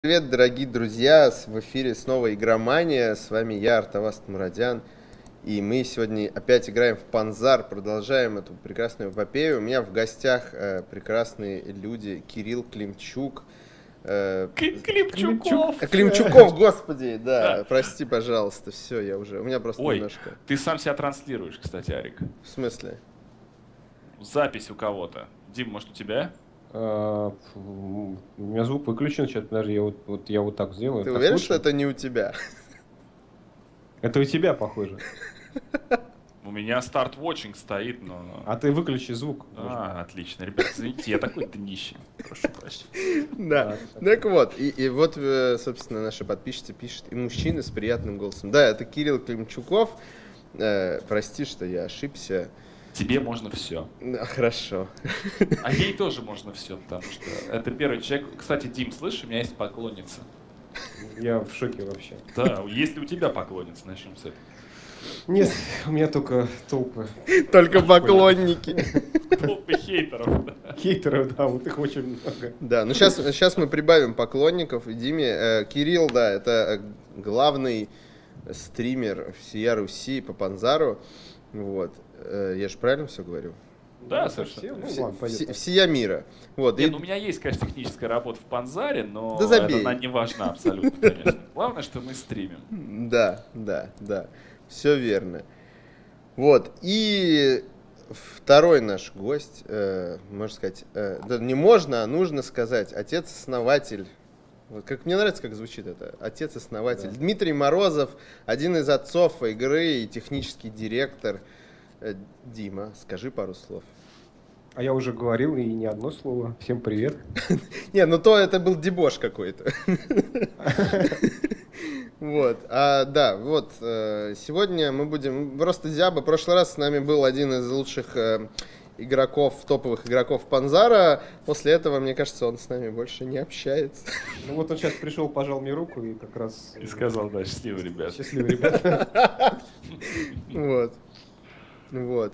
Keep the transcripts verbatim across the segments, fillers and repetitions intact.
Привет, дорогие друзья! В эфире снова Игромания. С вами я, Артавас Мурадян. И мы сегодня опять играем в Панзар, продолжаем эту прекрасную эпопею. У меня в гостях э, прекрасные люди. Кирилл Климчук. Э, Климчуков! Климчуков, господи, да, прости, пожалуйста, все, я уже, у меня просто Ой, немножко... ты сам себя транслируешь, кстати, Арик. В смысле? Запись у кого-то. Дим, может, у тебя? А, у меня звук выключен, сейчас, подожди, я вот, вот, я вот так сделаю. Ты так уверен, лучше? что это не у тебя? Это у тебя, похоже. У меня старт-вотчинг стоит, но... А ты выключи звук. А, отлично. Ребят, извините, я такой днище. Прошу прощения. Да, так вот, и, и вот, э, собственно, наши подписчицы пишут, и мужчины с приятным голосом. Да, это Кирилл Климчуков. Э, прости, что я ошибся. Тебе можно все. Да, хорошо. А ей тоже можно все, потому что это первый человек. Кстати, Дим, слышишь, у меня есть поклонница. Я в шоке вообще. Да, если у тебя поклонница, начнем с этого. Нет, у меня только толпы. Только поклонники. Толпы хейтеров. Да. Хейтеров, да, вот их очень много. Да, ну сейчас, сейчас мы прибавим поклонников. И Диме, э, Кирилл, да, это главный стример всея Руси по Панзару. Вот. Э, я же правильно все говорю? Да, Ну, совершенно. совсем, ну, Все- ладно, пойдет все- так. всея мира. Вот. Не, и- ну, у меня есть, конечно, техническая работа в Панзаре, но Да забей. это она не важна абсолютно, конечно. Главное, что мы стримим. Да, да, да. Все верно. Вот. И второй наш гость, э, можно сказать, э, да не можно, а нужно сказать, отец-основатель. Вот как мне нравится, как звучит это. Отец-основатель. Да. Дмитрий Морозов, один из отцов игры и технический директор. Э, Дима, скажи пару слов. А я уже говорил, и не одно слово. Всем привет. Не, ну то это был дебош какой-то. Вот, а, да, вот, э, сегодня мы будем, просто Зяба, в прошлый раз с нами был один из лучших э, игроков, топовых игроков Панзара, после этого, мне кажется, он с нами больше не общается. Ну вот он сейчас пришел, пожал мне руку и как раз... И сказал, да, счастливо, ребят. Счастливые ребята. Вот, вот.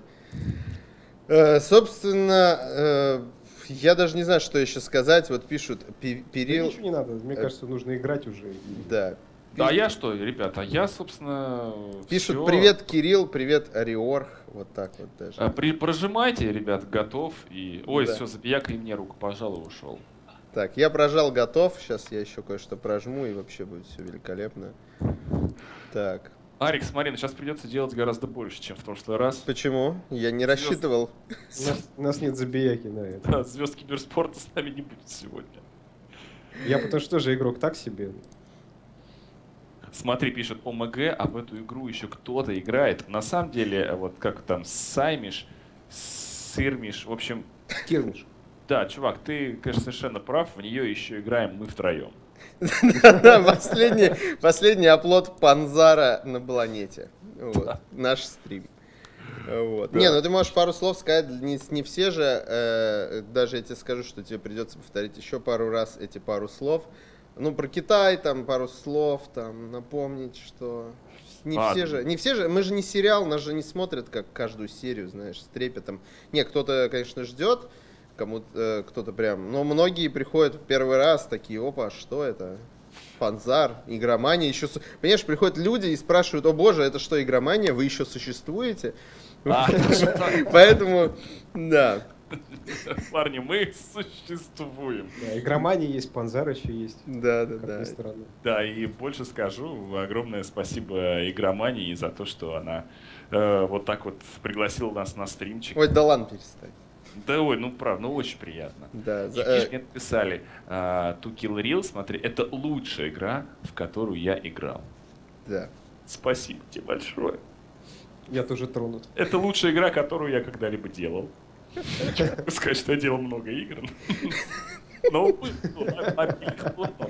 Э, собственно, э, я даже не знаю, что еще сказать, вот пишут, Пи- Да Перил, ничего не надо, мне кажется, нужно играть уже. и- да. Да, а я что, ребята, я, собственно, Пишут, всё. привет, Кирилл, привет, Ариорх, вот так вот даже. А, При, прожимайте, ребят, готов. И... Ой, Да. все, забияка и мне руку пожал и ушел. Так, я прожал, готов. Сейчас я еще кое-что прожму, и вообще будет все великолепно. Так. Арик, смотри, ну сейчас придется делать гораздо больше, чем в прошлый раз. Почему? Я не Звезд. рассчитывал. У нас, у нас нет забияки на это. Да, звезд киберспорта с нами не будет сегодня. Я потому что тоже игрок так себе. Смотри, пишет ОМГ, а в эту игру еще кто-то играет. На самом деле, вот как там, Саймиш, Сырмиш, в общем, Кирмиш. да, чувак, ты, конечно, совершенно прав, в нее еще играем мы втроем. Да, последний, последний оплот Панзара на планете. Вот, наш стрим. Вот. Да. Не, ну ты можешь пару слов сказать, не, не все же, э, даже я тебе скажу, что тебе придется повторить еще пару раз эти пару слов. Ну, про Китай там пару слов, там, напомнить, что не Ладно. все же, не все же, мы же не сериал, нас же не смотрят как каждую серию, знаешь, с трепетом. Не, кто-то, конечно, ждет, кому-то, э, кто-то прям, но многие приходят в первый раз такие, опа, что это? Панзар, игромания, еще, су- понимаешь, приходят люди и спрашивают, о боже, это что, игромания, вы еще существуете? А, Поэтому, да. парни, мы существуем. Да, игромания есть, Панзар еще есть. Да, да, Как да. ни странно. Да, и больше скажу, огромное спасибо Игромании за то, что она э, вот так вот пригласила нас на стримчик. Ой, да ладно, перестань. Да ой, ну правда, ну очень приятно. Да, за- И э, мне написали, а, To Kill Real, смотри, это лучшая игра, в которую я играл. да. Спасибо тебе большое. Я тоже тронут. Это лучшая игра, которую я когда-либо делал. Я могу сказать, что я делал много игр. Но мобильных было много.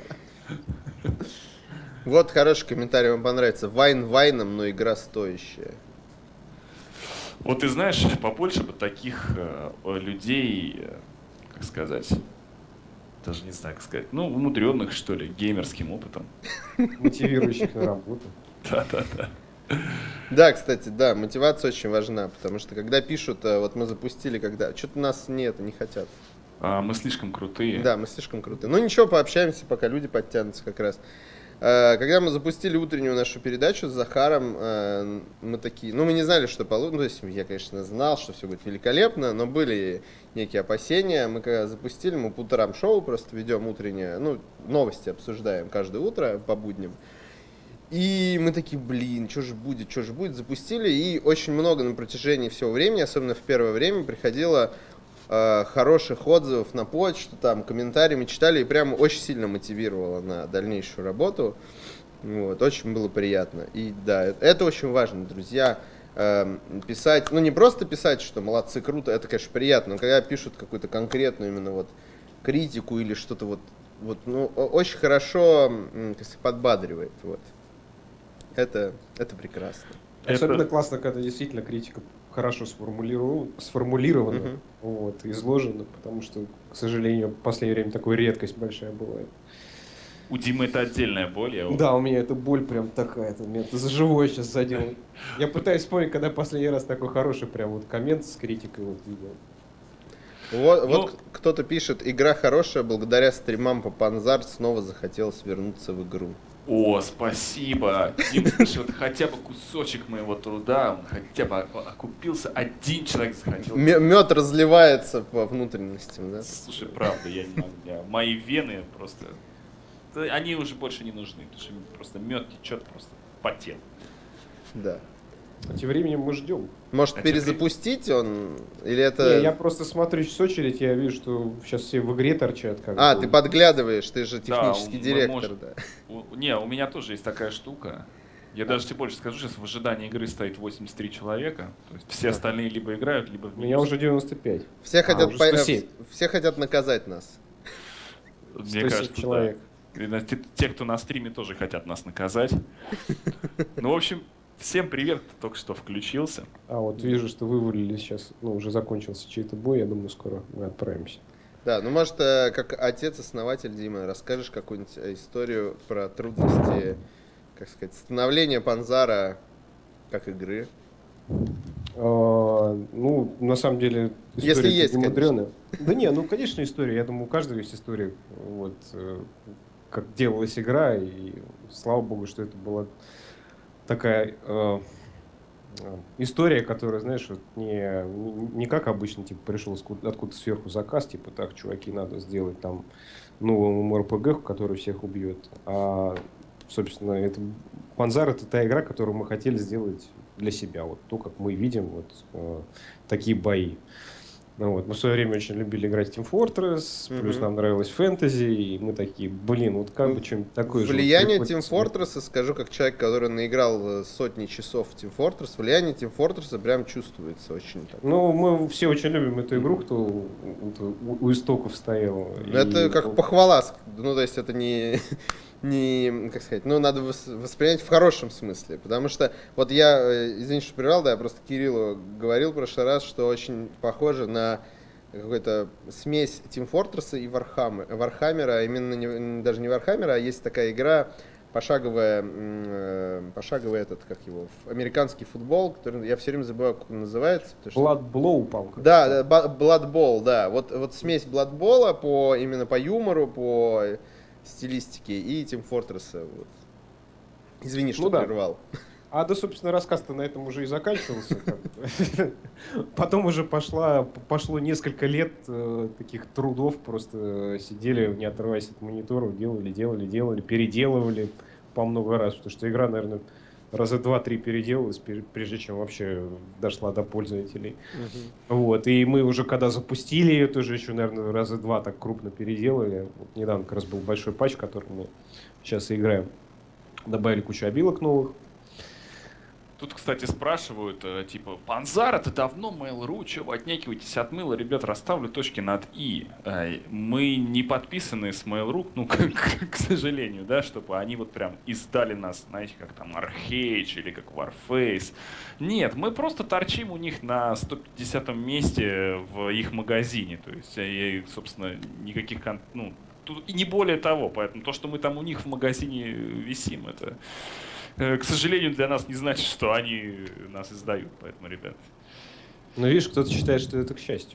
Вот хороший комментарий, вам понравится. Вайн вайном, но игра стоящая. Вот ты знаешь, побольше бы таких э, людей, э, как сказать, даже не знаю, как сказать, ну, умудренных, что ли, геймерским опытом. Мотивирующих на работу. Да-да-да. Да, кстати, да, мотивация очень важна, потому что когда пишут, э, вот мы запустили, когда что-то нас нет, не хотят. А, мы слишком крутые. Да, мы слишком крутые. Ну ничего, пообщаемся, пока люди подтянутся как раз. Когда мы запустили утреннюю нашу передачу с Захаром, мы такие, ну мы не знали, что получится, ну, то есть я, конечно, знал, что все будет великолепно, но были некие опасения. Мы когда запустили, мы по утрам шоу просто ведем утреннее, ну, новости обсуждаем каждое утро по будням. И мы такие, блин, что же будет, что же будет, запустили, и очень много на протяжении всего времени, особенно в первое время, приходило э, хороших отзывов на почту, там, комментарии мы читали, и прям очень сильно мотивировало на дальнейшую работу. Вот, очень было приятно. И да, это, это очень важно, друзья, э, писать, ну не просто писать, что молодцы, круто, это, конечно, приятно, но когда пишут какую-то конкретную именно вот критику или что-то вот, вот ну, очень хорошо, как сказать, подбадривает, вот. Это, это прекрасно. Особенно Это... классно, когда действительно критика хорошо сформулирована, сформулирована Uh-huh. вот, изложена, потому что, к сожалению, в последнее время такая редкость большая бывает. У Димы это отдельная боль. Я... Да, у меня эта боль прям такая, это, меня это за живое сейчас задел. Я пытаюсь вспомнить, когда последний раз такой хороший прям вот коммент с критикой вот видел. Вот, Ну... вот кто-то пишет, игра хорошая, благодаря стримам по Panzar снова захотелось вернуться в игру. О, спасибо. Дим, слушай, вот хотя бы кусочек моего труда, он хотя бы окупился, один человек захотел. Мед разливается по внутренностям, да? Слушай, правда, я не могу. Я... Мои вены просто... Они уже больше не нужны, потому что просто мед течет просто по телу. Да. А тем временем мы ждем. Может А перезапустить он? Или это... Не, я просто смотрю сейчас очередь, я вижу, что сейчас все в игре торчат. Как А, бы. ты подглядываешь, ты же технический Да, директор, можем... да. У... Не, у меня тоже есть такая штука. Я даже тебе больше скажу, сейчас в ожидании игры стоит восемьдесят три человека. То есть все остальные либо играют, либо в У меня уже девяносто пять. Все, А, хотят уже по... сто семь. Все хотят наказать нас. Мне сто семь кажется, человек. да. Те, те, кто на стриме, тоже хотят нас наказать. Ну, в общем, всем привет, кто только что включился. А вот вижу, что вывалили сейчас, ну уже закончился чей-то бой, я думаю, скоро мы отправимся. Да, ну может, как отец-основатель Дима, расскажешь какую-нибудь историю про трудности, как сказать, становления Panzar как игры? А, ну, на самом деле, история Если есть, не мудреная. Да не, ну, конечно, история. Я думаю, у каждого есть история, вот, как делалась игра, и слава богу, что это была такая э, история, которая, знаешь, вот не, не как обычно, типа, пришел откуда-то сверху заказ, типа, так, чуваки, надо сделать там новую эр пи джи, который всех убьет. А, собственно, это Panzar — это та игра, которую мы хотели сделать для себя, вот то, как мы видим вот э, такие бои. Ну, вот. Мы в свое время очень любили играть в Team Fortress, mm-hmm. плюс нам нравилось фэнтези, и мы такие, блин, вот как бы что-нибудь такое же. Влияние вот Team Fortress, скажу как человек, который наиграл сотни часов в Team Fortress, влияние Team Fortress прям чувствуется очень. Так. Ну, мы все очень любим эту игру, кто у, у, у истоков стоял. Это и... как похвала, ну, то есть это не... не, как сказать, ну, надо воспринять в хорошем смысле, потому что, вот я, извини, что прервал, да, я просто Кириллу говорил в прошлый раз, что очень похоже на какую-то смесь Team Fortress и Warhammer, Warhammer, а именно не, даже не Warhammer, а есть такая игра, пошаговая, пошаговый этот, как его, американский футбол, который, я все время забываю, как он называется. Blood Bowl, по-моему. Да, Blood Bowl, да, вот, вот смесь Blood Bowl по, именно по юмору, по стилистики и Team Fortress. Вот. Извини, что ну, да. прервал. А да, собственно, рассказ-то на этом уже и заканчивался. Потом уже пошло несколько лет таких трудов, просто сидели, не отрываясь от мониторов, делали, делали, делали, переделывали по много раз, потому что игра, наверное, раза два-три переделалась, прежде чем вообще дошла до пользователей. Uh-huh. Вот. И мы уже когда запустили ее, тоже еще, наверное, раза два так крупно переделали. Вот недавно как раз был большой патч, который мы сейчас и играем. Добавили кучу обилок новых. Тут, кстати, спрашивают, типа, Panzar, это давно Mail.ru, чего вы отнекиваетесь от мыла? Ребят, расставлю точки над «и». Мы не подписаны с Mail.ru, ну, к, к, к сожалению, да, чтобы они вот прям издали нас, знаете, как там Arcade или как Warface. Нет, мы просто торчим у них на сто пятидесятом месте в их магазине. То есть, и, собственно, никаких, ну, и не более того. Поэтому то, что мы там у них в магазине висим, это... К сожалению, для нас не значит, что они нас издают, поэтому, ребят. Ну, видишь, кто-то считает, что это к счастью.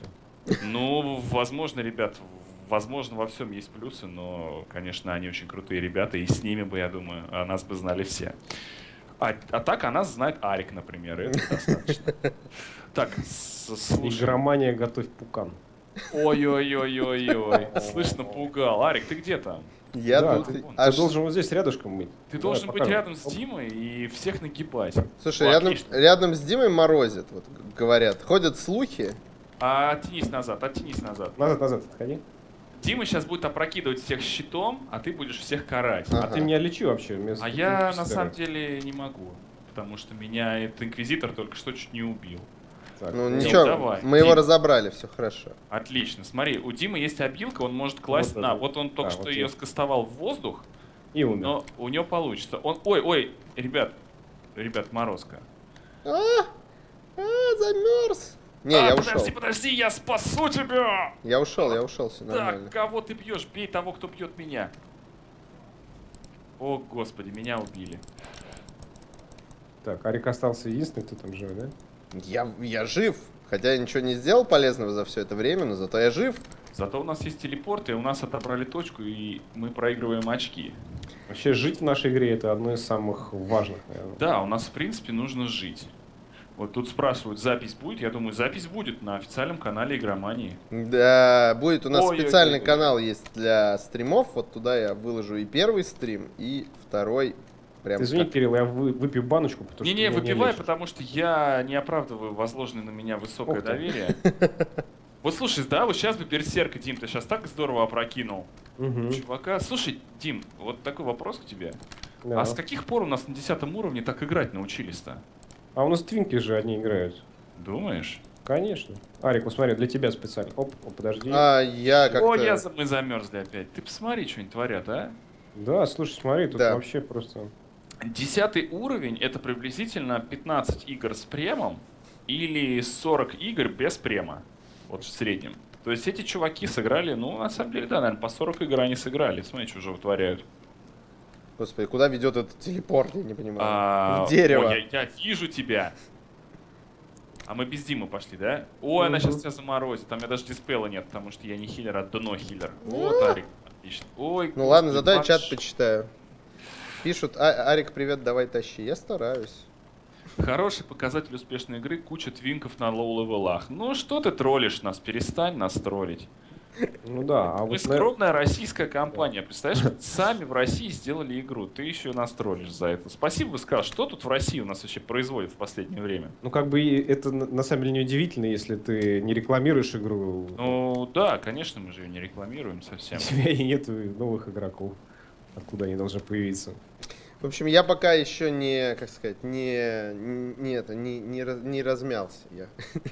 Ну, возможно, ребят, возможно, во всем есть плюсы, но, конечно, они очень крутые ребята, и с ними бы, я думаю, о нас бы знали все. А, а так о нас знает Арик, например, и это достаточно. Так, с- слушай. Игромания, готовь пукан. Ой-ой-ой-ой-ой. Слышь, напугал. Арик, ты где там? Я Да, тут... ты, ты аж- должен вот здесь рядышком быть. Ты Давай, должен быть покажем. рядом с Димой и всех нагибать. Слушай, О, рядом, отлично. рядом с Димой морозит, вот г- говорят. Ходят слухи. А оттянись назад, оттянись назад. Назад, назад, отходи. Дима сейчас будет опрокидывать всех щитом, а ты будешь всех карать. А. А Ага. ты меня лечи вообще. мне А с- я с- на с- самом деле не могу. Потому что меня этот инквизитор только что чуть не убил. Так, Ну ну, ничего, давай, мы его Дим. разобрали, все хорошо. Отлично. Смотри, у Димы есть обилка, он может класть Вот на. это. Вот он только А, что вот ее я. скастовал в воздух, И умер. но у него получится. Он. Ой, ой, ребят, ребят, морозка. А, а, замерз. Не, а, я подожди, ушел. подожди, я спасу тебя! Я ушел, я ушел, все нормально. Так, кого ты бьешь? Бей того, кто бьет меня. О, господи, меня убили. Так, Арик остался единственный, кто там живой, да? Я, я жив. Хотя я ничего не сделал полезного за все это время, но зато я жив. Зато у нас есть телепорт, и у нас отобрали точку, и мы проигрываем очки. Вообще жить в нашей игре это одно из самых важных, наверное. Да, у нас в принципе нужно жить. Вот тут спрашивают, запись будет? Я думаю, запись будет на официальном канале Игромании. Да, будет у нас Ой-ой-ой-ой. специальный канал есть для стримов. Вот туда я выложу и первый стрим, и второй. Прям Ты извини, как- Кирилл, я вы- выпью баночку, потому Не-не, что... меня выпивай, лечат. потому что я не оправдываю возложенное на меня высокое Ух ты. доверие. Вот слушай, да, вот сейчас бы Берсерка, Дим, ты сейчас так здорово опрокинул Мгм. чувака. Слушай, Дим, вот такой вопрос к тебе. Да. А с каких пор у нас на десятом уровне так играть научились-то? А у нас твинки же одни играют. Думаешь? Конечно. Арик, посмотри, для тебя специально. Оп, оп, подожди. А, я О, как-то... я, за- мы замерзли опять. Ты посмотри, что они творят, а? Да, слушай, смотри, тут Да. вообще просто... Десятый уровень — это приблизительно пятнадцать игр с премом или сорок игр без према. Вот в среднем. То есть эти чуваки сыграли, ну, на самом деле, да, наверное, по сорок игр они сыграли. Смотри, что уже вытворяют. Господи, куда ведет этот телепорт, я не понимаю. А, В дерево. Ой, я, я вижу тебя. А мы без Димы пошли, да? Ой, она Мгм. сейчас тебя заморозит. Там у меня даже диспела нет, потому что я не хиллер, а дно хиллер. Ну. Вот, Арик, отлично. Ой, Ну ладно, господи, зато я ваш- чат почитаю. Пишут, а, Арик, привет, давай тащи. Я стараюсь. Хороший показатель успешной игры, куча твинков на лоу-левелах. Ну что ты троллишь нас? Перестань нас троллить. Ну да, а Мы вот... на- скромная российская компания. Представляешь, сами в России сделали игру. Ты еще нас троллишь за это. Спасибо, бы сказал. Что тут в России у нас вообще происходит в последнее время? Ну как бы и это на на самом деле не удивительно, если ты не рекламируешь игру. Ну да, конечно, мы же ее не рекламируем У совсем. тебя и нету новых игроков. Откуда они должны появиться? В общем, я пока еще не, как сказать, не, не, это, не, не, раз- не размялся. Я.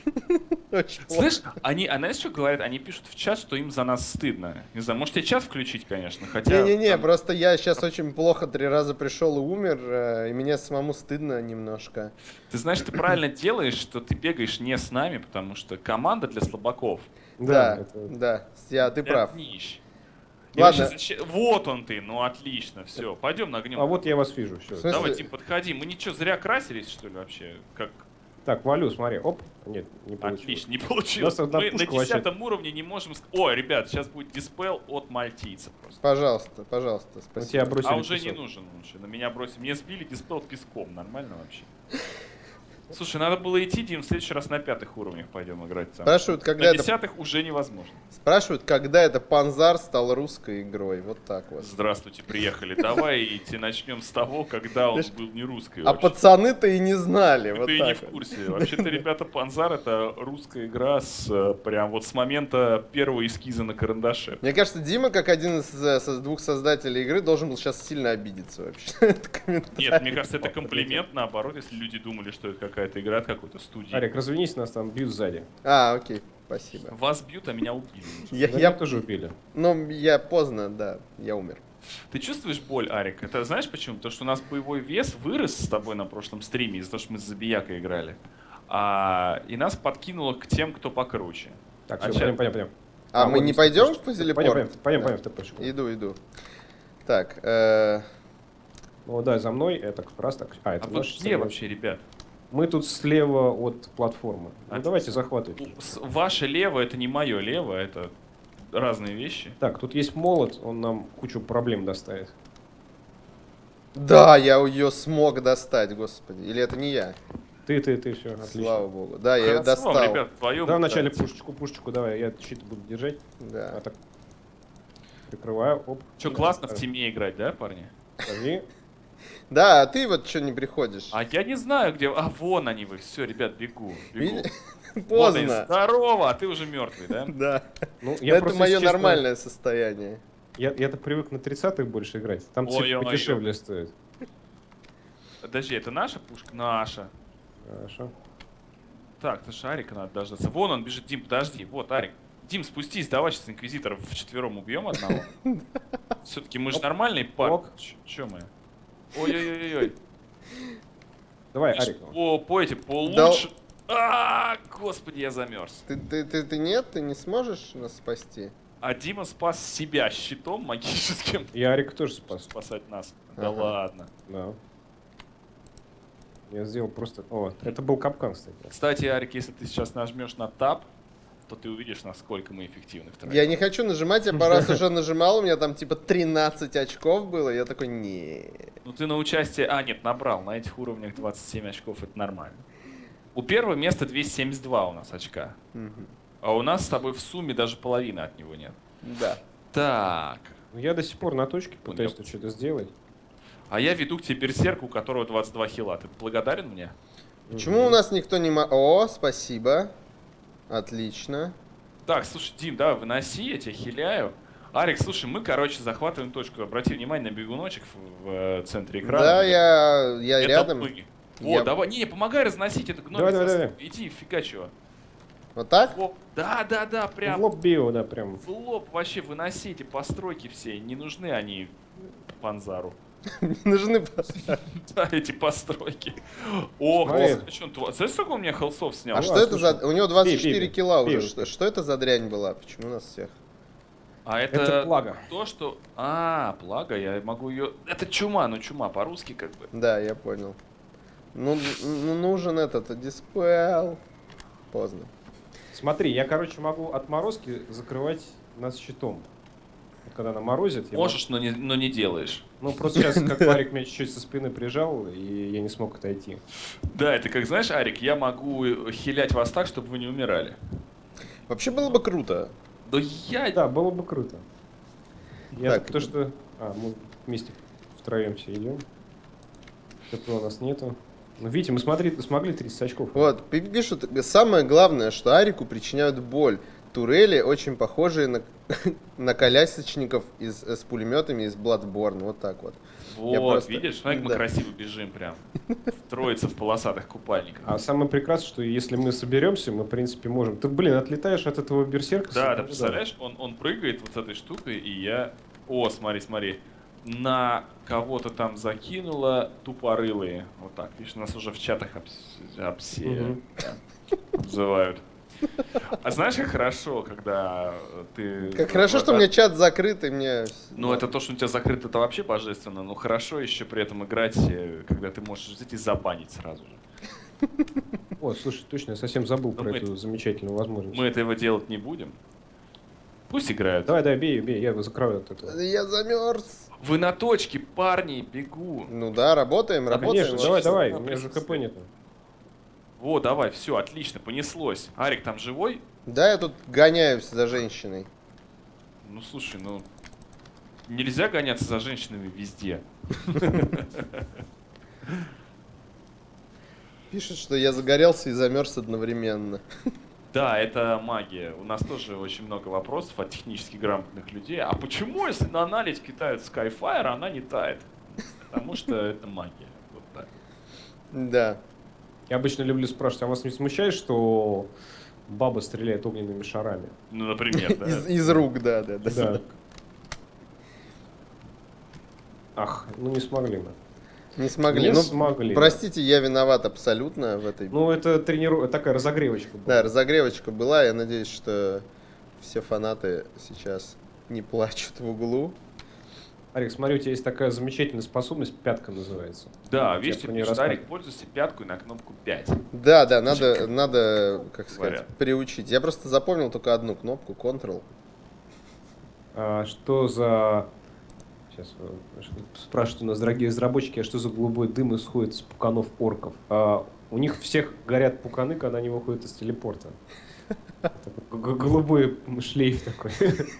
Очень плохо. Слышь, они, а знаешь, что говорят? Они пишут в чат, что им за нас стыдно. Не знаю, может тебе чат включить, конечно, хотя... Не-не-не, там- просто я сейчас очень плохо три раза пришел и умер, э, и мне самому стыдно немножко. Ты знаешь, ты правильно делаешь, что ты бегаешь не с нами, потому что команда для слабаков. Да, это- да, я, ты Это прав. днищ. И Ладно. вообще, зачем- Вот он ты, ну отлично, все, пойдем нагнем. А вот я вас вижу. Всё. В смысле? Давай, Тим, подходи. Мы ничего, зря красились, что ли, вообще? Как? Так, валю, смотри. Оп. Нет, не получилось. Отлично, не получилось. У нас одна Мы на пушка вообще- десятом уровне не можем... ск- Ой, ребят, сейчас будет диспел от мальтийца просто. Пожалуйста, пожалуйста, На спасибо. тебя бросили А уже не песок. нужен лучше. На меня бросили. Мне сбили диспел песком. Нормально вообще? Слушай, надо было идти, Дим, в следующий раз на пятых уровнях пойдем играть там. Спрашивают, когда На это, десятых уже невозможно. спрашивают, когда это Панзар стал русской игрой. Вот так вот. Здравствуйте, приехали. Давай идти начнем с того, когда он Знаешь, был не русской. А вообще. пацаны-то и не знали. Вот Ты и не так в вот. курсе. Вообще-то, ребята, Панзар — это русская игра с э, прям вот с момента первого эскиза на карандаше. Мне кажется, Дима, как один из э, со- двух создателей игры, должен был сейчас сильно обидеться вообще. Это комментарий. Нет, мне кажется, это комплимент, наоборот, если люди думали, что это какая-то игра от какой-то студии. Арик, развинись, нас там бьют сзади. А, окей, спасибо. Вас бьют, а меня убили. Я, Да, я, меня тоже убили. ну, я поздно, да, я умер. Ты чувствуешь боль, Арик? Это знаешь почему? Потому что у нас боевой вес вырос с тобой на прошлом стриме из-за того, что мы с Забиякой играли. А, и нас подкинуло к тем, кто покруче. Так, А все, чё? пойдем, пойдем, пойдем. А, А, мы вот не здесь пойдем точно. в телепорт? Пойдем, пойдем, пойдем, Да. пойдем в ТПшку. Иду, иду. Так, э, Ну да, за мной, это как раз так. А, это А вот наш где самолет. вообще, ребят? Мы тут слева от платформы. Ну, Отлично. давайте захватывать. У- с- Ваше лево это не мое лево, это разные вещи. Так, тут есть молот, он нам кучу проблем доставит. Да, я ее смог достать, господи. Или это не я? Ты, ты, ты, все, отлично. Слава богу. Да, я ее Хорошо, достал. ребят, вдвоем Да, вначале пытаетесь. пушечку, пушечку, давай, я щит буду держать. Да. А так прикрываю, оп. Че, классно в тиме играть, да, парни? Подожди. Да, а ты вот что не приходишь? А я не знаю, где... А, вон они вы. Все, ребят, бегу. бегу. Види- Вот они, Поздно. здорово, а ты уже мертвый, да? Да. Ну, я Это просто, мое если честно, нормальное состояние. Я, я так привык на тридцатых больше играть. Там Ой, цвет ё-моё. подешевле стоит. Подожди, это наша пушка? Наша. Хорошо. Так, ты Арика надо дождаться. Вон он бежит. Дим, подожди. Вот, Арик. Дим, спустись, давай сейчас инквизиторов вчетвером убьем одного. Все-таки мы же Оп. нормальные парни. Ок. Че мы? Ой-ой-ой-ой. Давай, Арик. По, по эти, по Да. лучше. А, господи, я замерз. Ты, ты, ты, ты нет? Ты не сможешь нас спасти? А Дима спас себя щитом магическим. И Арик тоже спас. Спасать нас. Да Ага. ладно. Да. Я сделал просто... О, это был капкан, кстати. Кстати, Арик, если ты сейчас нажмешь на таб, то ты увидишь, насколько мы эффективны в тройке. Я не хочу нажимать, я пару раз уже нажимал, у меня там типа тринадцать очков было, я такой, не. Ну ты на участие... А, нет, набрал. На этих уровнях двадцать семь очков, это нормально. У первого места двести семьдесят два у нас очка. А у нас с тобой в сумме даже половины от него нет. Да. Так. Ну, я до сих пор на точке пытаюсь Понял. тут что-то сделать. А я веду к тебе берсерку, у которого двадцать два хила. Ты благодарен мне? Почему у нас никто не... мо- О, спасибо. Отлично. Так, слушай, Дим, давай, выноси, я тебя хиляю. Арик, слушай, мы, короче, захватываем точку. Обрати внимание на бегуночек в, в, э, центре экрана. Да, я, я Это рядом. мы. Я- Вот, давай, не, помогай разносить это гном. Давай, давай, давай. Иди, фига чего. Вот так? Оп. Да, да, да, прям. В лоб био, да, прям. В лоб вообще выноси эти постройки все. Не нужны они Панзару. Нужны... Да, эти постройки. О, Смотри. господи, что он тва- Знаешь, сколько у меня холсов снял? А Ну, что а, это за... слушай, У него двадцать четыре пей, пей, килла уже. пей. Что, что это за дрянь была? Почему нас всех? А это, Это плага. то, что... А, плага, я могу ее... Это чума, ну чума, по-русски как бы. Да, я понял. Ну, ну, нужен этот диспел. Поздно. Смотри, я, короче, могу отморозки закрывать нас щитом. Вот когда она морозит, я Можешь, но не, но не делаешь. могу- Ну, просто сейчас, как Арик меня чуть-чуть со спины прижал, и я не смог отойти. Да, это как, знаешь, Арик, я могу хилять вас так, чтобы вы не умирали. Вообще было бы круто. Да я... Да, было бы круто. Я Так, так, то, что... А, мы вместе втроем все идем. ТП у нас нету. Ну, видите, мы смотри, смогли тридцать очков. Вот, пи- пишут, самое главное, что Арику причиняют боль. Турели очень похожие на, на колясочников из, с пулеметами из Bloodborne. Вот так вот. Я Вот, просто- видишь, смотри, как мы да. красиво бежим прям. Троица в полосатых купальниках. А самое прекрасное, что если мы соберемся, мы, в принципе, можем... Ты, блин, отлетаешь от этого берсерка. Да, с- ты представляешь, он, он прыгает вот с этой штукой, и я... О, смотри, смотри. На кого-то там закинуло тупорылые. Вот так, видишь, нас уже в чатах обс... обсе... Мгм. да, обзывают. А знаешь, как хорошо, когда ты... Как хорошо, что у меня чат закрыт, и мне... Ну, это то, что у тебя закрыто, это вообще божественно. Но хорошо еще при этом играть, э, когда ты можешь взять и забанить сразу же. О, слушай, точно, я совсем забыл Ну, про мы эту замечательную возможность. Мы этого делать не будем. Пусть играют. Давай, давай, бей, бей, я его закрою от этого. Я замерз. Вы на точке, парни, бегу. Ну да, работаем, Да, работаем. Конечно, вот давай, чисто давай, на у меня же присутствие. ХП нету. Во, давай, все, отлично, понеслось. Арик там живой? Да, я тут гоняюсь за женщиной. Ну, слушай, ну... Нельзя гоняться за женщинами везде. Пишет, что я загорелся и замерз одновременно. Да, это магия. У нас тоже очень много вопросов от технически грамотных людей. А почему, если на аналитике тает Skyfire, она не тает? Потому что это магия. Вот так. Да. Я обычно люблю спрашивать, а вас не смущает, что баба стреляет огненными шарами? Ну, например, да. Из, из рук, да, да, да. Да. Ах, ну не смогли мы. Не смогли. Не ну, смогли. простите, я виноват абсолютно в этой... Ну, это трениру... такая разогревочка была. Да, разогревочка была. Я надеюсь, что все фанаты сейчас не плачут в углу. Арик, смотри, у тебя есть такая замечательная способность, пятка называется. Да, Я видите, про неё Арик, рассказываю. пользуйся пяткой на кнопку пять. Да, да, надо, надо, как сказать, говорят. приучить. Я просто запомнил только одну кнопку, Ctrl. А что за... Сейчас э, спрашивают у нас, дорогие разработчики, а что за голубой дым исходит из пуканов орков? А, у них всех горят пуканы, когда они выходят из телепорта. Такой г- Голубой шлейф такой.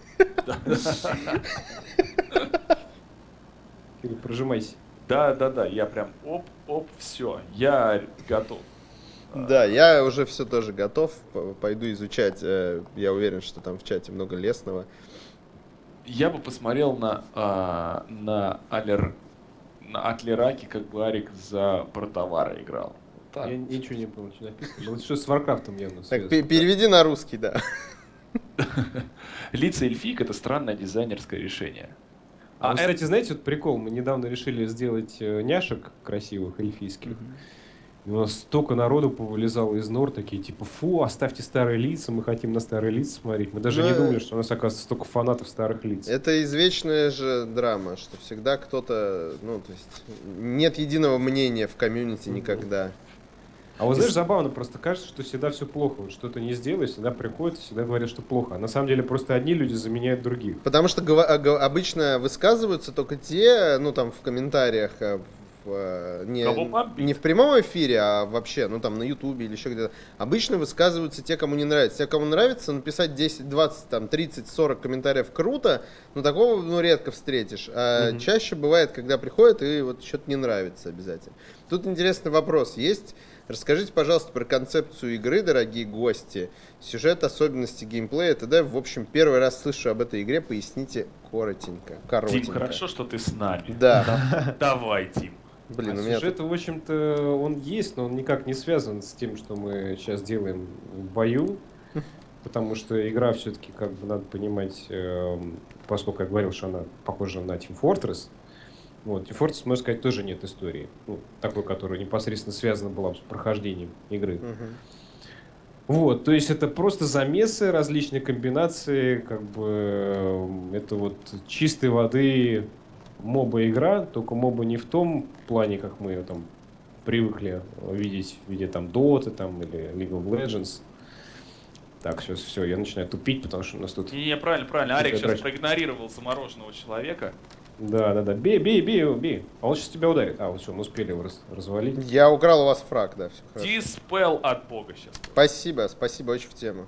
Кирилл, прожимайся. Да, да, да, я прям оп, оп, все, я готов. Да, я уже все тоже готов. п- Пойду изучать. э, Я уверен, что там в чате много лесного. Я бы посмотрел на, а, на, Алер, на Атлераки, как бы Арик за протовары играл. Так. Я ничего не понял, что написано. Было что с Варкрафтом явно Так, связано. пе- переведи на русский, да. Лица эльфик — это странное дизайнерское решение. А, А вы, это- кстати, знаете, вот прикол, мы недавно решили сделать э, няшек красивых эльфийских. И у нас столько народу повылезало из нор, такие типа, фу, оставьте старые лица, мы хотим на старые лица смотреть. Мы даже Ну, не э, думали, что у нас, оказывается, столько фанатов старых лиц. Это извечная же драма, что всегда кто-то, ну, то есть, нет единого мнения в комьюнити Мгм. никогда. А вот знаешь, забавно, просто кажется, что всегда все плохо. Вот что-то не сделаешь, всегда приходят и всегда говорят, что плохо. А на самом деле просто одни люди заменяют других. Потому что гова- а, го- обычно высказываются только те, ну, там, в комментариях, а, в, а, не, Кого бомбить? не в прямом эфире, а вообще, ну, там, на ютубе или еще где-то. Обычно высказываются те, кому не нравится. Те, кому нравится, написать десять, двадцать, там, тридцать, сорок комментариев круто, но такого, ну, редко встретишь. А Мгм. чаще бывает, когда приходят и вот что-то не нравится обязательно. Тут интересный вопрос есть. Расскажите, пожалуйста, про концепцию игры, дорогие гости, сюжет, особенности геймплея, т.д. В общем, первый раз слышу об этой игре, поясните коротенько. коротенько. Тим, хорошо, что ты с нами. Да. Давай, Тим. Блин, А у меня сюжет, в общем-то, он есть, но он никак не связан с тем, что мы сейчас делаем в бою. Потому что игра все-таки, как бы, надо понимать, эм, поскольку я говорил, что она похожа на Team Fortress, вот, Team Fortress, можно сказать, тоже нет истории. Ну, такой, которая непосредственно связана была с прохождением игры. Мгм. Вот, то есть это просто замесы, различные комбинации, как бы эм, это вот чистой воды моба-игра, только моба не в том плане, как мы ее там привыкли видеть в виде там Dota там, или League of Legends. Так, сейчас все, я начинаю тупить, потому что у нас тут... Не-не, правильно, правильно. Арик Что-то сейчас дрочит. проигнорировал замороженного человека. Да, да, да, бей, бей, бей его, бей. А он сейчас тебя ударит. А, вот все, мы успели его раз- развалить. Я украл у вас фраг, да, все хорошо. Диспел от бога сейчас. Спасибо, спасибо, очень в тему.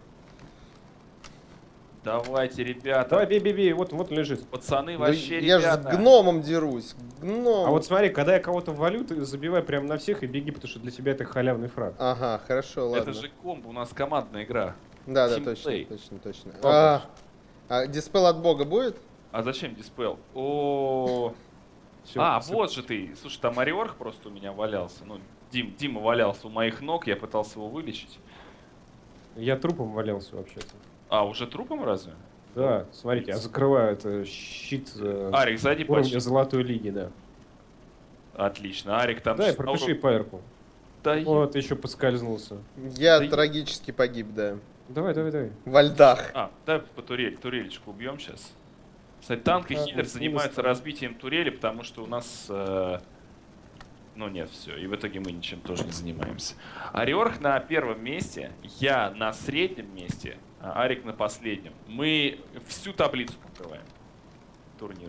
Давайте, ребята. Давай, бей, бей, бей, вот, вот он лежит. Пацаны, Ну, вообще, я же ребята. с гномом дерусь, гном. А вот смотри, когда я кого-то валю, ты забивай прямо на всех и беги, потому что для тебя это халявный фраг. Ага, хорошо, ладно. Это же комбо, у нас командная игра. Да, да, тимплей. точно, точно, точно. Ладно. А, а диспел от бога будет? А зачем диспел? О, Всё, а, всё. вот же ты. Слушай, там Ариорх просто у меня валялся. Ну, Дим, Дима валялся у моих ног, я пытался его вылечить. Я трупом валялся вообще-то. А, уже трупом разве? Да, смотрите, я закрываю это щит э, Арик, сзади уровня почти. золотой лиги, да. Отлично. Арик там... Да, и снова- пропиши пайерку. Да, е- Вот, еще подскользнулся. Я Да трагически погиб, да. Давай, давай, давай. Во льдах. А, давай по турель, турелечку убьем сейчас. Кстати, танк и А, хиллер ну, занимаются достал. разбитием турели, потому что у нас... э, Ну нет, все. И в итоге мы ничем тоже не занимаемся. Ариорх на первом месте, я на среднем месте, а Арик на последнем. Мы всю таблицу покрываем. Турнир.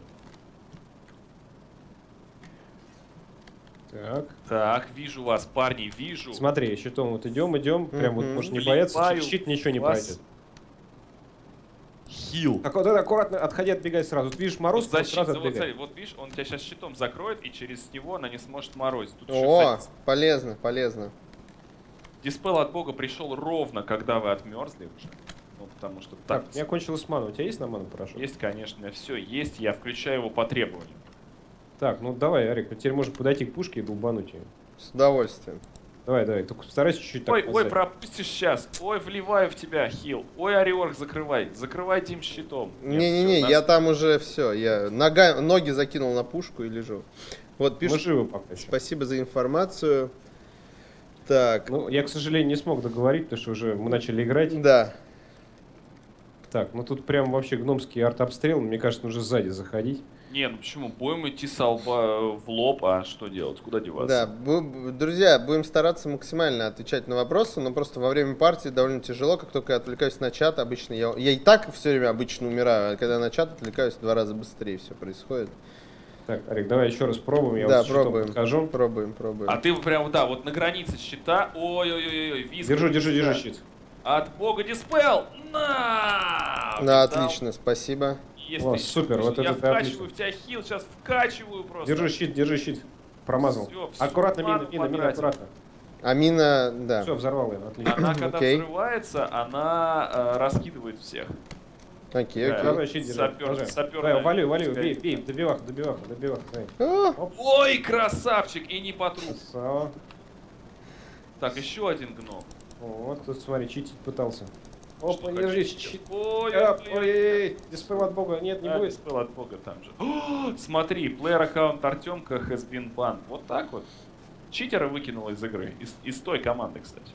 Так. Так, вижу вас, парни, вижу. Смотри, щитом вот идем, идем. Прям вот Мгм. можешь не бояться, Влипаю через щит ничего не вас. пройдет. Хил. Так вот, аккуратно, отходи, отбегай сразу. Вот видишь мороз, Вот, вот защит- сразу вот, отбегай. смотри, вот видишь, он тебя сейчас щитом закроет, и через него она не сможет морозить. Тут еще, О, кстати, полезно, полезно. диспел от бога пришел ровно, когда вы отмерзли уже. Ну, потому что так. Так, у меня кончилась мана. У тебя есть на ману порошок? Есть, конечно, все есть. Я включаю его по требованию. Так, ну давай, Арик, теперь можно подойти к пушке и долбануть ее. С удовольствием. Давай, давай, только постарайся чуть-чуть так Ой, ой, позади. пропустишь сейчас. Ой, вливаю в тебя, хил. Ой, Ариорх, закрывай. Закрывай Дим щитом. Нет, Не-не-не, всё, я нас- там уже все. Я нога, ноги закинул на пушку и лежу. Вот Мы пишут, живы пока еще. спасибо за информацию. Так, Ну, я, к сожалению, не смог договорить, потому что уже мы начали играть. да. Так, ну тут прям вообще гномский арт-обстрел. Мне кажется, нужно сзади заходить. Не, ну почему? Будем идти с лба в лоб, а что делать? Куда Да, деваться? бу- друзья, будем стараться максимально отвечать на вопросы, но просто во время партии довольно тяжело, как только я отвлекаюсь на чат, обычно я, я и так все время обычно умираю, а когда на чат отвлекаюсь, в два раза быстрее все происходит. Так, Арик, давай еще раз пробуем, я да, вот с щитом пробуем, подхожу. пробуем, пробуем. А ты прям, да, вот на границе щита. Ой-ой-ой, визг. Держу, держу, держу щит. От бога диспел! На! Да, Видал? отлично, спасибо. Есть О, ты. супер, вот я это ты вкачиваю отлично. в тебя хил, сейчас вкачиваю просто. Держи щит, держи щит. Промазал. Всё, всё, Аккуратно, мина, ману мина, мина, потратил. аккуратно. А мина, да. Все, взорвал ее, отлично. Она когда Окей. взрывается, она э, раскидывает всех. Окей, Да. окей. Давай, щит держи. Сапер- Продолжай. сапер- Давай, валю, валю, пускай. бей, бей, добивах, добивах, добивах. Давай. А, Оп, Ой, красавчик, и не по труп. красава. Так, еще один гном. Вот, тут смотри, читить пытался. Что Опа, держи, хотите? щит. Ой, Оп, блин. ой, диспел от бога, нет, не А, будет. диспел от бога там же. О, смотри, плеер аккаунт Артемка has been banned. Вот так вот. Читера выкинуло из игры. Из, из той команды, кстати.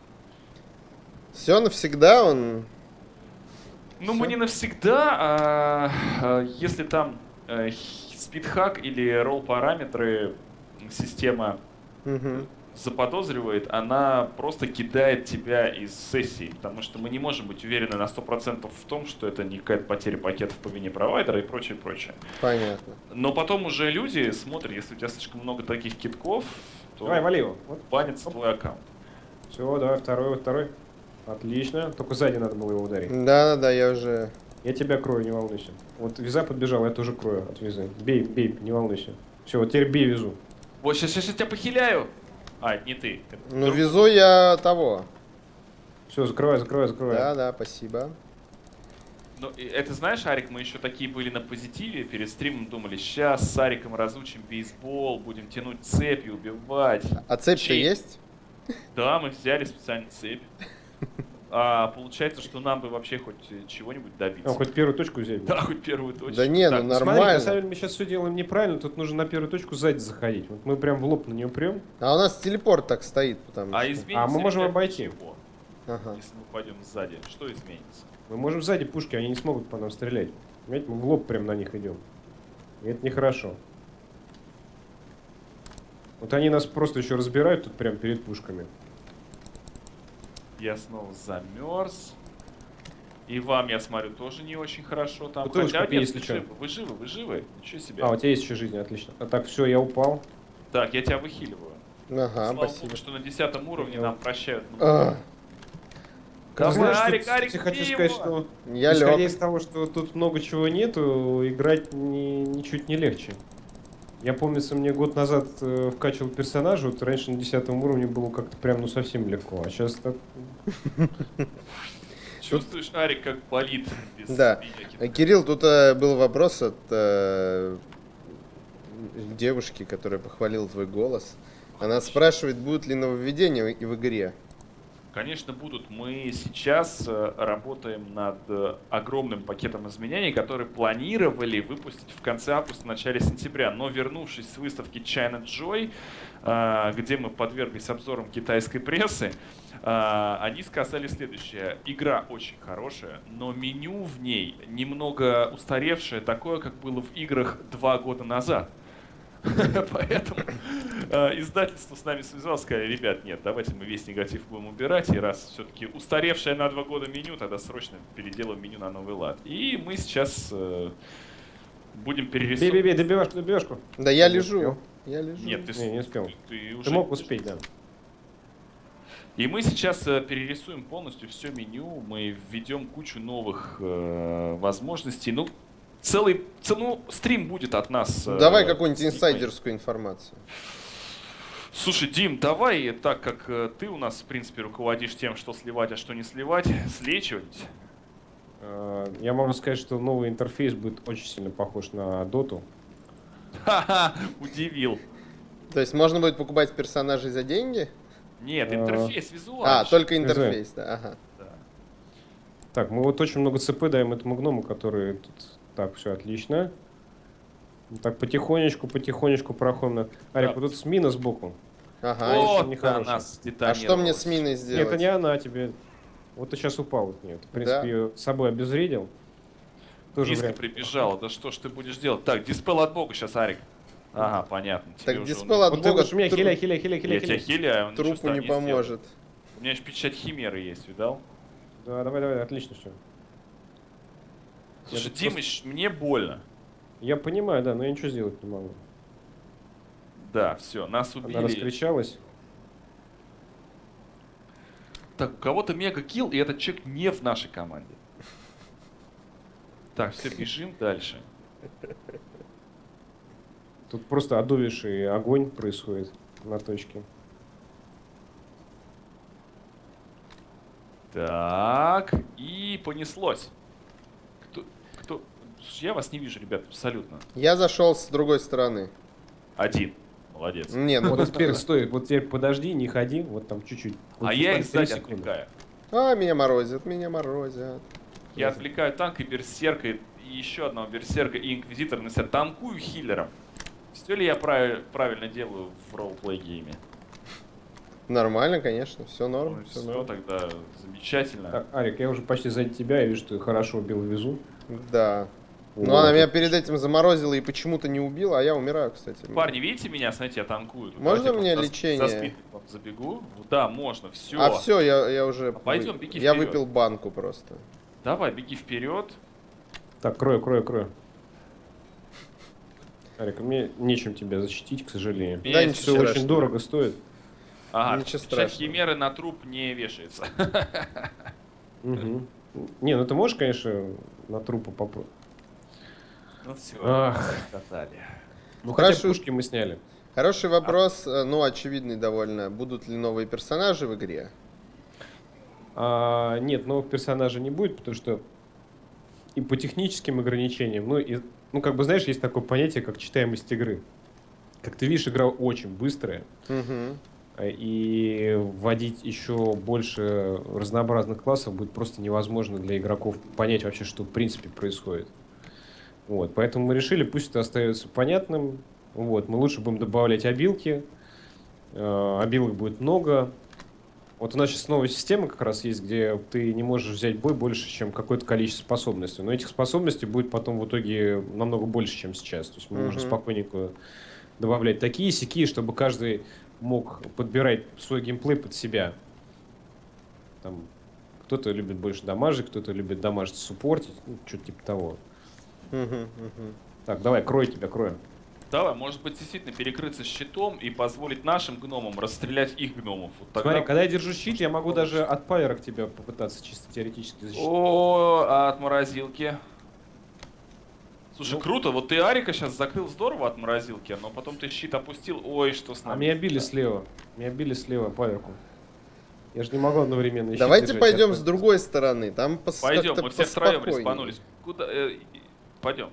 все навсегда он... Ну, Всё? мы не навсегда, а, а если там э, спидхак или ролл параметры система Мгм. заподозривает, она просто кидает тебя из сессии, потому что мы не можем быть уверены на сто процентов в том, что это не какая-то потеря пакетов по вине провайдера и прочее, прочее. Понятно. Но потом уже люди смотрят, если у тебя слишком много таких китков, то Давай, вали его. Вот. банится твой аккаунт. Все, давай, второй, вот второй. Отлично. Только сзади надо было его ударить. Да-да-да, я уже... Я тебя крою, не волнуйся. Вот виза подбежала, я тоже крою от визы. Бей, бей, не волнуйся. Все, вот теперь бей визу. Вот, сейчас, сейчас я тебя похиляю. А, не ты. Это Ну, друг- везу я того. Все, закрывай, закрывай, закрывай. Да-да, спасибо. Ну, и это знаешь, Арик, мы еще такие были на позитиве, перед стримом думали, сейчас с Ариком разучим бейсбол, будем тянуть цепь и убивать. А цепь-то Чей- есть? Да, мы взяли специально цепь. А получается, что нам бы вообще хоть чего-нибудь А, добиться. хоть первую точку взять. Да, хоть первую точку. Да не, Так, ну Смотри, нормально. на самом деле мы сейчас все делаем неправильно, тут нужно на первую точку сзади заходить. Вот мы прям в лоб на нее прем. А у нас телепорт так стоит, потому А что... изменится А мы ли можем это обойти. ничего, Ага. если мы пойдем сзади? Что изменится? Мы можем сзади пушки, они не смогут по нам стрелять. Понимаете, мы в лоб прям на них идем. И это нехорошо. Вот они нас просто еще разбирают тут прям перед пушками. Я снова замерз. И вам, я смотрю, тоже не очень хорошо там. Бутылочку Хотя пей, нет, если вы чё. живы, вы живы, вы живы. Ничего себе. А, у тебя есть еще жизнь, отлично. А так, все, я упал. Так, я тебя выхиливаю. Ага, Слава спасибо. богу, что на десятом уровне Я- нам прощают. много. А, Давай, Ты знаешь, Арик, тут, Арик, я хочу бей сказать, его! что я исходя лег. из того, что тут много чего нету, играть не, ничуть не легче. Я помнится, мне год назад э, вкачивал персонажа, вот раньше на десятом уровне было как-то прям ну совсем легко, а сейчас так... Чувствуешь, Арик, как болит без Да. бияки? Э, Кирилл, тут э, был вопрос от э, девушки, которая похвалила твой голос. Она спрашивает, будут ли нововведения и в игре. Конечно, будут. Мы сейчас э, работаем над э, огромным пакетом изменений, которые планировали выпустить в конце августа, начале сентября. Но вернувшись с выставки China Joy, э, где мы подверглись обзорам китайской прессы, э, они сказали следующее. Игра очень хорошая, но меню в ней немного устаревшее, такое, как было в играх два года назад. Поэтому э, издательство с нами связалось, сказали, ребят, нет, давайте мы весь негатив будем убирать, и раз все-таки устаревшее на два года меню, тогда срочно переделаем меню на новый лад. И мы сейчас э, будем перерисовывать. Бей-бей-бей, добивашку, добивашку. Да я Не лежу. успел. Я лежу. Нет, ты, Не, не успел. ты, ты уже Ты мог успеть, да. И мы сейчас э, перерисуем полностью все меню, мы введем кучу новых э, возможностей. Ну, целый, ну, стрим будет от нас. э, Давай какую-нибудь с Димой. инсайдерскую информацию. Слушай, Дим, давай, так как э, ты у нас, в принципе, руководишь тем, что сливать, а что не сливать, слей что-нибудь. Э, Я могу сказать, что новый интерфейс будет очень сильно похож на доту. Ха-ха, удивил. То есть можно будет покупать персонажей за деньги? Нет, А. интерфейс визуальный. А, только интерфейс, да. Ага. Да. Так, мы вот очень много ЦП даем этому гному, который тут... Так, все отлично. Так, потихонечку, потихонечку проходим. на- Арик, Да. вот тут мина сбоку. Ага. Вот нехорошая. она нас А что мне с детонировалась. миной Нет, сделать? это не она тебе. Вот ты сейчас упал от нее. Ты, в принципе, Да. ее с собой обезвредил. Тоже Диска вариант. прибежала. Да что ж ты будешь делать? Так, диспел от бога сейчас, Арик. Ага, понятно. Тебе Так уже диспел он- от Вот ты бога уж у меня тру- хиля, хиля, хиля, хиля, Я тебя хиля. хиляю, он ничего с трупу тобой не сделает. поможет. У меня еще печать химеры есть, видал? Да, давай, давай, отлично все. Слушай, тут Димыч, мне больно. Я понимаю, да, но я ничего сделать не могу. Да, все, нас Она убили. раскричалась. Так, у кого-то мега килл, и этот человек не в нашей команде. Так, все, бежим дальше. Тут просто одувивший огонь происходит на точке. Так, и понеслось. Кто, кто? Слушай, я вас не вижу, ребят, абсолютно. Я зашел с другой стороны. Один. Молодец. Не, ну Вот теперь стой, вот теперь подожди, не ходи, вот там чуть-чуть. Вот А я их буквально три сзади секунды. отвлекаю. А, меня морозят, меня морозят. Я отвлекаю танк и берсерка, и еще одного берсерка и инквизитора на себя. Танкую хиллером. Все ли я прав- правильно делаю в ролл-плей гейме? Нормально, конечно, все норм. Ну, Все все, норм. тогда замечательно. Так, Арик, я уже почти сзади тебя, я вижу, что ты хорошо убил визу. Да. Вот. Ну, она меня перед этим заморозила и почему-то не убила, а я умираю, кстати. Парни, видите меня? Смотрите, я танкую. Можно Давайте мне вот за- лечение? За спину вам забегу. Да, можно, все. А все, я, я уже... Пойдем, вы- беги Я вперед. выпил банку просто. Давай, беги вперед. Так, крою, крою, крою. Арик, мне нечем тебя защитить, к сожалению. Да, Меня, ничего если Все честно, страшного. очень дорого стоит. Ага, Ничего печать страшного. химеры на труп не вешается. Мгм. Не, ну ты можешь, конечно, на трупы попробовать. Ну все, Ах. катали. Ну, хотя бы Хорошо. пушки мы сняли. Хороший вопрос, э, ну, очевидный довольно. Будут ли новые персонажи в игре? А, нет, новых персонажей не будет, потому что и по техническим ограничениям, ну, и, ну, как бы, знаешь, есть такое понятие, как читаемость игры. Как ты видишь, игра очень быстрая, Угу. и вводить еще больше разнообразных классов будет просто невозможно для игроков понять вообще, что в принципе происходит. Вот, поэтому мы решили, пусть это остается понятным. Вот, мы лучше будем добавлять обилки. Э, Обилок будет много. Вот у нас сейчас новая система как раз есть, где ты не можешь взять бой больше, чем какое-то количество способностей. Но этих способностей будет потом в итоге намного больше, чем сейчас. То есть мы можем Мгм. спокойненько добавлять такие сики, чтобы каждый мог подбирать свой геймплей под себя. Там кто-то любит больше дамажить, кто-то любит дамажить суппортить, ну, что-то типа того. Угу, угу. Так, давай, крой тебя, крой. Давай, может быть, действительно перекрыться щитом и позволить нашим гномам расстрелять их гномов. Вот тогда... Смотри, когда я держу щит, я могу даже от паверок тебя попытаться чисто теоретически защитить. О, а от морозилки. Слушай, Ну. круто, вот ты Арика сейчас закрыл здорово от морозилки, но потом ты щит опустил. Ой, что с А нами. меня били слева. Меня били слева паверку. Я же не могу одновременно щит Давайте держать. пойдем Я- с другой стороны. Там пос... Пойдем, как-то мы все втроем поспокойнее. респанулись. Куда? э, и- пойдем.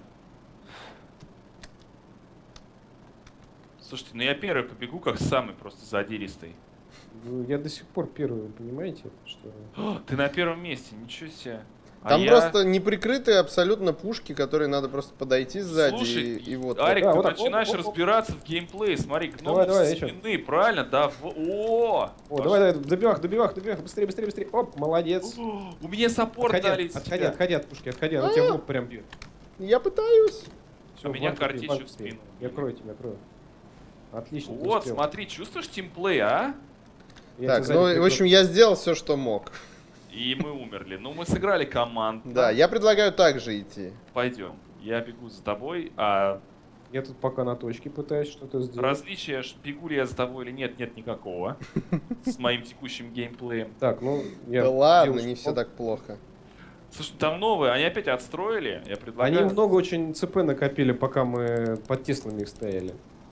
Слушайте, ну я первый побегу, как самый просто задиристый. Ну, я до сих пор первый, вы понимаете? Что... О, ты на первом месте, ничего себе. А Там я- просто неприкрытые абсолютно пушки, которые надо просто подойти сзади Слушай, и, и вот. Арик, Да, ты вот так, начинаешь оп, оп, оп. разбираться в геймплее. Смотри, гномы Давай, давай, со я щас. спины, правильно? Да, в- о! О, давай, давай, добивах, добивах, добивах, быстрее, быстрее, быстрее. Оп, молодец. О, У меня саппорт Отходи, дали из отходи, тебя. отходи от пушки, отходи, она тебя в лоб прям бьет. Я пытаюсь. Всё, А меня Влад, картечью Влад, в спину. Я крою тебя, крою. Отлично, ты Вот, успел. смотри, чувствуешь тимплей, а? Я Так, тебя ну, сзади в прикрою. общем, я сделал все, что мог. И мы умерли. Ну, мы сыграли командно. Да, я предлагаю также идти. Пойдем. Я бегу за тобой, а Я тут пока на точке пытаюсь что-то сделать. различия, ш- бегу ли я за тобой или нет, нет никакого. С моим текущим геймплеем. Так, ну, я Да ладно, делаю, не что все мог. так плохо. Слушай, там новые, они опять отстроили. Я предлагаю... Они много очень ЦП накопили, пока мы под Теслами их стояли.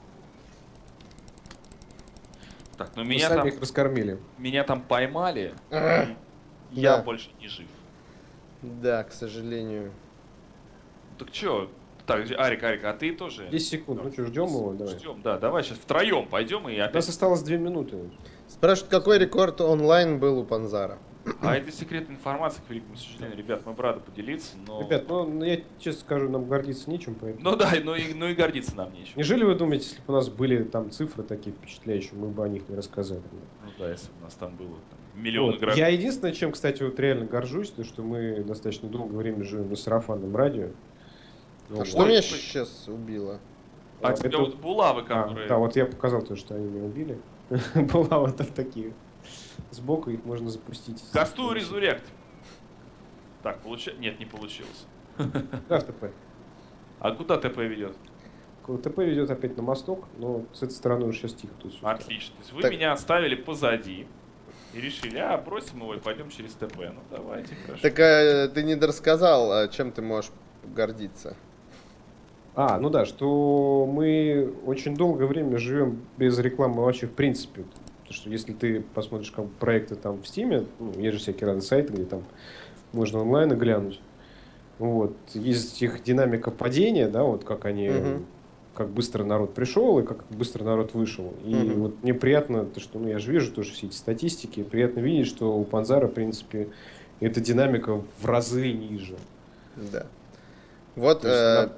Так, ну Мы меня сами там, их раскормили. меня там поймали. Ах, и Я да. больше не жив. Да, к сожалению. Так чё? Так, Арик, Арик, а ты тоже? десять секунд, ну что, ждем его? Давай. Ждем, да, давай сейчас втроем пойдем и У нас опять. осталось две минуты. Спрашивают, какой рекорд онлайн был у Панзара? А это секретная информация, к великому сожалению. Ребят, мы бы рады поделиться, но... Ребят, ну, ну, я честно скажу, нам гордиться нечем, поэтому... Ну да, ну и, ну и гордиться нам нечем. Неужели вы думаете, если бы у нас были там цифры такие впечатляющие, мы бы о них не рассказали? Ну да, если бы у нас там было там, миллион Вот. игроков. Я единственное, чем, кстати, вот реально горжусь, то, что мы достаточно долгое время живем на сарафанном радио. А Вот. что Ой, меня ой. сейчас убило? А А, тебя это- вот булавы, А, которые... да, вот я показал то, что они меня убили. Была вот так такие. Сбоку их можно запустить. Касту резурект. Так, получилось? Нет, не получилось. Да, в ТП. А куда ТП ведет? ТП ведет опять на мосток, но с этой стороны уже сейчас тихо. Тут всё. Отлично. То есть вы Так. меня оставили позади и решили, а, бросим его и пойдем через ТП. Ну давайте, хорошо. Так а, ты не дорассказал, а чем ты можешь гордиться? А, ну да, что мы очень долгое время живем без рекламы вообще в принципе. Потому что если ты посмотришь как бы проекты там в Стиме, ну, есть же всякие разные сайты, где там можно онлайн глянуть. Вот. Есть их динамика падения, да, вот как они, Мгм. как быстро народ пришел и как быстро народ вышел. И Мгм. вот мне приятно, то, что ну, я же вижу тоже все эти статистики, приятно видеть, что у Панзара, в принципе, эта динамика в разы ниже. Да. Вот, То есть э, она-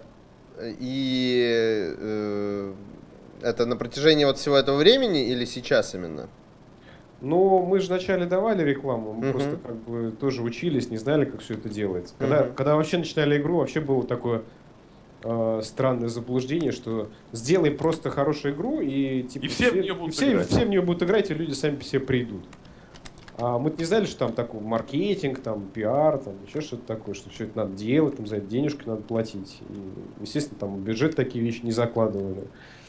и э, это на протяжении вот всего этого времени или сейчас именно? Ну, мы же вначале давали рекламу, мы Мгм. просто как бы тоже учились, не знали, как все это делается. Когда, Мгм. когда вообще начинали игру, вообще было такое э, странное заблуждение, что сделай просто хорошую игру, и, типа, И все в неё будут и все, играть. все в нее будут играть, и люди сами по себе придут. А мы не знали, что там такой маркетинг, там пиар, там еще что-то такое, что все это надо делать, там за это денежки надо платить. И, естественно, там в бюджет такие вещи не закладывали.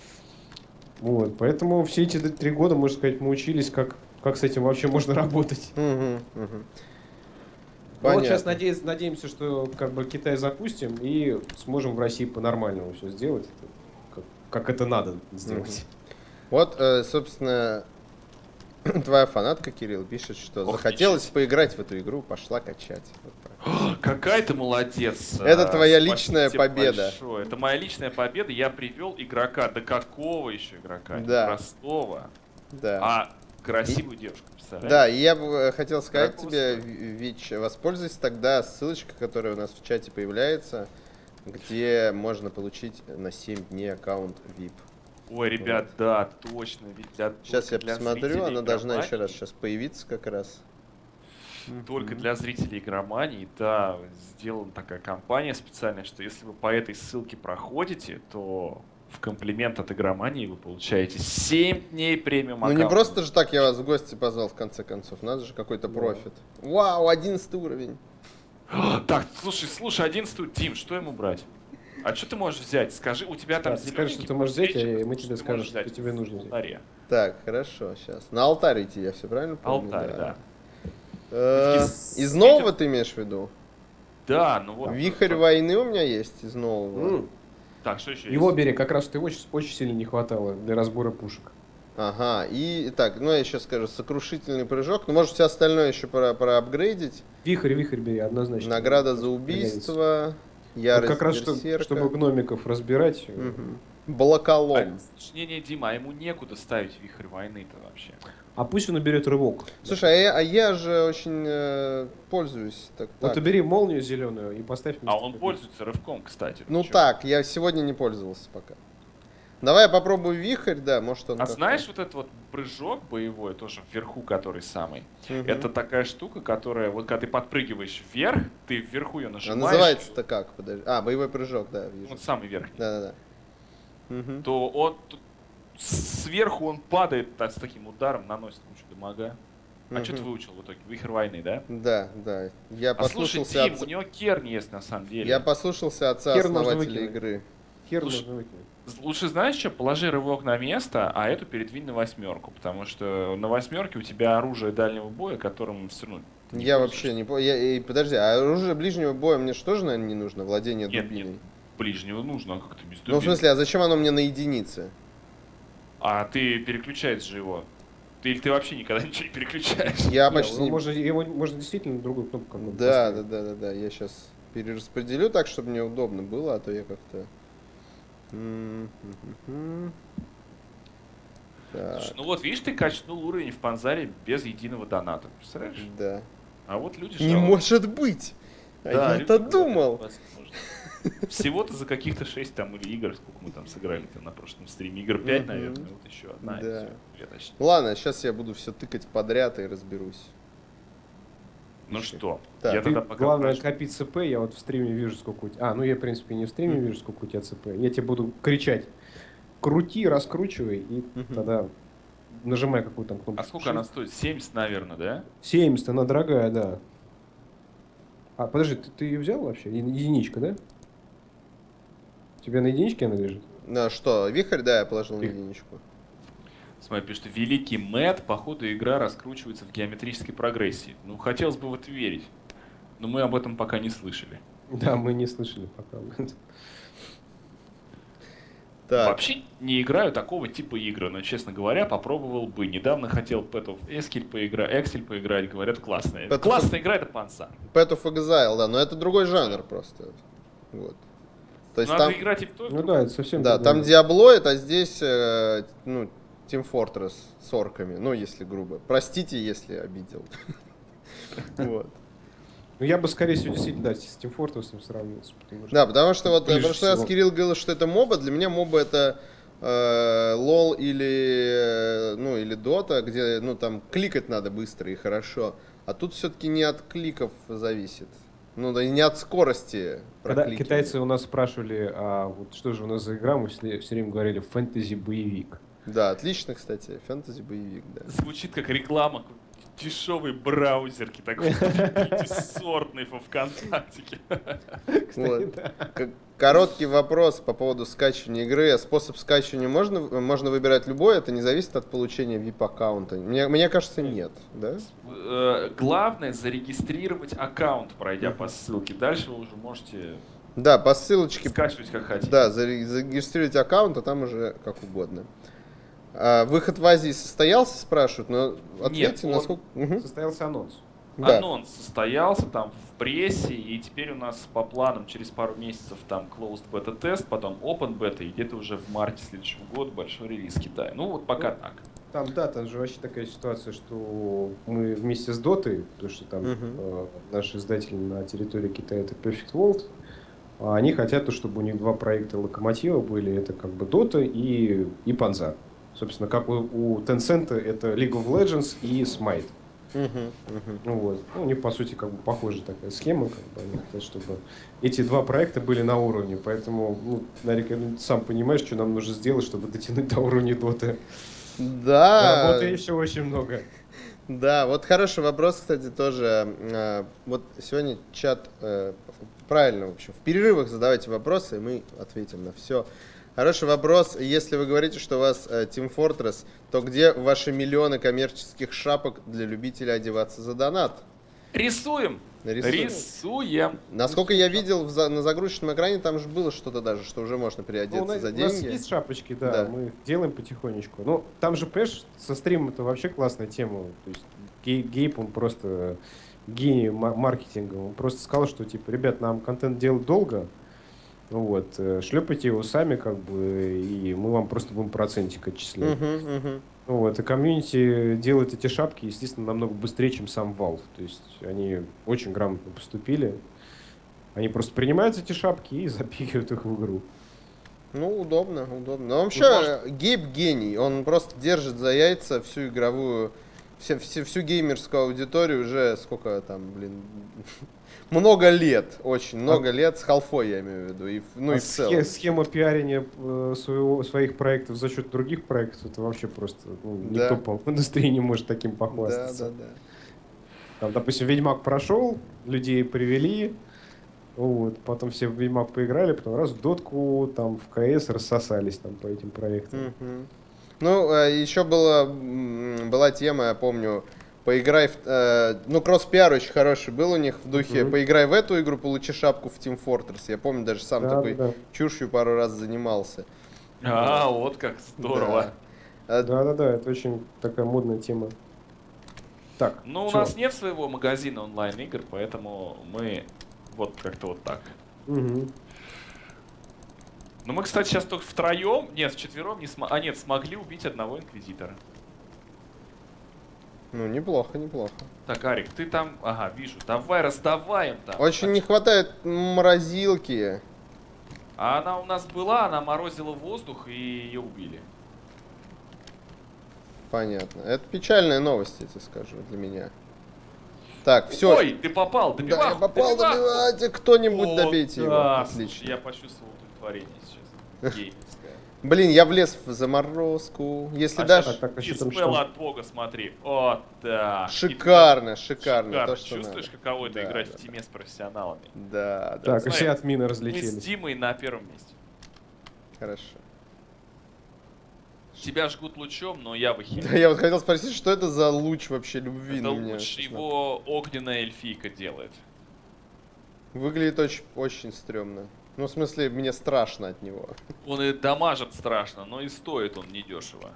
Вот, поэтому все эти три года, можно сказать, мы учились, как, как с этим вообще можно работать. Мгм, мгм. Ну, вот сейчас Понятно. надеемся, надеемся, что как бы Китай запустим и сможем в России по-нормальному все сделать, это как, как это надо сделать. Вот, э, собственно, твоя фанатка, Кирилл, пишет, что Ох, захотелось ничего поиграть в эту игру, пошла качать. Вот так. Какая ты молодец. Это а, твоя спасибо личная тебе победа. большое. Это моя личная победа. Я привел игрока. Да какого еще игрока? Не Да. простого, Да. а красивую девушку. Представляешь? Да, и я бы э, хотел сказать Какого тебе, стоит? Ви- Вич, воспользуйся тогда ссылочкой, которая у нас в чате появляется, где можно получить на семь дней аккаунт ви ай пи. Ой, ребят, да, точно. Ведь для, Сейчас только я для посмотрю, зрителей она должна еще раз игромании- сейчас появиться как раз. Только для зрителей игромании, да, сделана такая кампания специальная, что если вы по этой ссылке проходите, то в комплимент от игромании вы получаете семь дней премиум Ну не аккаунта. просто же так я вас в гости позвал в конце концов, надо же какой-то Да. профит. Вау, одиннадцатый уровень. Так, слушай, слушай, одиннадцатый, Дим, что ему брать? А что ты можешь взять? Скажи, у тебя там Да, ты скажи, зелененький что ты можешь взять, подсвечник, а мы что тебе ты скажем, можешь что взять тебе в нужно взять. алтаре. Так, хорошо, сейчас. На алтарь идти, я все правильно помню? Алтарь, да. Э, Из- Из нового ты имеешь в виду? Да, ну вот. Вихрь войны у меня есть из нового. М, Так, что еще Его есть? бери, как раз ты очень, очень сильно не хватало для разбора пушек. Ага, и так, ну я сейчас скажу, сокрушительный прыжок. Ну, может, все остальное еще пора проапгрейдить. Вихрь, вихрь бери, однозначно. Награда за Пригодится. убийство. Вот Ярость как раз, что- берсерка. чтобы гномиков разбирать. э, Мгм. Блоколом. Не, не, Дима, а ему некуда ставить вихрь войны-то вообще. А пусть он уберет рывок. Слушай, а я, а я же очень э, пользуюсь. Так, Вот так. убери молнию зеленую и поставь А вместо он такой. пользуется рывком, кстати. Ну Чё? так, я сегодня не пользовался пока. Давай я попробую вихрь, да, может он А как-то- знаешь вот этот вот прыжок боевой, тоже вверху, который самый? Мгм. Это такая штука, которая, вот когда ты подпрыгиваешь вверх, ты вверху ее А нажимаешь. называется-то как? Подожди. А, боевой прыжок, да, вижу. Вот самый верхний. Да-да-да. Мгм. То он тут сверху он падает так, с таким ударом, наносит кучу дамага. А что ты Мгм. выучил в итоге? Вихрь войны, да? Да, да. Я А слушай, послушался Дим, отца- у него керн есть на самом деле. Я послушался отца Хер нужно основателя выкинуть. игры. Хер Слушай, нужно выкинуть. Лучше знаешь что? Положи рывок на место, а эту передвинь на восьмерку. Потому что на восьмерке у тебя оружие дальнего боя, которым все равно. не Я пользуешься. вообще не понял. Подожди, а оружие ближнего боя мне же тоже, наверное, не нужно? Владение Нет, дубиной? нет, ближнего нужно, а как ты без Ну, в дубины? смысле, а зачем оно мне на единице? А ты переключаешь же его. Ты, или ты вообще никогда ничего не переключаешь? Я Не, почти ну, не... можно, его можно действительно на другую кнопку. как бы Да, да, поставить. да, да, да. Я сейчас перераспределю так, чтобы мне удобно было, а то я как-то... М, мгм, мгм. Так, Слушай, ну вот видишь, ты качнул уровень в Панзаре без единого доната. Представляешь? да. А вот люди Не жалуются. может быть! А Да, я-то люди говорят, думал. возможно. Всего-то за каких-то шесть там или игр, сколько мы там сыграли на прошлом стриме. Игр пять, Мгм. наверное, вот еще одна. и Да. всё, две точнее. Ладно, сейчас я буду все тыкать подряд и разберусь. Ну что, Так. я Ты, тогда пока... главное, прошу. копить ЦП, я вот в стриме вижу, сколько у тебя... А, ну я, в принципе, не в стриме Мгм. вижу, сколько у тебя ЦП. Я тебе буду кричать, крути, раскручивай, и Мгм. тогда нажимай какую там кнопку. А сколько она стоит? семьдесят, наверное, да? семьдесят, она дорогая, да. А, подожди, ты, ты ее взял вообще? Е- Единичка, да? У тебя на единичке она лежит? На что, вихрь, да, я положил на Вихрь. единичку. Смотри, пишет, великий Мэтт, походу игра раскручивается в геометрической прогрессии. Ну, хотелось бы в это верить. Но мы об этом пока не слышали. Да, мы не слышали пока. Так, Вообще не играю такого типа игры, но, честно говоря, попробовал бы. Недавно хотел Path of Exile поиграть, Exile поиграть, говорят, классная. Path of- Классная игра — это Панса. Path of Exile, да, но это другой жанр просто. Вот. То есть Надо там, играть и в то, и в Ну другое. да, это совсем... да, другое. там Диаблоид, а здесь, э, ну, Team Fortress с орками, ну, если грубо. Простите, если обидел. Вот. Ну я бы, скорее всего, действительно, да, с Team Fortress сравнивался. Потому что... Да, потому что вот Ближе в прошлый раз всего. Кирилл говорил, что это моба. Для меня моба это э, лол или, э, ну, или дота, где, ну, там кликать надо быстро и хорошо. А тут все-таки не от кликов зависит. Ну, да и не от скорости Когда прокликивания. китайцы у нас спрашивали, а вот что же у нас за игра, мы все, все время говорили фэнтези-боевик. Да, отлично, кстати. Фэнтези-боевик, да. Звучит как реклама дешевой браузерки, такой пятисортный во ВКонтактике. Вот. К- Короткий вопрос по поводу скачивания игры. Способ скачивания можно, можно выбирать любой, это не зависит от получения ви ай пи-аккаунта? Мне, мне кажется, нет, да? Э, Главное зарегистрировать аккаунт, пройдя по ссылке. Дальше вы уже можете Да, по ссылочке. скачивать как хотите. Да, заре- зарегистрируйте аккаунт, а там уже как угодно. А, выход в Азии состоялся, спрашивают, но ответьте, он- насколько... Мгм. Состоялся анонс. Да. Анонс состоялся там в прессе, и теперь у нас по планам через пару месяцев там closed beta тест, потом open beta, и где-то уже в марте следующего года большой релиз Китая. Ну вот пока так. Там, да, там же вообще такая ситуация, что мы вместе с Дотой, потому что там Мгм. э, наш издатель на территории Китая это Perfect World, а они хотят, то, чтобы у них два проекта локомотива были, это как бы Дота и, и Panzer. Собственно, как у, у Tencent это League of Legends и Smite. Мгм, мгм. Ну вот, ну, у них по сути как бы похожая такая схема, как бы они хотят, чтобы эти два проекта были на уровне, поэтому, ну, Нарик, я думаю, ты сам понимаешь, что нам нужно сделать, чтобы дотянуть до уровня Доты. Да, Работы еще очень много. да, вот хороший вопрос, кстати, тоже. А, Вот сегодня чат, э, правильно, в общем, в перерывах задавайте вопросы, и мы ответим на все. Хороший вопрос. Если вы говорите, что у вас э, Team Fortress, то где ваши миллионы коммерческих шапок для любителей одеваться за донат? Рисуем! Нарисуем. Рисуем! Насколько я видел в за- на загрузочном экране, там же было что-то даже, что уже можно Ну, переодеться у нас, за у нас деньги. есть шапочки, да, Да. мы их делаем потихонечку. Ну, там же, понимаешь, со стримом это вообще классная тема. То есть Гей- Гейб, он просто гений ма- маркетинга. Он просто сказал, что, типа, ребят, нам контент делать долго, ну вот, э, шлепайте его сами, как бы, и мы вам просто будем процентик отчислять. Мгм, мгм. Ну вот, и комьюнити делает эти шапки, естественно, намного быстрее, чем сам Valve. То есть они очень грамотно поступили. Они просто принимают эти шапки и запихивают их в игру. Ну, удобно, удобно. Но вообще, может- Гейб гений. Он просто держит за яйца всю игровую, все, все- всю геймерскую аудиторию уже сколько там, блин, много лет, очень много лет, с халфой я имею в виду, и, в- ну и А в схе- целом. Схема пиарения э, своего, своих проектов за счет других проектов, это вообще просто, ну, Да. никто, по в индустрии не может таким Да, похвастаться. да, да. Там, допустим, Ведьмак прошел, людей привели, вот, потом все в Ведьмак поиграли, потом раз в дотку, там, в КС рассосались там по этим проектам. Мгм. Ну, еще была, м, была тема, я помню, поиграй в... э, ну, кросс-пиар очень хороший был у них в духе, Мгм. поиграй в эту игру, получи шапку в Team Fortress. Я помню, даже сам Да, такой да, чушью пару раз занимался. А, вот как здорово. Да. А, да, да, да, это очень такая модная тема. Так, Ну, у чё? нас нет своего магазина онлайн-игр, поэтому мы вот как-то вот так. Мгм. Ну, мы, кстати, сейчас только втроем, нет, вчетвером не смогли, а нет, смогли убить одного инквизитора. Ну, неплохо, неплохо. Так, Арик, ты там... Ага, вижу. Давай раздаваем там. Очень не хватает морозилки. А она у нас была, она морозила воздух, и ее убили. Понятно. Это печальная новость, я тебе скажу, для меня. Так, все. Ой, ты попал, добивал. Да, я попал, добивал. добивайте, кто-нибудь О, добейте его. да, Отлично. слушай, я почувствовал удовлетворение сейчас. Геймерское. Блин, я влез в заморозку. Если А дашь... щас Так, а что там, Диспел что? от бога, смотри. Вот так. Шикарно, И шикарно. шикарно. То, что Чувствуешь, надо. каково это Да, играть да, в тиме с профессионалами? Да, да. Так, и Смотри, все отмины Мы с разлетелись. Димой на первом месте. Хорошо. Тебя жгут лучом, но я в Да, ахере. я вот хотел спросить, что это за луч вообще любви Это на меня? лучше честно. его огненная эльфийка делает. Выглядит очень, очень стрёмно. Ну, в смысле, мне страшно от него. Он и дамажит страшно, но и стоит он недешево.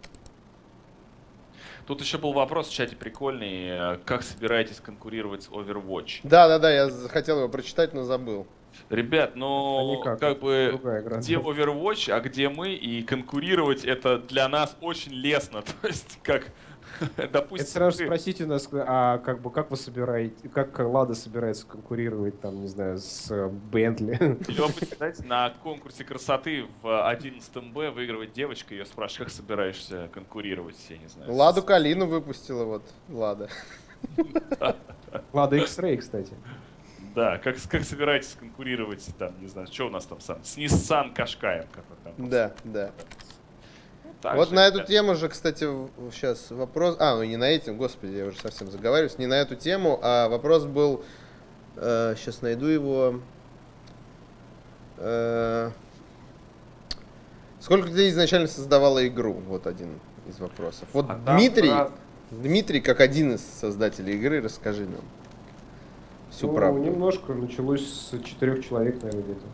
Тут еще был вопрос в чате прикольный. Как собираетесь конкурировать с Overwatch? Да-да-да, я з- хотел его прочитать, но забыл. Ребят, А ну, никак, как бы, другая игра. где Overwatch, а где мы, и конкурировать это для нас очень лестно. То есть, как, допустим, Это сразу ты- спросите у нас, а как бы как вы собираете, как Лада собирается конкурировать там, не знаю, с э, Бентли? Любопытно, знаете, на конкурсе красоты в одиннадцатом Б выигрывает девочка, ее спрашивают, как собираешься конкурировать, я не знаю. Ладу Калину выпустила вот, Лада. Лада X-Ray, кстати. Да, как, как собираетесь конкурировать, там, не знаю, что у нас там сам, с Nissan Qashqai, который там. Да, да. Ну, так Вот же, на эту ребят. тему же, кстати, сейчас вопрос... А, ну не на этим, господи, я уже совсем заговариваюсь. Не на эту тему, а вопрос был... сейчас найду его. Э, сколько ты изначально создавала игру? Вот один из вопросов. Вот А там Дмитрий, раз- Дмитрий, как один из создателей игры, расскажи нам всю Ну, правду. немножко, началось с четырех человек, наверное, где-то.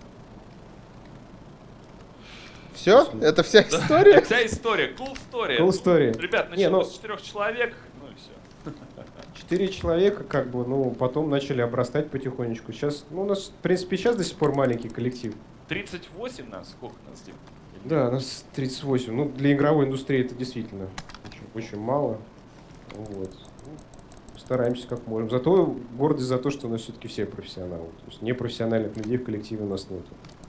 Все? Это вся история? Вся история, cool story. Cool story. Ребят, Не, ну- началось с четырех человек, ну и все. Четыре человека, как бы, ну, потом начали обрастать потихонечку. Сейчас, ну, у нас, в принципе, сейчас до сих пор маленький коллектив. тридцать восемь нас, сколько нас, Дим? Да, нас тридцать восемь. Ну, для игровой индустрии это действительно очень, очень мало. Вот. Ну, стараемся как можем. Зато горды за то, что у нас все-таки все профессионалы. То есть непрофессиональных людей в коллективе у нас нет.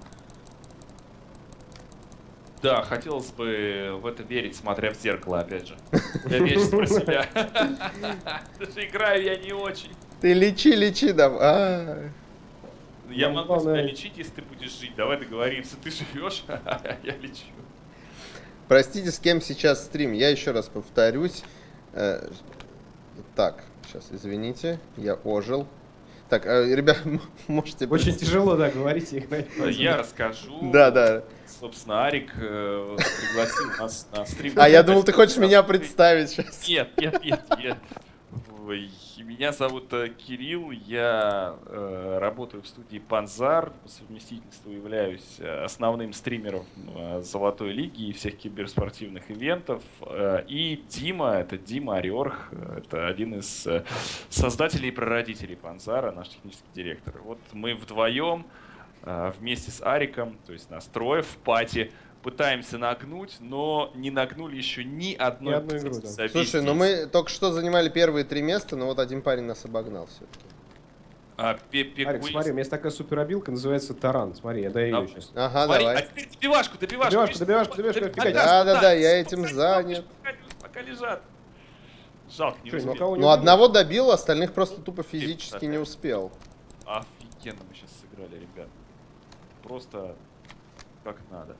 Да, хотелось бы в это верить, смотря в зеркало, опять же. Я вещь про себя. Даже играю я не очень. Ты лечи, лечи, давай. А, Я Ну, могу главное- тебя лечить, если ты будешь жить. Давай договоримся. Ты живешь, а я лечу. Простите, с кем сейчас стрим? Я еще раз повторюсь. Э, Так, сейчас, извините, я ожил. Так, э, ребят, м- можете... Очень представить- тяжело, да, говорить их. Я расскажу. Да, да. Собственно, Арик э, пригласил нас на стрим. А я думал, ты хочешь меня представить сейчас. Нет, нет, нет, нет. Ой, меня зовут э, Кирилл, я э, работаю в студии Панзар, по совместительству являюсь э, основным стримером э, Золотой Лиги и всех киберспортивных ивентов. Э, и Дима, это Дима Орёрх, э, это один из э, создателей и прародителей Панзара, наш технический директор. Вот мы вдвоем э, вместе с Ариком, то есть нас трое в пати, пытаемся нагнуть, но не нагнули еще ни одной Ни одной игры, да. за весь Слушай, ну день. мы только что занимали первые три места, но вот один парень нас обогнал все-таки. А, пе- пе- Арик, куис- смотри, у меня есть такая суперобилка, называется Таран. Смотри, я даю А, ее сейчас. Ага, Смотри, давай. а теперь добивашку, добивашку. Добивашку, видишь? добивашку, добивашку, Доби- офигеть. Пока, Да-да-да, пока, я пока, этим пока, занят. Пока, пока лежат. Жалко, не Что, ну, успел. кого не Ну, убил? одного добил, остальных просто тупо физически кстати. не успел. Офигенно мы сейчас сыграли, ребят. Просто как надо.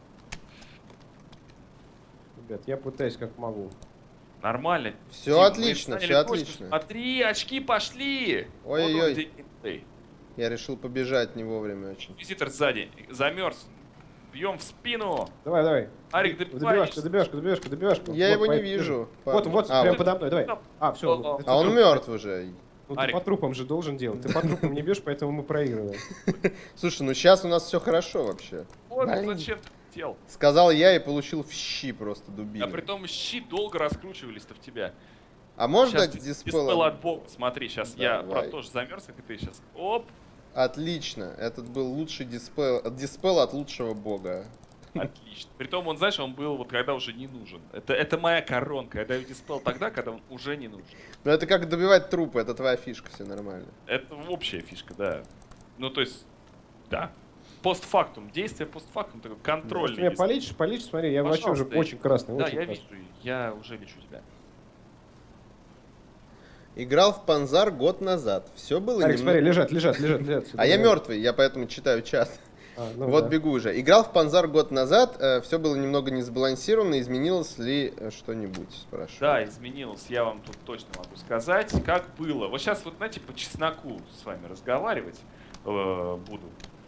Ребят, я пытаюсь как могу. Нормально. Всё Дим, мы отлично, заняли всё точку. отлично. Смотри, очки пошли. Вот он, Ой-ой-ой. где геймплей. Я решил побежать не вовремя очень. Инквизитор сзади. Замерз. Бьем в спину. Давай, давай. Арик, В добивай. добивашку, добивашку, добивашку, добивашку. Я Вот, его не поэтому- вижу. Вот, парни. вот, а, прям вот. подо мной, давай. А, все. О-о. А он мертв уже. Ну ты Арик. по трупам же должен делать. Ты по трупам не бьешь, поэтому мы проигрываем. Слушай, ну сейчас у нас все хорошо вообще. Вот Блин. зачем ты хотел. Сказал я и получил в щи просто А дубиной. при том щи долго раскручивались-то в тебя. А можно Сейчас диспел? диспел от бога. Смотри, сейчас я Давай. про тоже замерз, как и ты сейчас. Оп. Отлично. Этот был лучший диспел, диспел от лучшего бога. Отлично. Притом он, знаешь, он был вот когда уже не нужен. Это, это моя коронка. Я даю диспел тогда, когда он уже не нужен. Ну это как добивать трупы, это твоя фишка, все нормально. Это общая фишка, да. Ну, то есть, да. Постфактум. Действие постфактум, такой контрольный. Ты меня полечишь, полечишь, смотри, я вообще уже Пожалуйста. очень красный. Да, очень я красный. вижу. Я уже лечу тебя. Играл в Панзар год назад. Все было Арик, немного... смотри, лежат, лежат, лежат, лежат. А я мертвый, я поэтому читаю чат. А, ну Вот да. бегу уже. Играл в Панзар год назад, э, все было немного несбалансировано, изменилось ли э, что-нибудь, спрашиваю. Да, изменилось, я вам тут точно могу сказать, как было. Вот сейчас вот, знаете, по чесноку с вами разговаривать э, буду.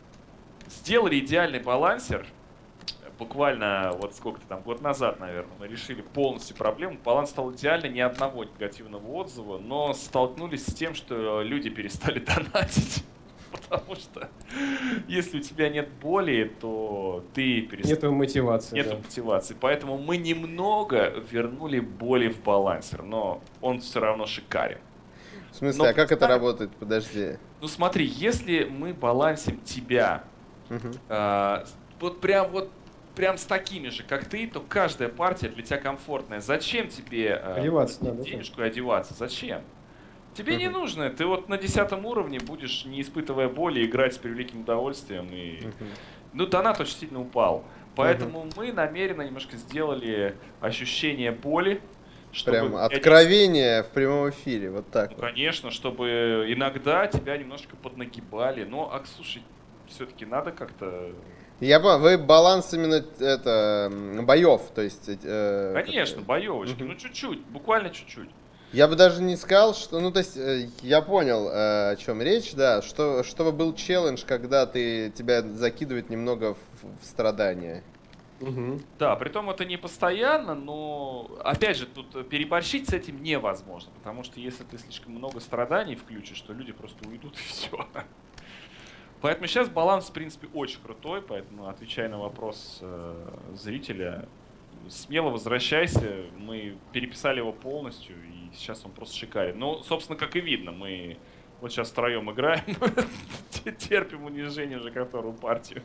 Сделали идеальный балансер. Буквально вот сколько-то там, год назад, наверное, мы решили полностью проблему. Баланс стал идеальный, ни одного негативного отзыва, но столкнулись с тем, что люди перестали донатить. Потому что если у тебя нет боли, то ты перестал... Нету мотивации. Нету да. мотивации. Поэтому мы немного вернули боли в балансер, но он все равно шикарен. В смысле, Но а как это представь- работает? Подожди. Ну смотри, если мы балансим тебя Мгм. а, вот прям вот прям с такими же, как ты, то каждая партия для тебя комфортная. Зачем тебе а, Одеваться платить надо, да. денежку и одеваться? Зачем? Тебе не Мгм. нужно. Ты вот на десятом уровне будешь, не испытывая боли, играть с превеликим удовольствием. И... Мгм. Ну, донат очень сильно упал. Поэтому мы намеренно немножко сделали ощущение боли. Чтобы Прям периодически- откровение в прямом эфире, вот так Ну, вот. конечно, чтобы иногда тебя немножко поднагибали. Но, а слушай, все-таки надо как-то... Я понял, вы баланс именно это м, боев, то есть... э, Конечно, как- боевочки. Мгм. Ну, чуть-чуть, буквально чуть-чуть. Я бы даже не сказал, что, ну, то есть, э, я понял, э, о чем речь, да, что, чтобы был челлендж, когда ты, тебя закидывает немного в, в страдания. Мгм. Да, притом это не постоянно, но, опять же, тут переборщить с этим невозможно, потому что если ты слишком много страданий включишь, то люди просто уйдут и все. Поэтому сейчас баланс, в принципе, очень крутой, поэтому, отвечая на вопрос э, зрителя, смело возвращайся, мы переписали его полностью, и сейчас он просто шикарен. Ну, собственно, как и видно, мы вот сейчас втроем играем, терпим унижение уже которую партию.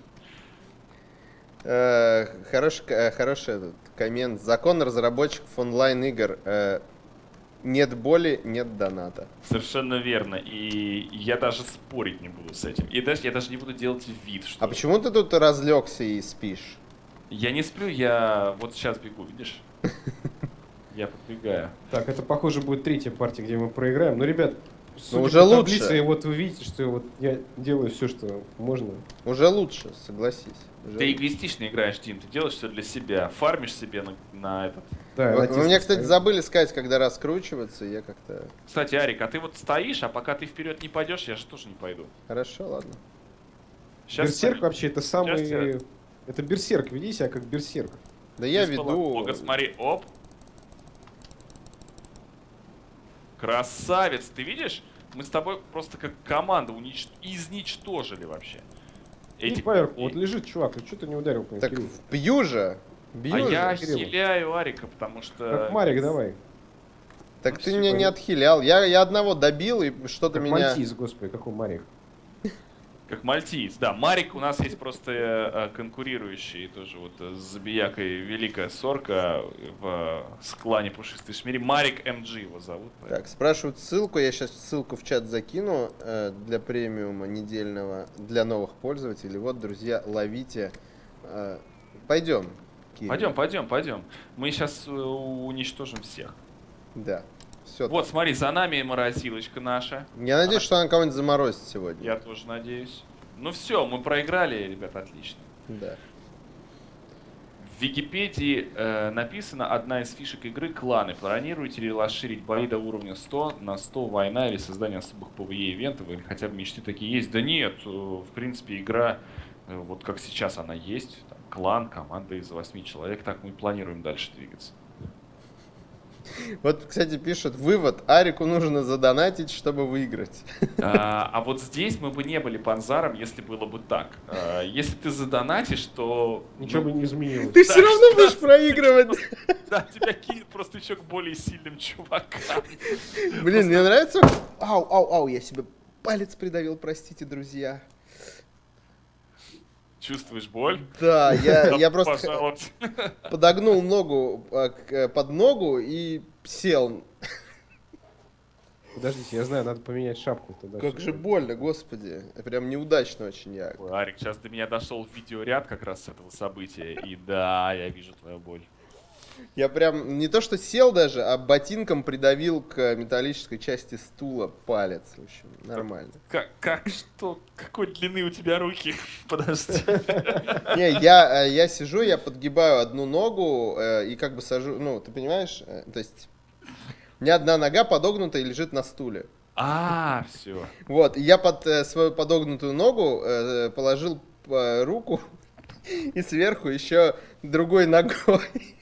Э, Хороший, э, хороший этот коммент. Закон разработчиков онлайн-игр. э, Нет боли, нет доната. Совершенно верно. И я даже спорить не буду с этим. И даже я даже не буду делать вид, что... А почему ты тут разлегся и спишь? Я не сплю, я вот сейчас бегу, видишь? Я подбегаю. Так, это, похоже, будет третья партия, где мы проиграем. Но, ребят, судя уже по лучше. таблице, вот вы видите, что вот я делаю все, что можно. Уже лучше, согласись. Уже Ты лучше. эгоистично играешь, Дим, ты делаешь все для себя. Фармишь себе на, на этот... Да, Вы, на вы мне, тесте кстати, стоит. забыли сказать, когда раскручиваться, я как-то... Кстати, Арик, а ты вот стоишь, а пока ты вперед не пойдешь, я же тоже не пойду. Хорошо, ладно. Сейчас Берсерк вообще это самый... Сейчас я- Это берсерк, веди себя как берсерк. Да я веду... Ого, смотри, оп. Красавец, ты видишь? Мы с тобой просто как команда унич... изничтожили вообще. И Этих поверх, людей. вот лежит чувак, ну что ты не ударил по нему, Так Кирилл? бью же. Бью А же. я Кирилл. хиляю Арика, потому что... Как Марик, давай. Так ну, ты всё, меня не понятно. отхилял. Я, я одного добил, и что-то Как меня... Мальтиз, господи, какой Марик. Как мальтиец, да. Марик у нас есть просто э, конкурирующий тоже вот э, с Забиякой Великая Сорка в э, с клане Пушистой Шмири. Марик эм джи его зовут. Так, спрашивают ссылку. Я сейчас ссылку в чат закину э, для премиума недельного для новых пользователей. Вот, друзья, ловите. Э, пойдем. Кирилл. Пойдем, пойдем, пойдем. Мы сейчас уничтожим всех. Да. Все. Вот, смотри, за нами морозилочка наша. Я надеюсь, что она кого-нибудь заморозит сегодня. Я тоже надеюсь. Ну все, мы проиграли, ребят, отлично. Да. В Википедии э, написано: одна из фишек игры — кланы. Планируете ли расширить бои до уровня сто на сто война или создание особых пэ вэ е-ивентов, или хотя бы мечты такие есть? Да нет, э, в принципе, игра, э, вот как сейчас она есть, там, клан, команда из восьми человек, так мы и планируем дальше двигаться. Вот, кстати, пишут, вывод, Арику нужно задонатить, чтобы выиграть. А, а вот здесь мы бы не были панзаром, если было бы так. А, если ты задонатишь, то... Ничего ну, бы не изменилось. Ты Да, все равно да, будешь проигрывать. Да, тебя кинет просто еще к более сильным чувакам. Блин, мне нравится... Ау, ау, ау, я себе палец придавил, простите, друзья. Чувствуешь боль? Да, я, я просто Пожалуйста. подогнул ногу а, к- под ногу и сел. Подождите, я знаю, надо поменять шапку тогда. Как же больно, господи. Прям неудачно очень я. Ой, Арик, сейчас до меня дошел видеоряд как раз с этого события. И да, я вижу твою боль. Я прям не то что сел даже, а ботинком придавил к металлической части стула палец. В общем, нормально. Как, как что? Какой длины у тебя руки? Подожди. Не, я, э, я сижу, я подгибаю одну ногу э, и как бы сажу, ну, ты понимаешь? Э, То есть у меня одна нога подогнута и лежит на стуле. А, все. Вот, и я под э, свою подогнутую ногу э, положил э, руку и сверху еще другой ногой.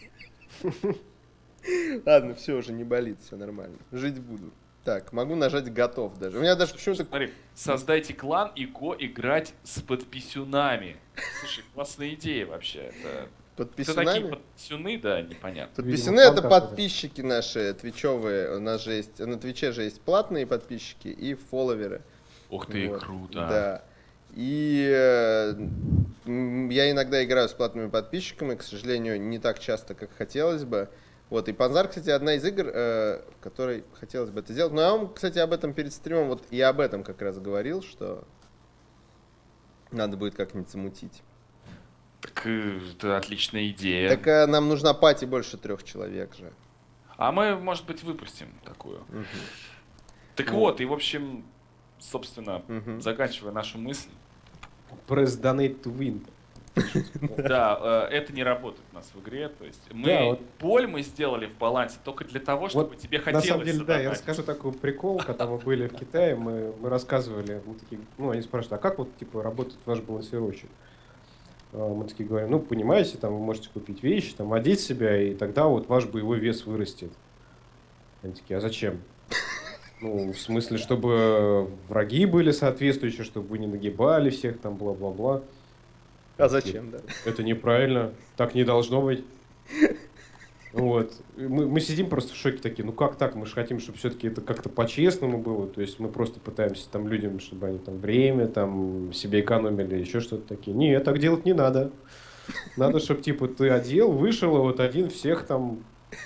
Ладно, все, уже не болит, все нормально. Жить буду. Так, могу нажать готов даже. У меня даже почему-то... Смотри, создайте клан и го играть с подписюнами. Слушай, классная идея вообще. Это... Кто такие Подписюнами? подписюны, да, непонятно. Подписюны Видимо, это фанаты. подписчики наши твичевые. У нас же есть, на твиче же есть платные подписчики и фолловеры. Ух ты, Вот, круто. Да. И э, м, я иногда играю с платными подписчиками, к сожалению, не так часто, как хотелось бы. Вот, и Панзар, кстати, одна из игр, э, которой хотелось бы это сделать. Но я вам, кстати, об этом перед стримом, вот и об этом как раз говорил, что надо будет как-нибудь замутить. Так э, это отличная идея. Так э, нам нужна пати больше трех человек же. А мы, может быть, выпустим такую. Мгм. Так Ну. вот, и в общем, собственно, Мгм. заканчивая нашу мысль, Press donate to win. да, э, это не работает у нас в игре. То есть мы Да, вот. боль мы сделали в балансе только для того, чтобы Вот тебе На хотелось самом деле, да, я задонатить. расскажу такой прикол, когда мы были в Китае, мы, мы рассказывали, мы такие, ну, они спрашивают, а как вот, типа, работает ваш балансировщик? А Мы такие говорим, ну, понимаете, там, вы можете купить вещи, там, одеть себя, и тогда вот ваш боевой вес вырастет. Они такие, а зачем? Ну, в смысле, чтобы враги были соответствующие, чтобы вы не нагибали всех, там, бла-бла-бла. А зачем, да? Это неправильно, так не должно быть. Вот. И Мы, мы сидим просто в шоке такие, ну как так, мы же хотим, чтобы все-таки это как-то по-честному было, то есть мы просто пытаемся там людям, чтобы они там время, там себе экономили, еще что-то такие. Нет, так делать не надо. Надо, чтобы типа ты одел, вышел, и вот один всех там...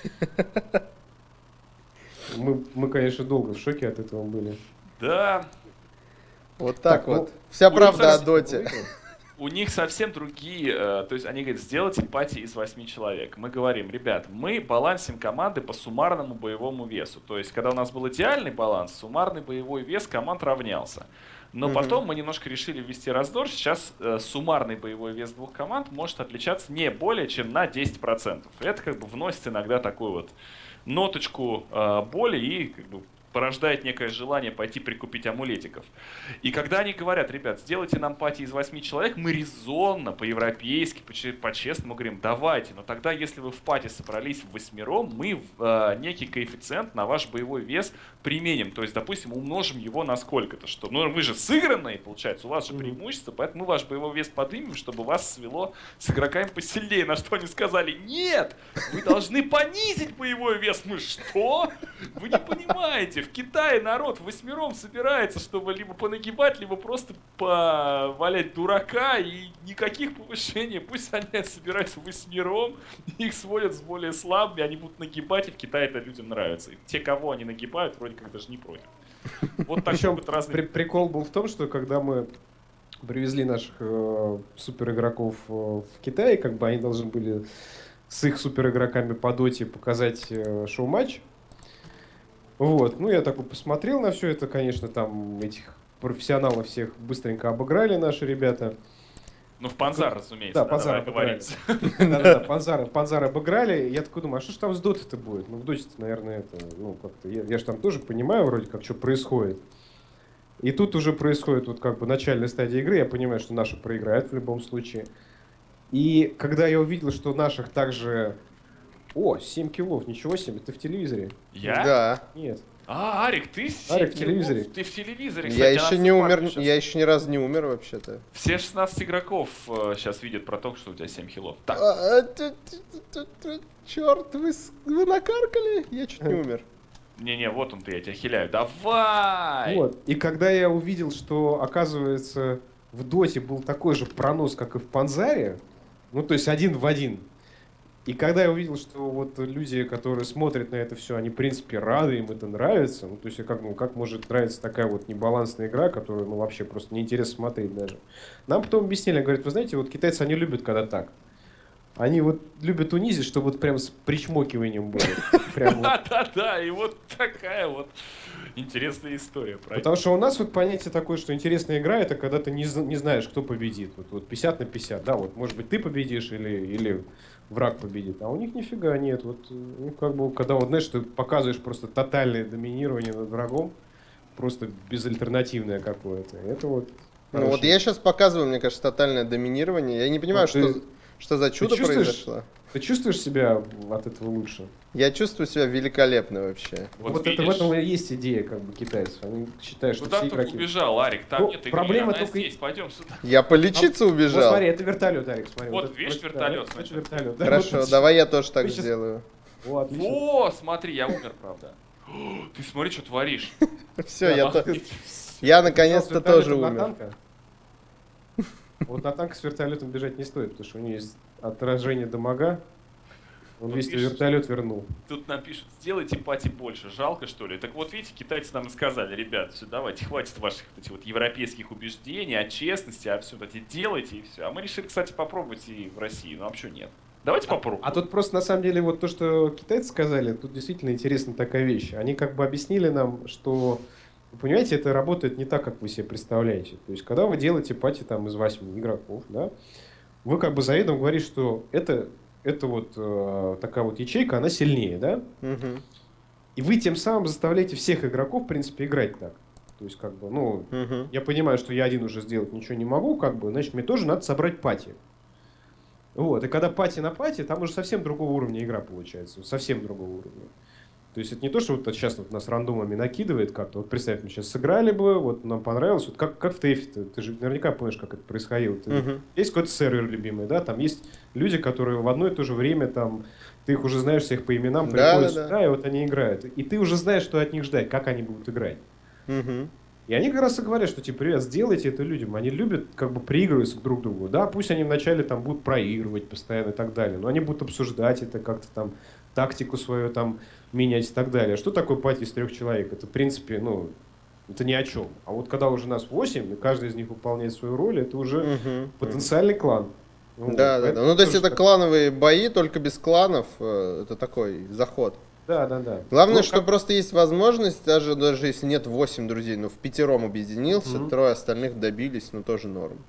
Мы, мы, конечно, долго в шоке от этого были. Да, Вот так, Так, ну, вот. Вся ну, правда о кстати, доте. у них совсем другие, э, то есть они говорят, сделайте пати из восьми человек. Мы говорим, ребят, мы балансим команды по суммарному боевому весу. То есть, когда у нас был идеальный баланс, суммарный боевой вес команд равнялся. Но Мгм. потом мы немножко решили ввести раздор. Сейчас э, суммарный боевой вес двух команд может отличаться не более чем на десять процентов. Это как бы вносит иногда такую вот ноточку э, боли и как бы порождает некое желание пойти прикупить амулетиков. И когда они говорят, ребят, сделайте нам пати из восьми человек, мы резонно, по-европейски, поче- по-честному говорим, давайте, но тогда, если вы в пати собрались в восьмером, мы э, некий коэффициент на ваш боевой вес применим. То есть, допустим, умножим его на сколько-то, что, ну, вы же сыгранные, получается, у вас же преимущество, поэтому мы ваш боевой вес поднимем, чтобы вас свело с игроками посильнее. На что они сказали, нет, вы должны понизить боевой вес. Мы что? Вы не понимаете, в Китае народ восьмером собирается, чтобы либо понагибать, либо просто повалять дурака, и никаких повышений. Пусть они собираются восьмером, их сводят с более слабыми, они будут нагибать, и в Китае это людям нравится. И те, кого они нагибают, вроде как даже не против. Вот так Причем вот разные... при- прикол был в том, что когда мы привезли наших э, супер игроков э, в Китай, как бы они должны были с их супер игроками по доте показать э, шоу-матч. Вот, ну я такой посмотрел на все это, конечно, там этих профессионалов всех быстренько обыграли наши ребята. Ну, в Панзар, разумеется. Да, Панзар давай обыграли. говорить. Да-да-да, Панзар, Панзар обыграли. Я такой думаю, а что ж там с дотой-то будет? Ну, в доте-то, наверное, это, ну, как-то, я, я же там тоже понимаю вроде как, что происходит. И тут уже происходит вот как бы начальная стадия игры, я понимаю, что наши проиграют в любом случае. И когда я увидел, что наших также... О, семь киллов, ничего себе, ты в телевизоре? Я? Да. Нет. А, Арик, ты Арик в семь телевизоре. киллов, Ты в телевизоре, Я кстати, еще нас не в парке умер, сейчас. я еще ни разу не умер вообще-то. Все шестнадцать игроков э, сейчас видят про то, что у тебя семь хилов. Так, Черт, вы, с- вы накаркали? Я чуть не умер. не-не, вот он ты, я тебя хиляю. Давай! Вот. И когда я увидел, что, оказывается, в Доте был такой же пронос, как и в Панзаре, ну, то есть один в один. И когда я увидел, что вот люди, которые смотрят на это все, они, в принципе, рады, им это нравится, ну, то есть, как, ну, как может нравиться такая вот небалансная игра, которую, ну, вообще просто неинтересно смотреть даже. Нам потом объяснили, говорят, вы знаете, вот китайцы, они любят, когда так. Они вот любят унизить, чтобы вот прям с причмокиванием было. Да-да-да, и вот такая вот интересная история. Потому что у нас вот понятие такое, что интересная игра, это когда ты не, не знаешь, кто победит. Вот, вот пятьдесят на пятьдесят, да, вот может быть ты победишь или, или враг победит. А у них нифига нет. Вот, ну, как бы, когда вот, знаешь, ты показываешь просто тотальное доминирование над врагом, просто безальтернативное какое-то. Это вот... Ну вот я сейчас показываю, мне кажется, тотальное доминирование. Я не понимаю, ну, что... ты... Что за чудо произошло? Ты чувствуешь себя от этого лучше? Я чувствую себя великолепно вообще. Вот, вот это в этом и есть идея как бы китайцев. Они считают, что Куда все ты игроки... убежал, Арик? Там ну, нет игры, проблема она только... здесь, пойдем сюда. Я полечиться а, убежал. Вот смотри, это вертолет, Арик, смотри. Вот, вот видишь, это, вертолет, да, значит. это вертолет. Хорошо, да, вот, давай я тоже так сейчас... сделаю. О, отлично. О, смотри, я умер, правда. Ты смотри, что творишь. Все, я то... Я наконец-то тоже умер. Вот на танк с вертолетом бежать не стоит, потому что у него есть отражение дамага. Он весь вертолет вернул. Тут напишут, сделайте пати больше, жалко что ли? Так вот видите, китайцы нам и сказали, ребят, все, давайте, хватит ваших вот этих вот европейских убеждений, о честности, о всем, давайте делайте и все. А мы решили, кстати, попробовать и в России, ну а почему нет? Давайте попробуем. А, а тут просто на самом деле вот то, что китайцы сказали, тут действительно интересная такая вещь. Они как бы объяснили нам, что, вы понимаете, это работает не так, как вы себе представляете. То есть, когда вы делаете пати там из восьми игроков, да, вы как бы заведомо говорите, что это, это вот э, такая вот ячейка, она сильнее, да? Угу. И вы тем самым заставляете всех игроков, в принципе, играть так. То есть, как бы, ну, Угу. я понимаю, что я один уже сделать ничего не могу, как бы, значит, мне тоже надо собрать пати. Вот, и когда пати на пати, там уже совсем другого уровня игра получается, совсем другого уровня. То есть это не то, что вот сейчас вот нас рандомами накидывает как-то. Вот представь, мы сейчас сыграли бы, вот нам понравилось, вот как, как в Тэфе, ты, ты же наверняка помнишь, как это происходило. Ты, Uh-huh. Есть какой-то сервер любимый, да, там есть люди, которые в одно и то же время, там, ты их уже знаешь всех по именам, приходят да, сюда, да. и вот они играют. И ты уже знаешь, что от них ждать, как они будут играть. Угу. И они как раз и говорят, что типа, ребят, сделайте это людям. Они любят как бы приигрываться друг к другу. Да, пусть они вначале там будут проигрывать постоянно и так далее, но они будут обсуждать это как-то там, тактику свою там менять и так далее. Что такое пати из трех человек? Это, в принципе, ну, это ни о чем. А вот когда уже нас восемь, и каждый из них выполняет свою роль, это уже Угу. потенциальный клан. Ну, Да, да, да. Ну, то есть это так... клановые бои, только без кланов. Это такой заход. Да, да, да. Главное, ну, что как... просто есть возможность, даже, даже если нет восемь друзей, но в пятером объединился, Мгм. трое остальных добились, ну тоже норм.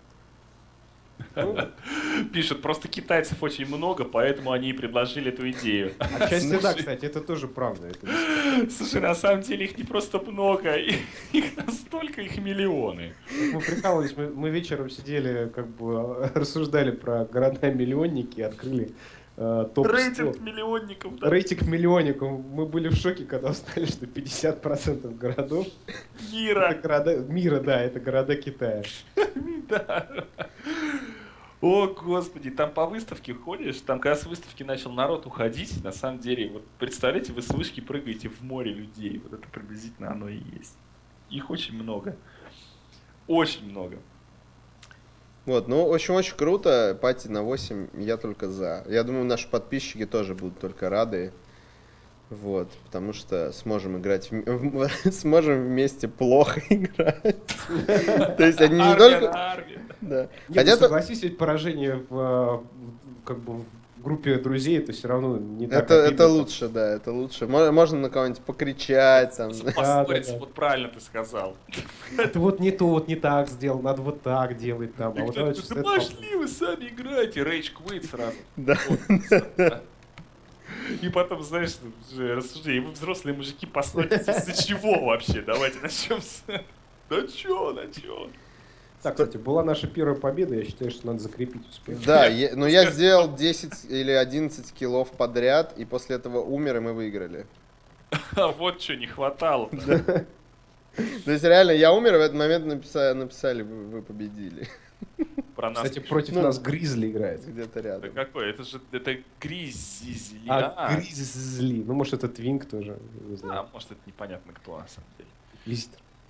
Пишут, просто китайцев очень много, поэтому они и предложили эту идею. Отчасти да, кстати, это тоже правда. Это... Слушай, на самом деле их не просто много, их настолько, их миллионы. Мы прикалывались, мы, мы вечером сидели, как бы рассуждали про города-миллионники, открыли э, топ сто. Рейтинг миллионников, да. Рейтинг миллионников. Мы были в шоке, когда узнали, что пятьдесят процентов городов Мира. это города, мира, да, это города Китая. Да. О, господи, там по выставке ходишь, там когда с выставки начал народ уходить, на самом деле, вот представляете, вы с вышки прыгаете в море людей, вот это приблизительно оно и есть. Их очень много. Очень много. Вот, ну, в общем, очень круто. Пати на восемь, я только за. Я думаю, наши подписчики тоже будут только рады. Вот, потому что сможем играть, в- в- сможем вместе плохо играть. То есть они не Армия только... на армию. Да. Нет, Хотя ну, то- согласись, ведь поражение в, в- как бы, в группе друзей, это все равно не так Это, обидно. это лучше, да, это лучше. Мо- Можно на кого-нибудь покричать, там. Поссориться, да, да. вот правильно ты сказал. Это вот не то, вот не так сделал, надо вот так делать там. А И вот кто-то давайте говорит, вот да это пошли вы сами играйте, рейдж квит сразу. Да. Вот. И потом, знаешь, уже рассуждение, вы взрослые мужики, поссоритесь из-за чего вообще? Давайте начнем с... Да чё, да чё? Так, кстати, была наша первая победа, я считаю, что надо закрепить успех. Да, я- но я сделал десять или одиннадцать киллов подряд, и после этого умер, и мы выиграли. А вот что не хватало. То есть реально я умер, и в этот момент написали, написали вы, вы победили. Про нас Кстати, пишут. против Ну, нас Гризли играет. Где-то Да рядом. какой? Это же это Гризли. А, А, Гризли. Ну, может, это Твинк тоже, не а, знаю. может, это непонятно кто на самом деле. Листер.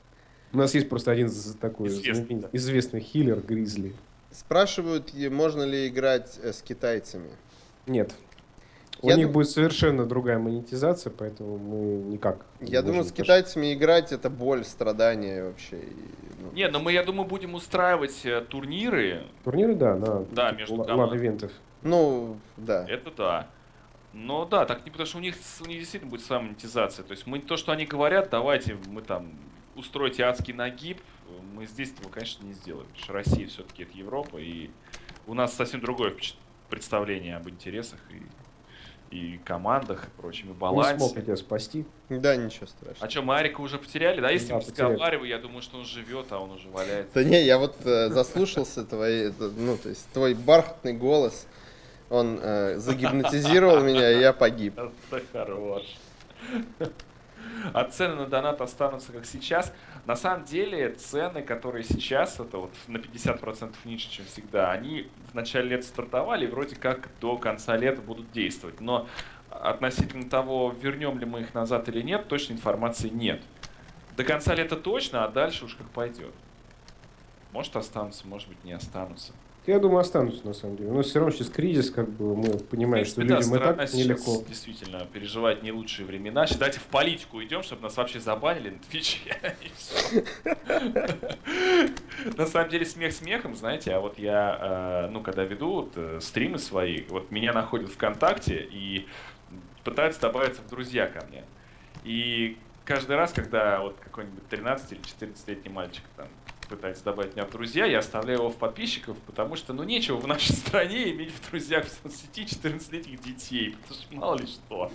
У нас есть просто один з- такой Известный, знаменитый- да. известный хиллер Гризли. Спрашивают, и можно ли играть э, с китайцами. Нет. У Я них дум- будет совершенно другая монетизация, поэтому мы никак. не Я думаю, можем с китайцами играть это боль, страдания вообще. и, ну, Не, но мы, я думаю, будем устраивать э, турниры. пошли. Турниры, да, на Да, между ла- команд. лан-ивентов. Ну, да. Это да. Но да, так не потому что у них, с- у них действительно будет своя монетизация. То есть мы то, что они говорят, давайте мы там устройте адский нагиб, мы здесь этого, конечно, не сделаем. Потому что Россия все-таки это Европа, и у нас совсем другое впечат- представление об интересах и, и командах, и прочем, и Не смог балансе. я тебя спасти. Да, ничего страшного. А что, мы Арика уже потеряли? Да, если Да, не потеряли. разговариваю, я думаю, что он живет, а он уже валяется. Да не, я вот э, заслушался твоей, это, ну, то есть твой бархатный голос, он э, загипнотизировал меня, и я погиб. Это хорош. А цены на донат останутся как сейчас. На самом деле цены, которые сейчас, это вот на пятьдесят процентов ниже, чем всегда, они в начале лета стартовали и вроде как до конца лета будут действовать. Но относительно того, вернем ли мы их назад или нет, точной информации нет. До конца лета точно, а дальше уж как пойдет. Может останутся, может быть не останутся. Я думаю, останутся на самом деле. Но все равно сейчас кризис, как бы мы понимаем, В что принципе, да, людям и страна так сейчас нелегко. действительно переживает не лучшие времена. Сейчас давайте в политику идем, чтобы нас вообще забанили на Твиче. и всё. На самом деле смех смехом, знаете, а вот я, э, ну, когда веду вот, э, стримы свои, вот меня находят ВКонтакте и пытаются добавиться в друзья ко мне. И каждый раз, когда вот какой-нибудь тринадцати- или четырнадцатилетний мальчик там пытается добавить меня в друзья, я оставляю его в подписчиков, потому что, ну, нечего в нашей стране иметь в друзьях в соцсети четырнадцатилетних детей, потому что мало ли что.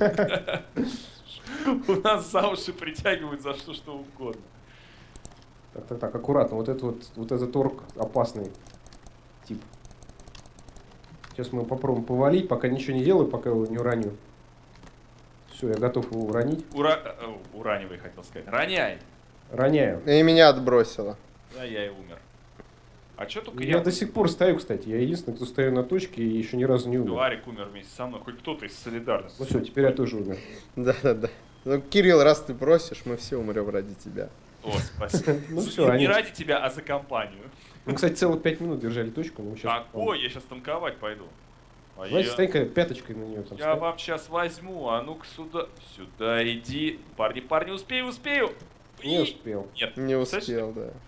У нас за уши притягивают за что что угодно. Так, так, так, аккуратно. Вот, это вот, вот этот орк опасный тип. Сейчас мы попробуем повалить, пока ничего не делаю, пока его не уроню. Все, я готов его уронить. Ура... э, Уранивай, хотел сказать. Роняй! Роняю. И меня отбросило. Да, я и умер. А что только Я я... до сих пор стою, кстати. Я единственный, кто стою на точке и еще ни разу не умер. Арик умер вместе со мной, хоть кто-то из солидарности. Ну все, теперь я тоже умер. Да-да-да. Ну, Кирилл, раз ты просишь, мы все умрем ради тебя. О, спасибо. Ну Не- всё, не они- ради тебя, а за компанию. Мы, кстати, целых пять минут держали точку. Но сейчас... Какой? Я сейчас танковать пойду. А Давайте я- стань-ка пяточкой на нее. Там, Я стань. вам сейчас возьму, а ну-ка сюда. Сюда иди. Парни, парни, успею, успею. Не И- успел. Нет, Не представляешь, успел, да.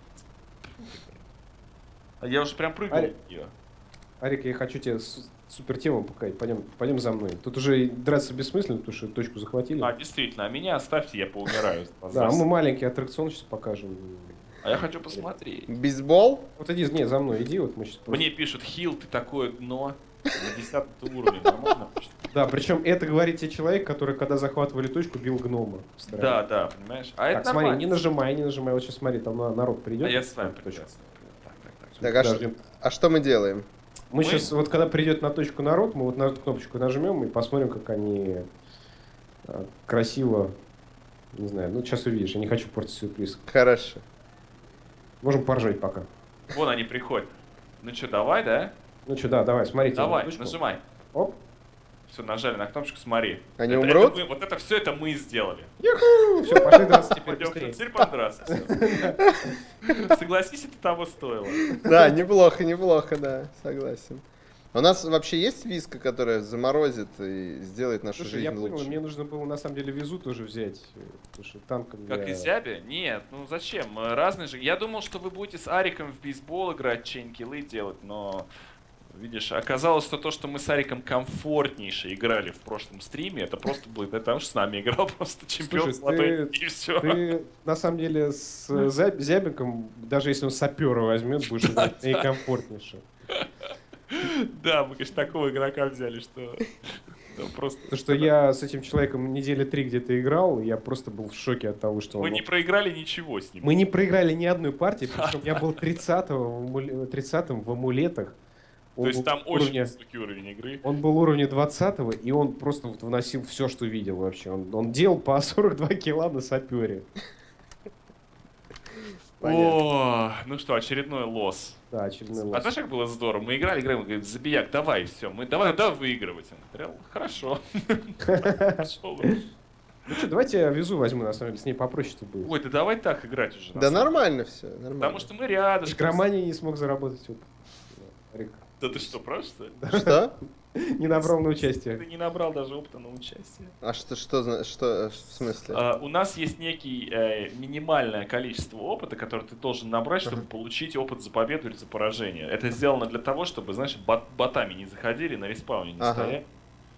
а я уже прям прыгнул. Ари- в неё. Арик, я хочу тебе с- супер тему показать. Пойдем, пойдем за мной. Тут уже драться бессмысленно, потому что точку захватили. А, действительно, а меня оставьте, я поумираю. Да, а мы маленький аттракцион сейчас покажем. А я хочу посмотреть. Бейсбол? Вот иди, не, за мной иди, вот мы сейчас просто... Мне пишут, Хил, ты такое дно. На десятом уровне, нормально? Да, причем это говорит тебе человек, который, когда захватывали точку, бил гнома. в стороне. Да, да, понимаешь? А Так, это смотри, нормально. не нажимай, не нажимай. Вот сейчас смотри, там на- народ придет. А я с вами Точку. прекрасно. Так, так, так. Так, а, ш- Подождем. а что мы делаем? Мы, Мы- сейчас, вот когда придет на точку народ, мы вот на эту кнопочку нажмем и посмотрим, как они а, красиво, не знаю, ну сейчас увидишь, я не хочу портить сюрприз. Хорошо. Можем поржать пока. Вон они приходят. Ну что, давай, да? Ну что, да, давай, смотрите. Давай, на точку. нажимай. Оп. Все, нажали на кнопочку, смотри. Они Это- умрут? это мы- вот это все это мы сделали. Все, пошли драться теперь Пойдем быстрее. теперь подраться. всё. Согласись, это того стоило. Да, неплохо, неплохо, да, согласен. У нас вообще есть виска, которая заморозит и сделает нашу Слушай, жизнь я понял, лучше? мне нужно было на самом деле визу тоже взять, э, потому что танком Как я... и Зябе? Нет, ну зачем? Э, Разные же. Я думал, что вы будете с Ариком в бейсбол играть, чейн-киллы делать, но... Видишь, оказалось, что то, что мы с Ариком комфортнейше играли в прошлом стриме, это просто будет потому, что с нами играл просто чемпион Слушай, золотой, ты- и все. Ты на самом деле с э, Зяб- Зябиком, даже если он сапера возьмет, будешь играть наикомфортнейше. Да, мы, конечно, такого игрока взяли, что... ну, просто... Потому что я с этим человеком недели три где-то играл, и я просто был в шоке от того, что Мы он... не проиграли ничего с ним. Мы не проиграли ни одной партии, причем я был тридцатым в амуле- тридцатым в амулетах. Он То есть был там очень уровня- высокий уровень игры. Он был уровня двадцатого, и он просто вот вносил все, что видел вообще. Он, он делал по сорок два килла на сапере. Понятно. О, ну что, очередной лосс. Да, очередной А лос. знаешь, как было здорово? Мы играли, играли, он говорит, Забияк, давай, все, мы давай, давай выигрывать. Он говорил, хорошо. Пошел. Ну что, давайте я визу возьму, на самом деле, с ней попроще-то будет. Ой, да давай так играть уже. Да нормально все, нормально. Потому что мы рядом. Игромания не смог заработать опыт. Рик. Да ты что, правда, что ли? Что? Не набрал на участие. Ты не набрал даже опыта на участие. А что, что, зна- что, в смысле? А, у нас есть некий э, минимальное количество опыта, которое ты должен набрать, чтобы Ага. получить опыт за победу или за поражение. Это сделано для того, чтобы, знаешь, бот- ботами не заходили, на респауне не Ага. стояли.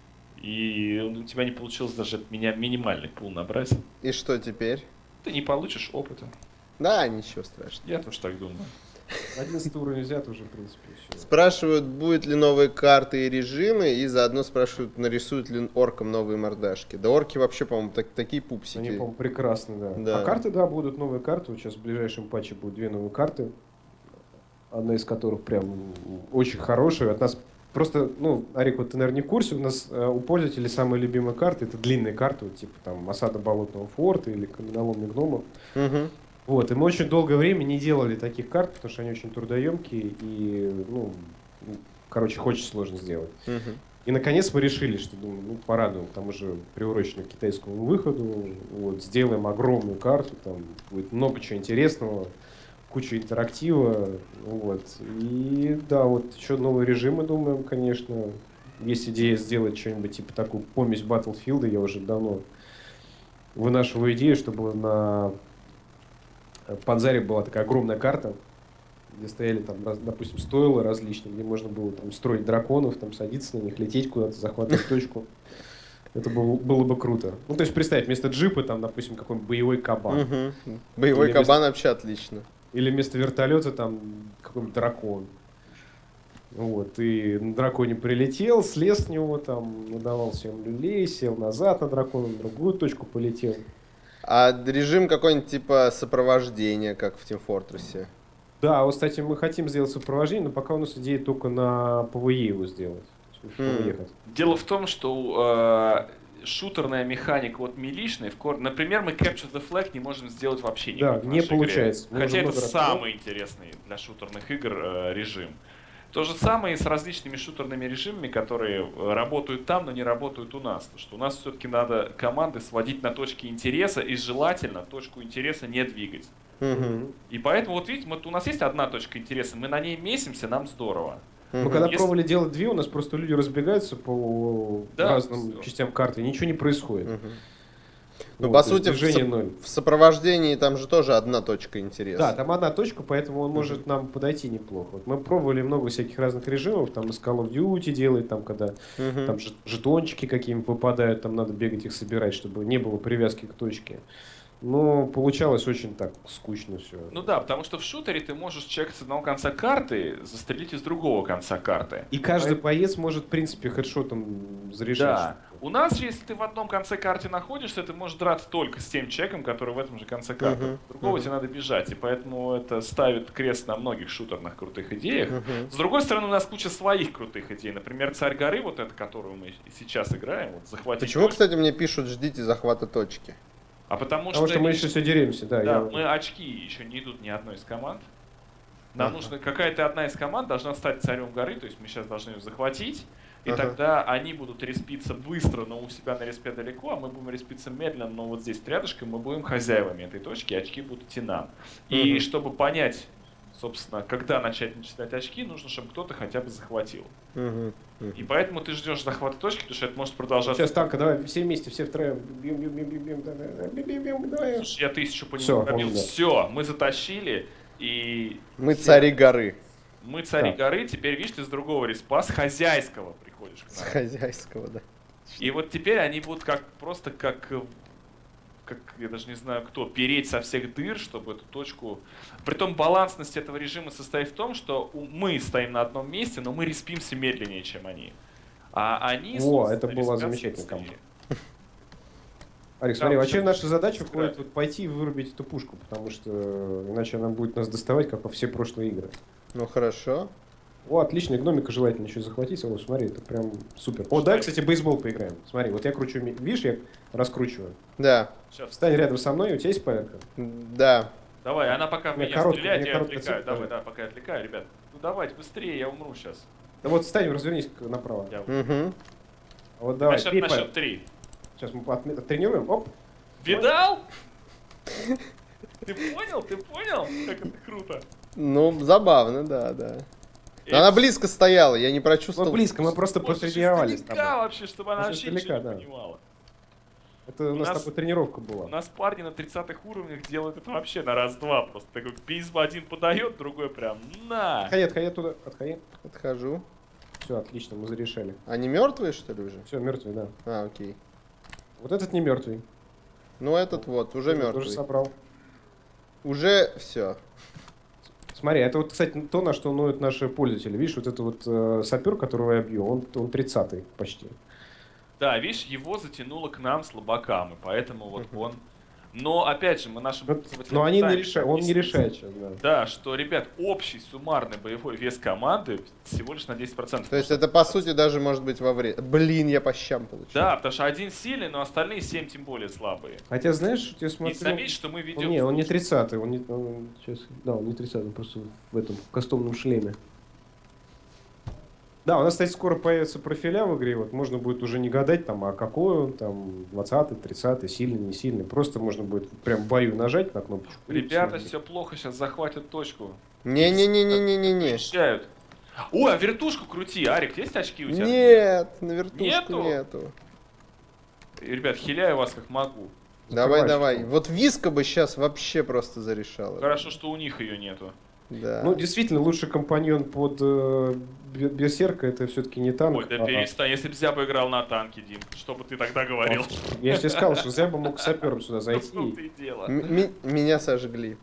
И у тебя не получилось даже меня минимальный пул набрать. И что теперь? Ты не получишь опыта. Да, ничего страшного. Я тоже так думаю. одиннадцатый уровень взят уже, в принципе, все. Спрашивают, будут ли новые карты и режимы, и заодно спрашивают, нарисуют ли оркам новые мордашки. Да орки вообще, по-моему, так- такие пупсики. Они, по-моему, прекрасны, да. Да. А карты, да, будут новые карты. Вот сейчас в ближайшем патче будут две новые карты. Одна из которых прям очень хорошая. От нас просто, ну, Арик, вот ты, наверное, не в курсе, у нас э, у пользователей самые любимые карты — это длинные карты, вот, типа там осада болотного форта или каменоломни гномов. Мгм. Вот, и мы очень долгое время не делали таких карт, потому что они очень трудоемкие и, ну, короче, их очень сложно сделать. Мгм. И наконец мы решили, что, думаю, ну, порадуем, там уже приурочено к китайскому выходу, вот, сделаем огромную карту, там будет много чего интересного, куча интерактива, вот. И да, вот еще новые режимы, думаем, конечно. Есть идея сделать что-нибудь типа такую помесь Battlefield, я уже давно вынашиваю идею, чтобы на Панзаре была такая огромная карта, где стояли там, раз- допустим, стойла различные, где можно было там строить драконов, там садиться на них, лететь куда-то, захватывать точку. Это было, было бы круто. Ну, то есть, представь, вместо джипа там, допустим, какой-нибудь боевой кабан. Мгм. Боевой Или кабан вообще отлично. Или вместо вертолета там какой-нибудь дракон. Вот, и на драконе прилетел, слез с него, там, надавал всем люлей, сел назад на дракона, на другую точку полетел. А режим какой-нибудь типа сопровождения, как в Team Fortress? Да, вот, кстати, мы хотим сделать сопровождение, но пока у нас идея только на ПВЕ его сделать. То есть, М. ПВЕ хотим. Дело в том, что э, шутерная механика вот милишная, в кор... например, мы Capture the Flag не можем сделать вообще Да, никак в не нашей игре. получается. Мы Хотя уже это много раз самый интересный для шутерных игр э, режим. То же самое и с различными шутерными режимами, которые э, работают там, но не работают у нас. Потому что у нас все-таки надо команды сводить на точки интереса и желательно точку интереса не двигать. Мгм. И поэтому, вот видите, вот у нас есть одна точка интереса, мы на ней месимся, нам здорово. Мы Мгм. когда Если- пробовали делать две, у нас просто люди разбегаются по Да, разным всё. частям карты, и ничего не происходит. Мгм. Ну, Вот, по то есть сути, в, движение соп- ноль. в сопровождении там же тоже одна точка интереса. Да, там одна точка, поэтому он может нам подойти неплохо. Вот мы пробовали много всяких разных режимов, там из Call of Duty делает, там когда Мгм. там жет- жетончики какие-нибудь выпадают, там надо бегать их собирать, чтобы не было привязки к точке. Но получалось очень так скучно все. Ну да, потому что в шутере ты можешь человека с одного конца карты застрелить из другого конца карты. И каждый боец может, в принципе, хедшотом зарешать. Да. У нас же, если ты в одном конце карты находишься, ты можешь драться только с тем человеком, который в этом же конце карты. Мгм. Другого Мгм. тебе надо бежать, и поэтому это ставит крест на многих шутерных крутых идеях. Мгм. С другой стороны, у нас куча своих крутых идей. Например, Царь горы, вот это, которую мы и сейчас играем, вот захватить. Почему, точку. кстати, мне пишут, ждите захвата точки? А потому, Потому что мы лишь- еще все деремся, да. Да, я- мы очки еще не идут ни одной из команд. Нам Ага. нужно, какая-то одна из команд должна стать царем горы, то есть мы сейчас должны ее захватить, и Ага. тогда они будут респиться быстро, но у себя на респе далеко, а мы будем респиться медленно, но вот здесь рядышком мы будем хозяевами этой точки, и очки будут идти нам. И Мгм. чтобы понять, собственно, когда начать начислять очки, нужно, чтобы кто-то хотя бы захватил. Мгм. Мгм. И поэтому ты ждешь захвата точки, потому что это может продолжаться. Сейчас танка, давай все вместе, все втроем. Бьем, бьем, бьем, бьем, бьем, давай, давай, бьем, бьем, бьем, давай. Слушай, я тысячу по Всё, нему пробил. он, да. Все, мы затащили, и Мы цари горы. мы цари Да. горы, теперь, видишь, ты с другого респа, с хозяйского приходишь к С нам. хозяйского, да. И вот теперь они будут как просто как, э, как, я даже не знаю кто, переть со всех дыр, чтобы эту точку... Притом балансность этого режима состоит в том, что у- мы стоим на одном месте, но мы респимся медленнее, чем они. А они, Во, собственно, это была респятся замечательная быстрее. команда. Арик, Да, смотри, вот вообще сейчас наша задача сыграем. входит вот пойти и вырубить эту пушку, потому что иначе она будет нас доставать, как во все прошлые игры. Ну хорошо. О, отлично, гномика желательно еще захватить. О, смотри, это прям супер. О, да, кстати, бейсбол поиграем. Смотри, вот я кручу, ми- видишь, я раскручиваю. Да. Сейчас, Встань рядом со мной, у тебя есть палетка? Да. давай, она пока У меня меня короткая- стреляет, у я меня короткая отвлекаю. цепь, Давай, да, пока я отвлекаю, ребят. Ну давайте, быстрее, я умру сейчас. Да вот встань, развернись к- направо. Я... Угу. А вот давай, на счет, пей на палец. счет три. Сейчас мы отме- тренируем. Оп. Видал? Ты понял? Ты понял? Как это круто? Ну, забавно, да, да. И Но она близко стояла, я не прочувствовал. Ну, близко, мы просто Слушай, потренировались. с издалека тобой. вообще, чтобы она Очень вообще ничего издалека, не да. понимала. Это у У нас нас- с тобой тренировка У была. нас парни на тридцатых уровнях делают это вообще на раз-два. Просто такой пизб один подает, другой прям на. Отходи, отходи туда, отходи. Отхожу. Все, отлично, мы зарешали. Они мертвые, что ли, уже? Все, мертвый, да. А, окей. Вот этот не мертвый. Ну, этот вот, уже Тоже мертвый. собрал. Уже все. Смотри, это вот, кстати, то, на что ноют наши пользователи. Видишь, вот это вот э, сапер, которого я бью, он, он тридцатый почти. Да, видишь, его затянуло к нам слабакам, и поэтому вот он... Но, опять же, мы нашим Но, пользователям но они не пытаемся решают, он не объяснить, решает сейчас, да. Да, что, ребят, общий суммарный боевой вес команды всего лишь на десять процентов. То есть это, по сути, даже может быть во вред. Блин, я по щам получил. Да, потому что один сильный, но остальные семь тем более слабые. Хотя, знаешь, я И смотрю... заметь, что мы Он, ведем... не, он не тридцатый, он не... он сейчас, да, он не тридцатый, он просто в этом в кастомном шлеме. Да, у нас, кстати, скоро появятся профиля в игре, вот можно будет уже не гадать, там, а какой он, там, двадцатый, тридцатый, сильный, не сильный. Просто можно будет прям в бою нажать на кнопочку. и Ребята, всё. все плохо, сейчас захватят точку. Не-не-не-не-не-не. Защищают. О, а вертушку крути, Арик, есть очки у тебя? Нет, на вертушку Нету? нету. Ребят, хиляю вас как могу. Давай, Закрывай давай. щитом. Вот Виска бы сейчас вообще просто зарешала. Хорошо, что у них ее нету. Да. Ну, действительно, лучший компаньон под э, Бе- Берсерка это все-таки не танк. Ой, да а- перестань, если бы Зяба играл на танке, Дим, что бы ты тогда говорил? Я же тебе сказал, что Зяба мог сапером сюда Ну, в зайти. том-то и дело. М- ми- меня сожгли.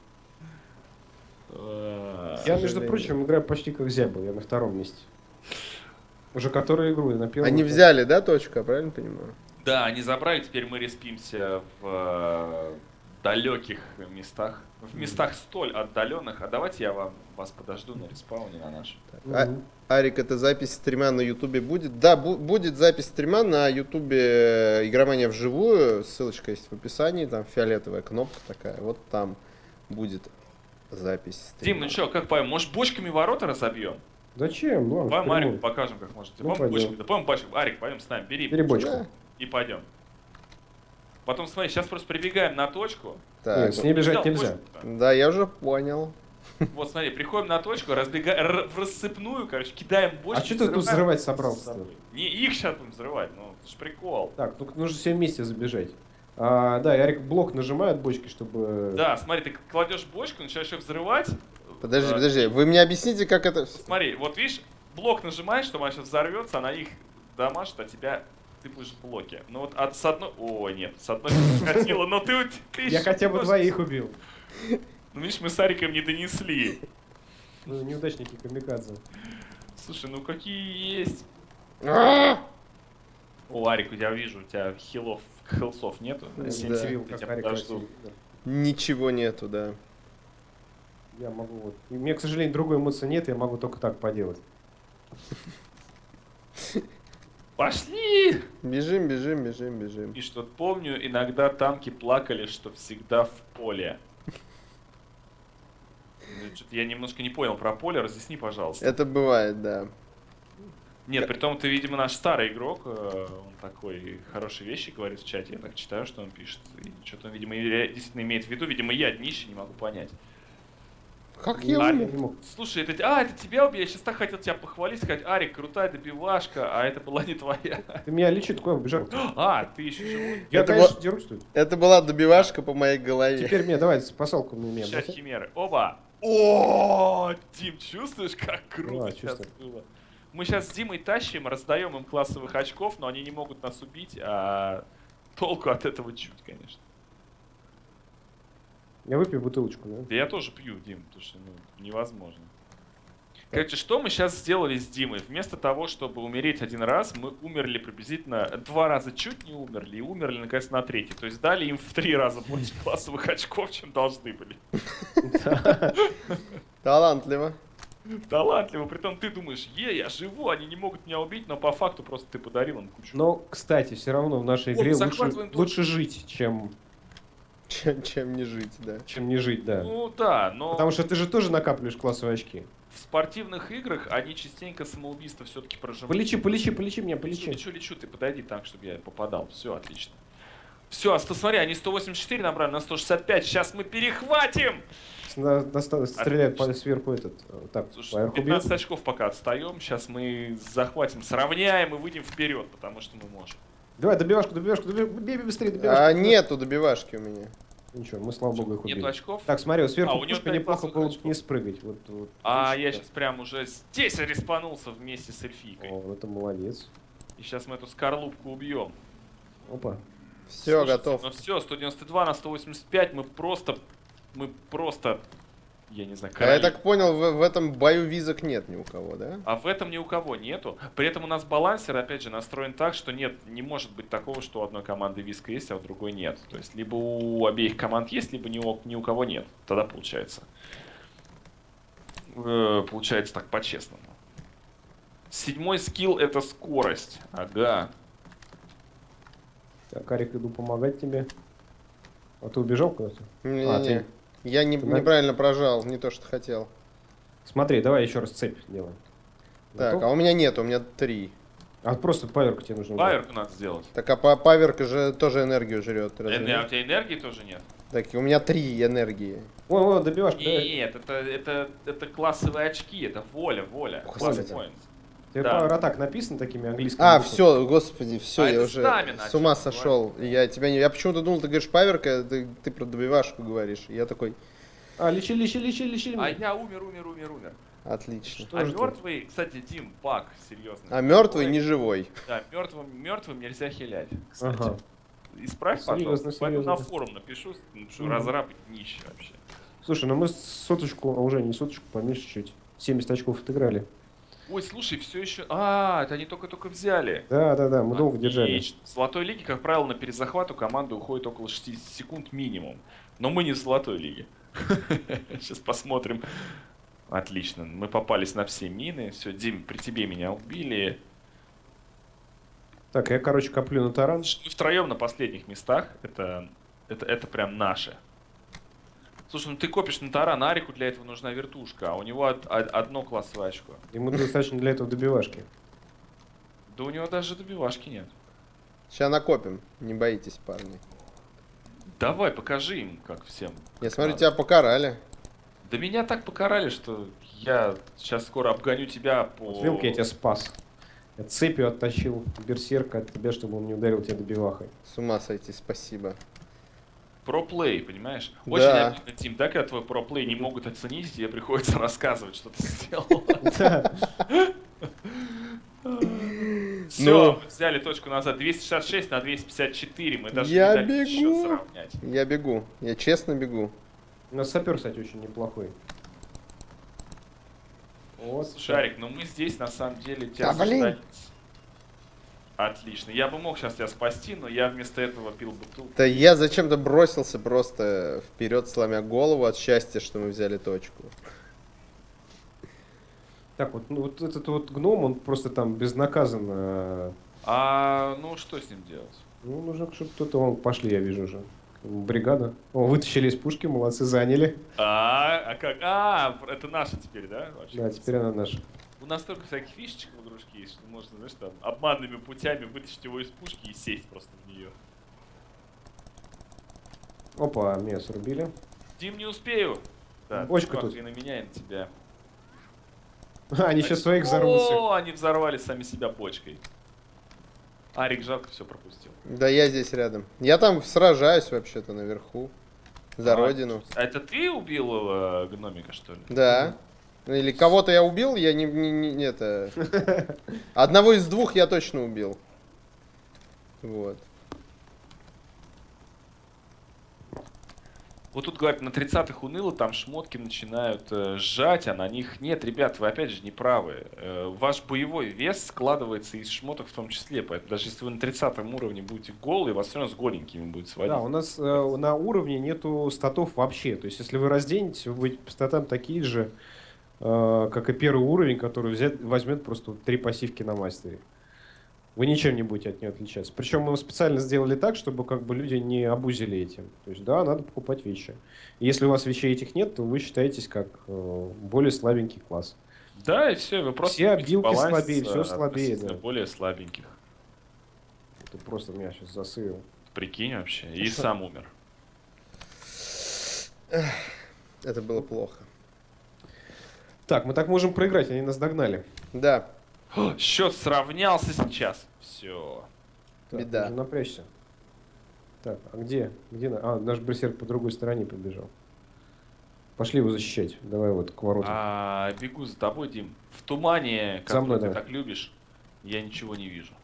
Э, Я, между сожалению. прочим, играю почти как Зяба, я на втором месте. Уже которую игру, я на первом. Они взяли, да, точку, я правильно понимаю? Да, они забрали, теперь мы респимся в э, далеких местах. В местах столь отдаленных. А давайте я вам вас подожду на респауне на нашем. Мгм. Арик, это запись стрима на Ютубе будет? Да, бу- будет запись стрима на Ютубе игромания вживую. Ссылочка есть в описании, там фиолетовая кнопка такая. Вот там будет запись стрима. Дим, ну что, как поймем? Может, бочками ворота разобьем? Зачем? Ну, ладно, Пойдем, вперед. Арику покажем, как можете. Ну, Пойдем пойдем. бочками. Да пойдем бочками. Арик, пойдем с нами, бери. Бери бочку. Да. И пойдем. Потом смотри, сейчас просто прибегаем на точку. Так, Нет, с ней бежать Взял нельзя. бочку-то. да, я уже понял. Вот смотри, приходим на точку, разбегаем в рассыпную, короче, кидаем бочки. А что ты тут взрываем взрывать с собрался-то? собой. Не, их сейчас будем взрывать, ну, это ж прикол. Так, ну нужно все вместе забежать. А, да, Ярик блок нажимает бочки, чтобы... Да, смотри, ты кладешь бочку, начинаешь ее взрывать. Подожди, Э, подожди, вы мне объясните, как это... Смотри, вот видишь, блок нажимаешь, что она сейчас взорвется, она их дамажит, а тебя ты будешь в блоке. Ну вот от с одной... О, нет, с одной не хватило, но ты, ты Я еще хотя бы можешь- двоих убил. Ну видишь, мы с Ариком не донесли. Ну, неудачники камикадзе. Слушай, ну какие есть. А! О, Арик, у тебя вижу, у тебя хилов, хилсов нету. Я Да. сенсивил, Я как тебя Ярик подожду. красивый, да. Ничего нету, да. Я могу вот... У меня, к сожалению, другой эмоции нет, я могу только так поделать. Пошли! Бежим, бежим, бежим, бежим. И что помню, иногда танки плакали, что всегда в поле. Ну, что-то я немножко не понял про поле, разъясни, пожалуйста. Это бывает, да. Нет, при том, ты, видимо, наш старый игрок, э, он такой хорошие вещи говорит в чате, я так читаю, что он пишет. И что-то он, видимо, и действительно имеет в виду, видимо, я днище не могу понять. Как я А, умер? не мог. Слушай, это, а, это тебя убил, я сейчас так хотел тебя похвалить, сказать, Арик, крутая добивашка, а это была не твоя. Ты меня лечит, куда убежал? А, ты еще живой? Я, Это конечно, было- дерусь тут. Это была добивашка по моей голове. Теперь мне, давай, спасалку мне. Сейчас химеры. Оба! О, Дим, чувствуешь, как Да, круто сейчас чувствую. было? Мы сейчас с Димой тащим, раздаем им классовых очков, но они не могут нас убить, а толку от этого чуть, конечно. Я выпью бутылочку, да? Да я тоже пью, Дим, потому что ну, невозможно. Короче, что мы сейчас сделали с Димой? Вместо того, чтобы умереть один раз, мы умерли приблизительно два раза, чуть не умерли, и умерли, наконец, на третий. То есть дали им в три раза больше классовых очков, чем должны были. Талантливо. Талантливо, притом ты думаешь, е, я живу, они не могут меня убить, но по факту просто ты подарил им кучу. Но, кстати, все равно в нашей О, мы игре лучше, захватываем точку. лучше жить, чем, Чем, чем не жить, да. чем не жить, да. Ну да, но Потому что ты же тоже накапливаешь классовые очки. в спортивных играх они частенько самоубийство все-таки прожимают. Полечи, полечи, полечи меня, Лечу, полечи. лечу, лечу, ты подойди так, чтобы я попадал. Все, отлично. Все, смотри, они сто восемьдесят четыре набрали на сто шестьдесят пять. Сейчас мы перехватим! На, на, стреляет по, сверху этот. Так, Слушай, пятнадцать очков пока отстаем. Сейчас мы захватим, сравняем и выйдем вперед, потому что мы можем. Давай, добивашку, добивашку, добивашку, бей быстрее, добивашку. А нету добивашки у меня. Ничего, мы, слава богу, их убили. Нету очков? Так, смотри, сверху А, у него пушка пять неплохо было бы очков. не спрыгать. Вот, вот, А видишь, я да. сейчас прям уже здесь респанулся вместе с эльфийкой. О, это молодец. И сейчас мы эту скорлупку убьем. Опа. Все, готов. Ну все, сто девяносто два на сто восемьдесят пять. Мы просто... Мы просто... Я не знаю, А я так понял, в, в этом бою визок нет ни у кого, да? А в этом ни у кого нету. При этом у нас балансер, опять же, настроен так, что нет, не может быть такого, что у одной команды виска есть, а у другой нет. То есть либо у обеих команд есть, либо ни у, ни у кого нет. Тогда получается. Э, получается так, по-честному. Седьмой скилл — это скорость. Ага. Так, Арик, иду помогать тебе. А ты убежал куда-то? Не, А, не, ты- Я не, ты на- неправильно прожал, не то, что хотел. Смотри, давай еще раз цепь делаем. Так, Готов? а у меня нет, у меня три. А просто паверку тебе нужно. убрать. Паверку надо сделать. Так, а па- паверка же тоже энергию жрет. разве Э, нет? а у тебя энергии тоже нет? Так, у меня три энергии. Ой, ой, добивашка, давай. Нет, это, это, это классовые очки, это воля, воля. Господи. Класс points. Тебе Да. пауэр атак написано такими английскими А, буквами? все, господи, все, А я это уже стамина, с ума чё ты сошел. Я тебя не. Я почему-то думал, ты говоришь паверка, ты, ты про добивашку говоришь. И я такой, А, лечи, лечи, лечи, лечи. А я умер, умер, умер, умер. отлично. Что а же ты? мертвый, кстати, Дим, баг, серьезно. А мертвый не живой. Да, мертвым, мертвым нельзя хилять, кстати. Ага. Исправь, Серьезно, пожалуйста. Пойду на серьезно. форум напишу, потому что Мгм. разраб нищий вообще. Слушай, ну мы соточку, а уже не соточку, поменьше чуть. семьдесят очков отыграли. Ой, слушай, все еще... А, это они только-только взяли. Да, да, да, мы долго держали. Отлично. В золотой лиге, как правило, на перезахват у команды уходит около шестьдесят секунд минимум. Но мы не в золотой лиге. Сейчас посмотрим. Отлично. Мы попались на все мины. Все, Дим, при тебе меня убили. Так, я, короче, коплю на таран. Мы втроем на последних местах. Это, это, это прям наше. Слушай, ну ты копишь на таран, а Арику для этого нужна вертушка, а у него од- од- одно классовое очко. Ему достаточно для этого добивашки. Да у него даже добивашки нет. Сейчас накопим, не боитесь, парни. Давай, покажи им, как всем. Я смотрю, надо. тебя покарали. Да меня так покарали, что я сейчас скоро обгоню тебя по... Вот видел, как я тебя спас. Я цепью оттащил берсерка от тебя, чтобы он не ударил тебя добивахой. С ума сойти, спасибо. Про-плей, понимаешь? Очень Да. обидно, Тим, да, когда твой про-плей не могут оценить, тебе приходится рассказывать, что ты сделал. Все, Ну. мы взяли точку назад. двести шестьдесят шесть на двести пятьдесят четыре. Мы даже Я не дали счет бегу. сравнять. Я бегу, я честно бегу. У нас сапер, кстати, очень неплохой. Вот. Шарик, ну мы здесь на самом деле тебя Да, блин. заждались. Отлично. Я бы мог сейчас тебя спасти, но я вместо этого пил бутылку. Да я зачем-то бросился просто вперед, сломя голову от счастья, что мы взяли точку. Так, вот, ну, вот этот вот гном, он просто там безнаказанно. А ну что с ним делать? Ну, нужно, чтобы кто-то... Вон, пошли, я вижу уже. Бригада. О, вытащили из пушки, молодцы, заняли. А, а как? А, это наша теперь, да? Вообще? Да, теперь она наша. У нас столько всяких фишечек в игрушке есть, что можно, знаешь, там обманными путями вытащить его из пушки и сесть просто в нее. Опа, меня срубили. Дим, не успею. Да, Бочка чувак, тут. и на меня, и на тебя. А, они сейчас своих взорвут всех. О, они взорвали сами себя бочкой. Арик жалко все пропустил. Да я здесь рядом. Я там сражаюсь вообще-то наверху. За А, родину. А это ты убил э, гномика, что ли? Да. Или кого-то я убил, я не, не, не- не это. Одного из двух я точно убил. Вот. Вот тут говорят, на тридцатых уныло, там шмотки начинают э, сжать, а на них нет. Ребят, вы опять же не правы. Э, ваш боевой вес складывается из шмоток в том числе. Поэтому даже если вы на тридцатом уровне будете голые, вас все равно с голенькими будет сводить. Да, у нас э, на уровне нету статов вообще. То есть, если вы разденете, вы будете по статам такие же, э, как и первый уровень, который взять, возьмет просто вот три пассивки на мастере. Вы ничем не будете от нее отличаться. Причем мы специально сделали так, чтобы как бы люди не обузили этим. То есть, да, надо покупать вещи. И если у вас вещей этих нет, то вы считаетесь как э, более слабенький класс. Да, и все, вы просто Все купите обилки баланс, слабее, всё э, слабее, относительно да. более слабеньких. Ты просто меня сейчас засыпал. Прикинь вообще. И сам умер. Это было плохо. Так, мы так можем проиграть, они нас догнали. Да. О, счет сравнялся сейчас. Все. Так, Беда. нужно напрячься. Так, а где? Где? на- А, наш берсерк по другой стороне побежал. Пошли его защищать. Давай вот к воротам. А, бегу за тобой, Дим. В тумане, За мной который ты давай. так любишь, я ничего не вижу.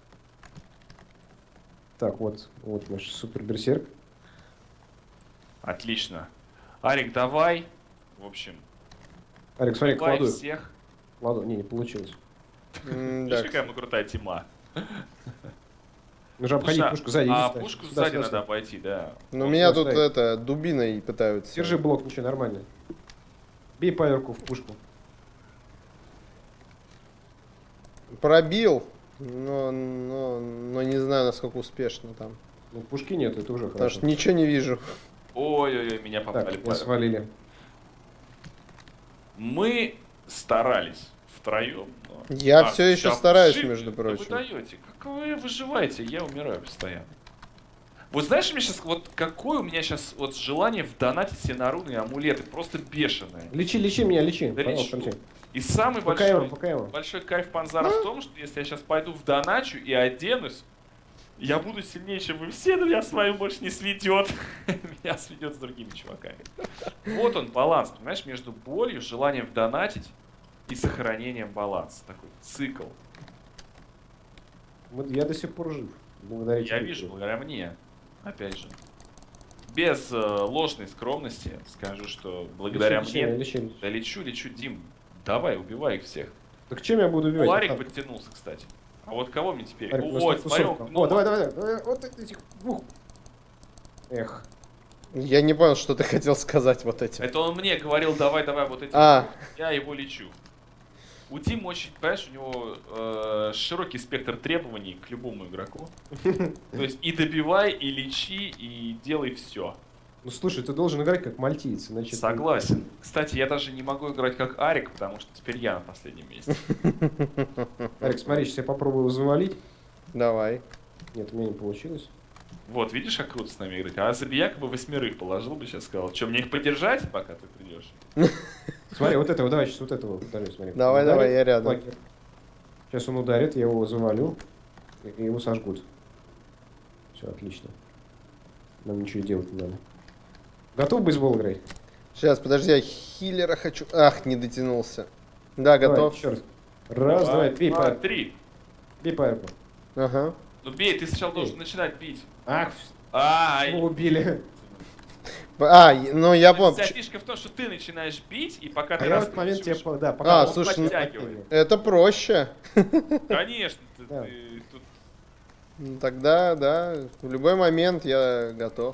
Так, вот, вот наш супер берсерк. Отлично. Арик, давай. В общем, Арик, смотри, давай кладу. всех. Кладу. Не, не получилось. М, Видишь, да. какая мы крутая тьма. Нужно обходить Слушай, пушку сзади. а иди сюда. пушку Сюда, сзади сюда, надо сюда. обойти, да. Ну, Вот. меня вот тут стоит. это дубиной пытаются. Держи блок, ничего, нормально. Бей паверку в пушку. Пробил, но, но, но не знаю, насколько успешно там. Ну, пушки нет, это уже Потому хорошо. что ничего не вижу. Ой-ой-ой, меня попали. Так, меня пары. свалили. Мы старались втроем. но- Я А, все еще ща стараюсь, жив- между да прочим. Вы даете. Как вы выживаете? Я умираю постоянно. Вот знаешь, мне сейчас, вот какое у меня сейчас вот желание вдонатить себе на руны и амулеты, просто бешеное. Лечи, лечи меня, лечи. Да Пожалуйста, лечу. лечи. И самый Пока его, большой, пока его. большой кайф Панзара в том, что если я сейчас пойду в доначу и оденусь, я буду сильнее, чем вы все, но меня с вами больше не сведет. Меня сведет с другими чуваками. Вот он баланс, понимаешь, между болью, желанием вдонатить и сохранением баланса. Такой цикл. Вот я до сих пор жив. Благодаря Я тебе. вижу, благодаря мне. Опять же. Без э, ложной скромности скажу, что благодаря Лечи, лечи, мне... лечи, лечи. Да лечу, лечу, Дим. Давай, убивай их всех. Так чем я буду убивать? Ларик А, подтянулся, кстати. А вот кого мне теперь? Арик, у нас Вот, тут смотри, тусовка. он- О, давай, давай, давай. Вот этих двух. Эх. Я не понял, что ты хотел сказать вот этим. Это он мне говорил, давай, давай, вот эти. А. Я его лечу. У Димы очень, понимаешь, у него э, широкий спектр требований к любому игроку. То есть и добивай, и лечи, и делай все. Ну слушай, ты должен играть как мальтиец, иначе... ты- Согласен. Кстати, я даже не могу играть как Арик, потому что теперь я на последнем месте. Арик, смотри, сейчас я попробую его завалить. Давай. Нет, у меня не получилось. Вот, видишь, как круто с нами играть. А Забияка бы восьмерых положил бы, сейчас сказал. Что, мне их поддержать, пока ты придешь? Смотри, вот этого, давай сейчас вот этого ударю, смотри. Давай, Ударит, давай, я рядом. флакер. Сейчас он ударит, я его завалю, и его сожгут. Все, отлично. Нам ничего делать не надо. Готов в бейсбол играть? Сейчас, подожди, я хиллера хочу. Ах, не дотянулся. Да, готов. Еще раз. Раз, давай, бей два, по, три. бей по арку. Ага. Ну бей, ты сначала должен начинать бить. Ах, Ай. его убили. А, ну я понял. Вся фишка в том, что ты начинаешь бить, и пока А ты я в этот момент тебе... раскручиваешь- по- Да, пока А, он слушай, ну- подтягивает. Это проще. Конечно, ты, Да. ты тут... Ну, тогда, да, в любой момент я готов.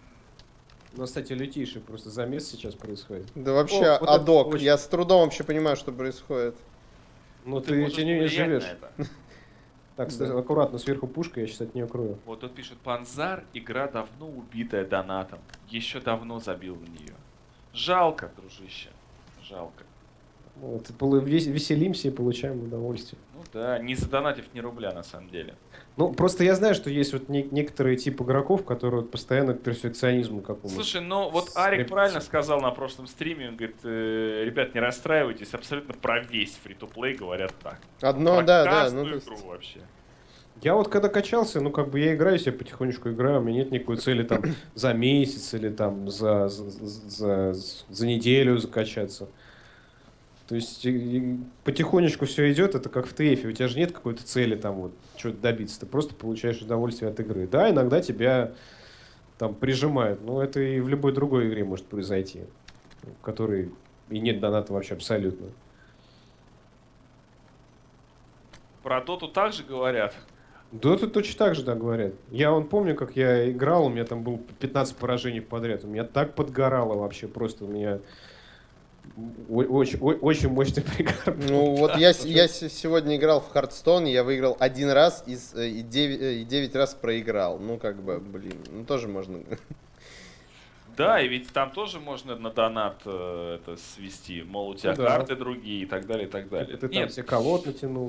У нас, кстати, лютейший просто замес сейчас происходит. Да вообще, О, вот это адок. очень- Я с трудом вообще понимаю, что происходит. Ну ты ты, можешь ты не повлиять живешь. на это. Так, кстати, аккуратно, сверху пушка, я сейчас от нее крою. Вот тут пишет, Панзар, игра давно убитая донатом. Еще давно забил в нее. Жалко, дружище. Жалко. Вот, полу- вес- веселимся и получаем удовольствие. Ну да, не задонатив ни рубля на самом деле. Ну, просто я знаю, что есть вот не- некоторые типы игроков, которые вот постоянно к перфекционизму какому-то. Слушай, ну вот Арик Стремится. правильно сказал на прошлом стриме, он говорит, «Э, ребят, не расстраивайтесь, абсолютно про весь фри-то-плей говорят так. Одно, про да, да. каждую Ну, то есть- игру вообще. Я вот когда качался, ну как бы я играю, я потихонечку играю, у меня нет никакой цели там за месяц или там за, за, за, за неделю закачаться. То есть и- и потихонечку все идет, это как в тэ эф, у тебя же нет какой-то цели там вот что-то добиться, ты просто получаешь удовольствие от игры. Да, иногда тебя там прижимают, но это и в любой другой игре может произойти, в которой и нет доната вообще абсолютно. Про Доту также говорят. Да, это точно так же, да, говорят. Я вон помню, как я играл, у меня там было пятнадцать поражений подряд. У меня так подгорало вообще, просто у меня о- очень, о- очень мощный пригор. Ну вот я, с- я с- сегодня играл в Hearthstone, я выиграл один раз из, э, и, девять, и девять раз проиграл. Ну как бы, блин, ну тоже можно. Да, и ведь там тоже можно на донат э, это свести. Мол, у тебя Ну да. карты другие и так далее, и так далее. Ты там Нет, все колод натянул.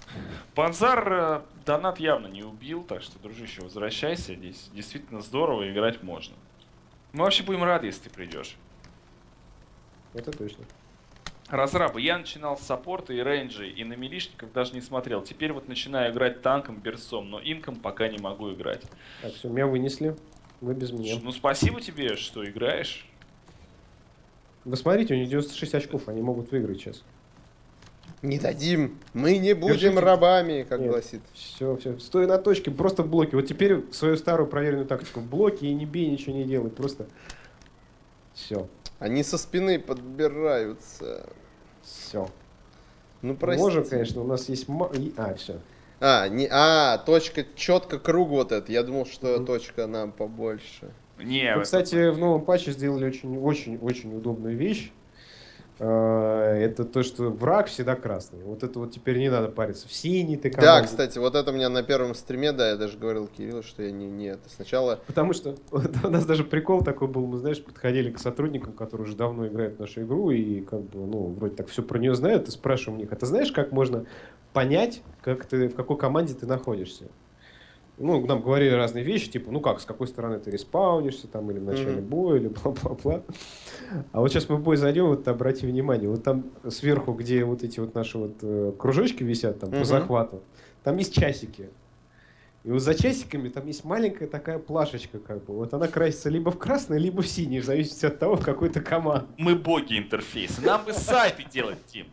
Панзар э, донат явно не убил, так что, дружище, возвращайся. Здесь действительно здорово, играть можно. Мы вообще будем рады, если ты придешь. Это точно. Разрабы. Я начинал с саппорта и рейнджей, и на милишников даже не смотрел. Теперь вот начинаю играть танком, берсом, но инком пока не могу играть. Так, все, меня вынесли. Вы без меня. Ну, спасибо тебе, что играешь. Вы смотрите, у них девяносто шесть очков, они могут выиграть сейчас. Не дадим. Мы не будем Держите. рабами, как Нет. гласит. Все, все. Стой на точке, просто в блоке. Вот теперь свою старую проверенную тактику. В блоке и не бей, ничего не делай. Просто все. Они со спины подбираются. Все. Ну, простите. Можем, конечно, у нас есть... ма- и- А, все. А, не, а, точка, четко круг вот этот. Я думал, что Мгм. точка нам побольше. Не, Ну, это- кстати, в новом патче сделали очень-очень-очень удобную вещь. Э, Это то, что враг всегда красный. Вот это вот теперь не надо париться. В синий ты Да, команде. кстати, вот это у меня на первом стриме, да, я даже говорил Кириллу, что я не, не это. Сначала... Потому что вот у нас даже прикол такой был, мы, знаешь, подходили к сотрудникам, которые уже давно играют в нашу игру, и как бы, ну, вроде так все про нее знают, и спрашиваем у них, а ты знаешь, как можно понять, как ты, в какой команде ты находишься? Ну, нам говорили разные вещи, типа, ну как, с какой стороны ты респаунишься, там, или в начале Мгм. боя, или бла-бла-бла. А вот сейчас мы в бой зайдем, вот обрати внимание, вот там сверху, где вот эти вот наши вот э, кружочки висят там по Мгм. захвату, там есть часики. И вот за часиками там есть маленькая такая плашечка, как бы. Вот она красится либо в красный, либо в синий, в зависимости от того, в какой ты команде. Мы боги интерфейса. Нам бы сайты делать, Тим.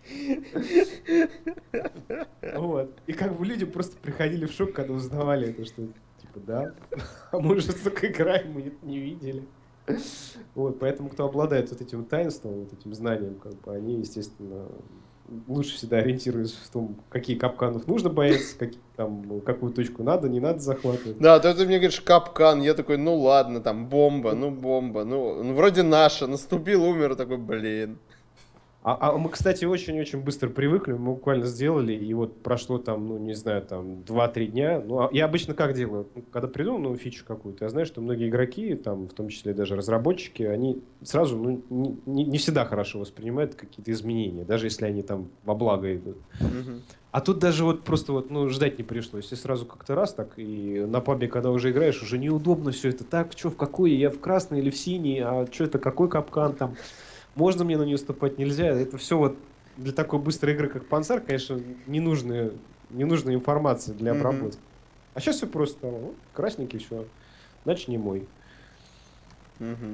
Вот. И как бы люди просто приходили в шок, когда узнавали это, что типа, да, а мы же столько играем, мы это не видели. Вот, поэтому кто обладает вот этим таинством, вот этим знанием, как бы, они, естественно, лучше всегда ориентируются в том, какие капканов нужно бояться, какие, там, какую точку надо, не надо захватывать. Да, то ты мне говоришь капкан, я такой, ну ладно, там бомба, ну бомба, ну, ну вроде наша, наступил, умер, такой, блин. А, а мы, кстати, очень-очень быстро привыкли, мы буквально сделали, и вот прошло там, ну, не знаю, там, два-три дня. Ну, а я обычно как делаю? Ну, когда придумал новую фичу какую-то, я знаю, что многие игроки, там, в том числе даже разработчики, они сразу, ну, не, не- не всегда хорошо воспринимают какие-то изменения, даже если они там во благо идут. Мгм. А тут даже вот просто вот, ну, ждать не пришлось. И сразу как-то раз так, и на пабе, когда уже играешь, уже неудобно все это. Так, что, в какой? Я в красный или в синий? А что это, какой капкан там? Можно мне на нее ступать, нельзя? Это все вот для такой быстрой игры, как Панцер, конечно, ненужная, ненужная информация для Мгм. обработки. А сейчас все просто стало. Вот, красненький, все. Значит, не мой. Мгм.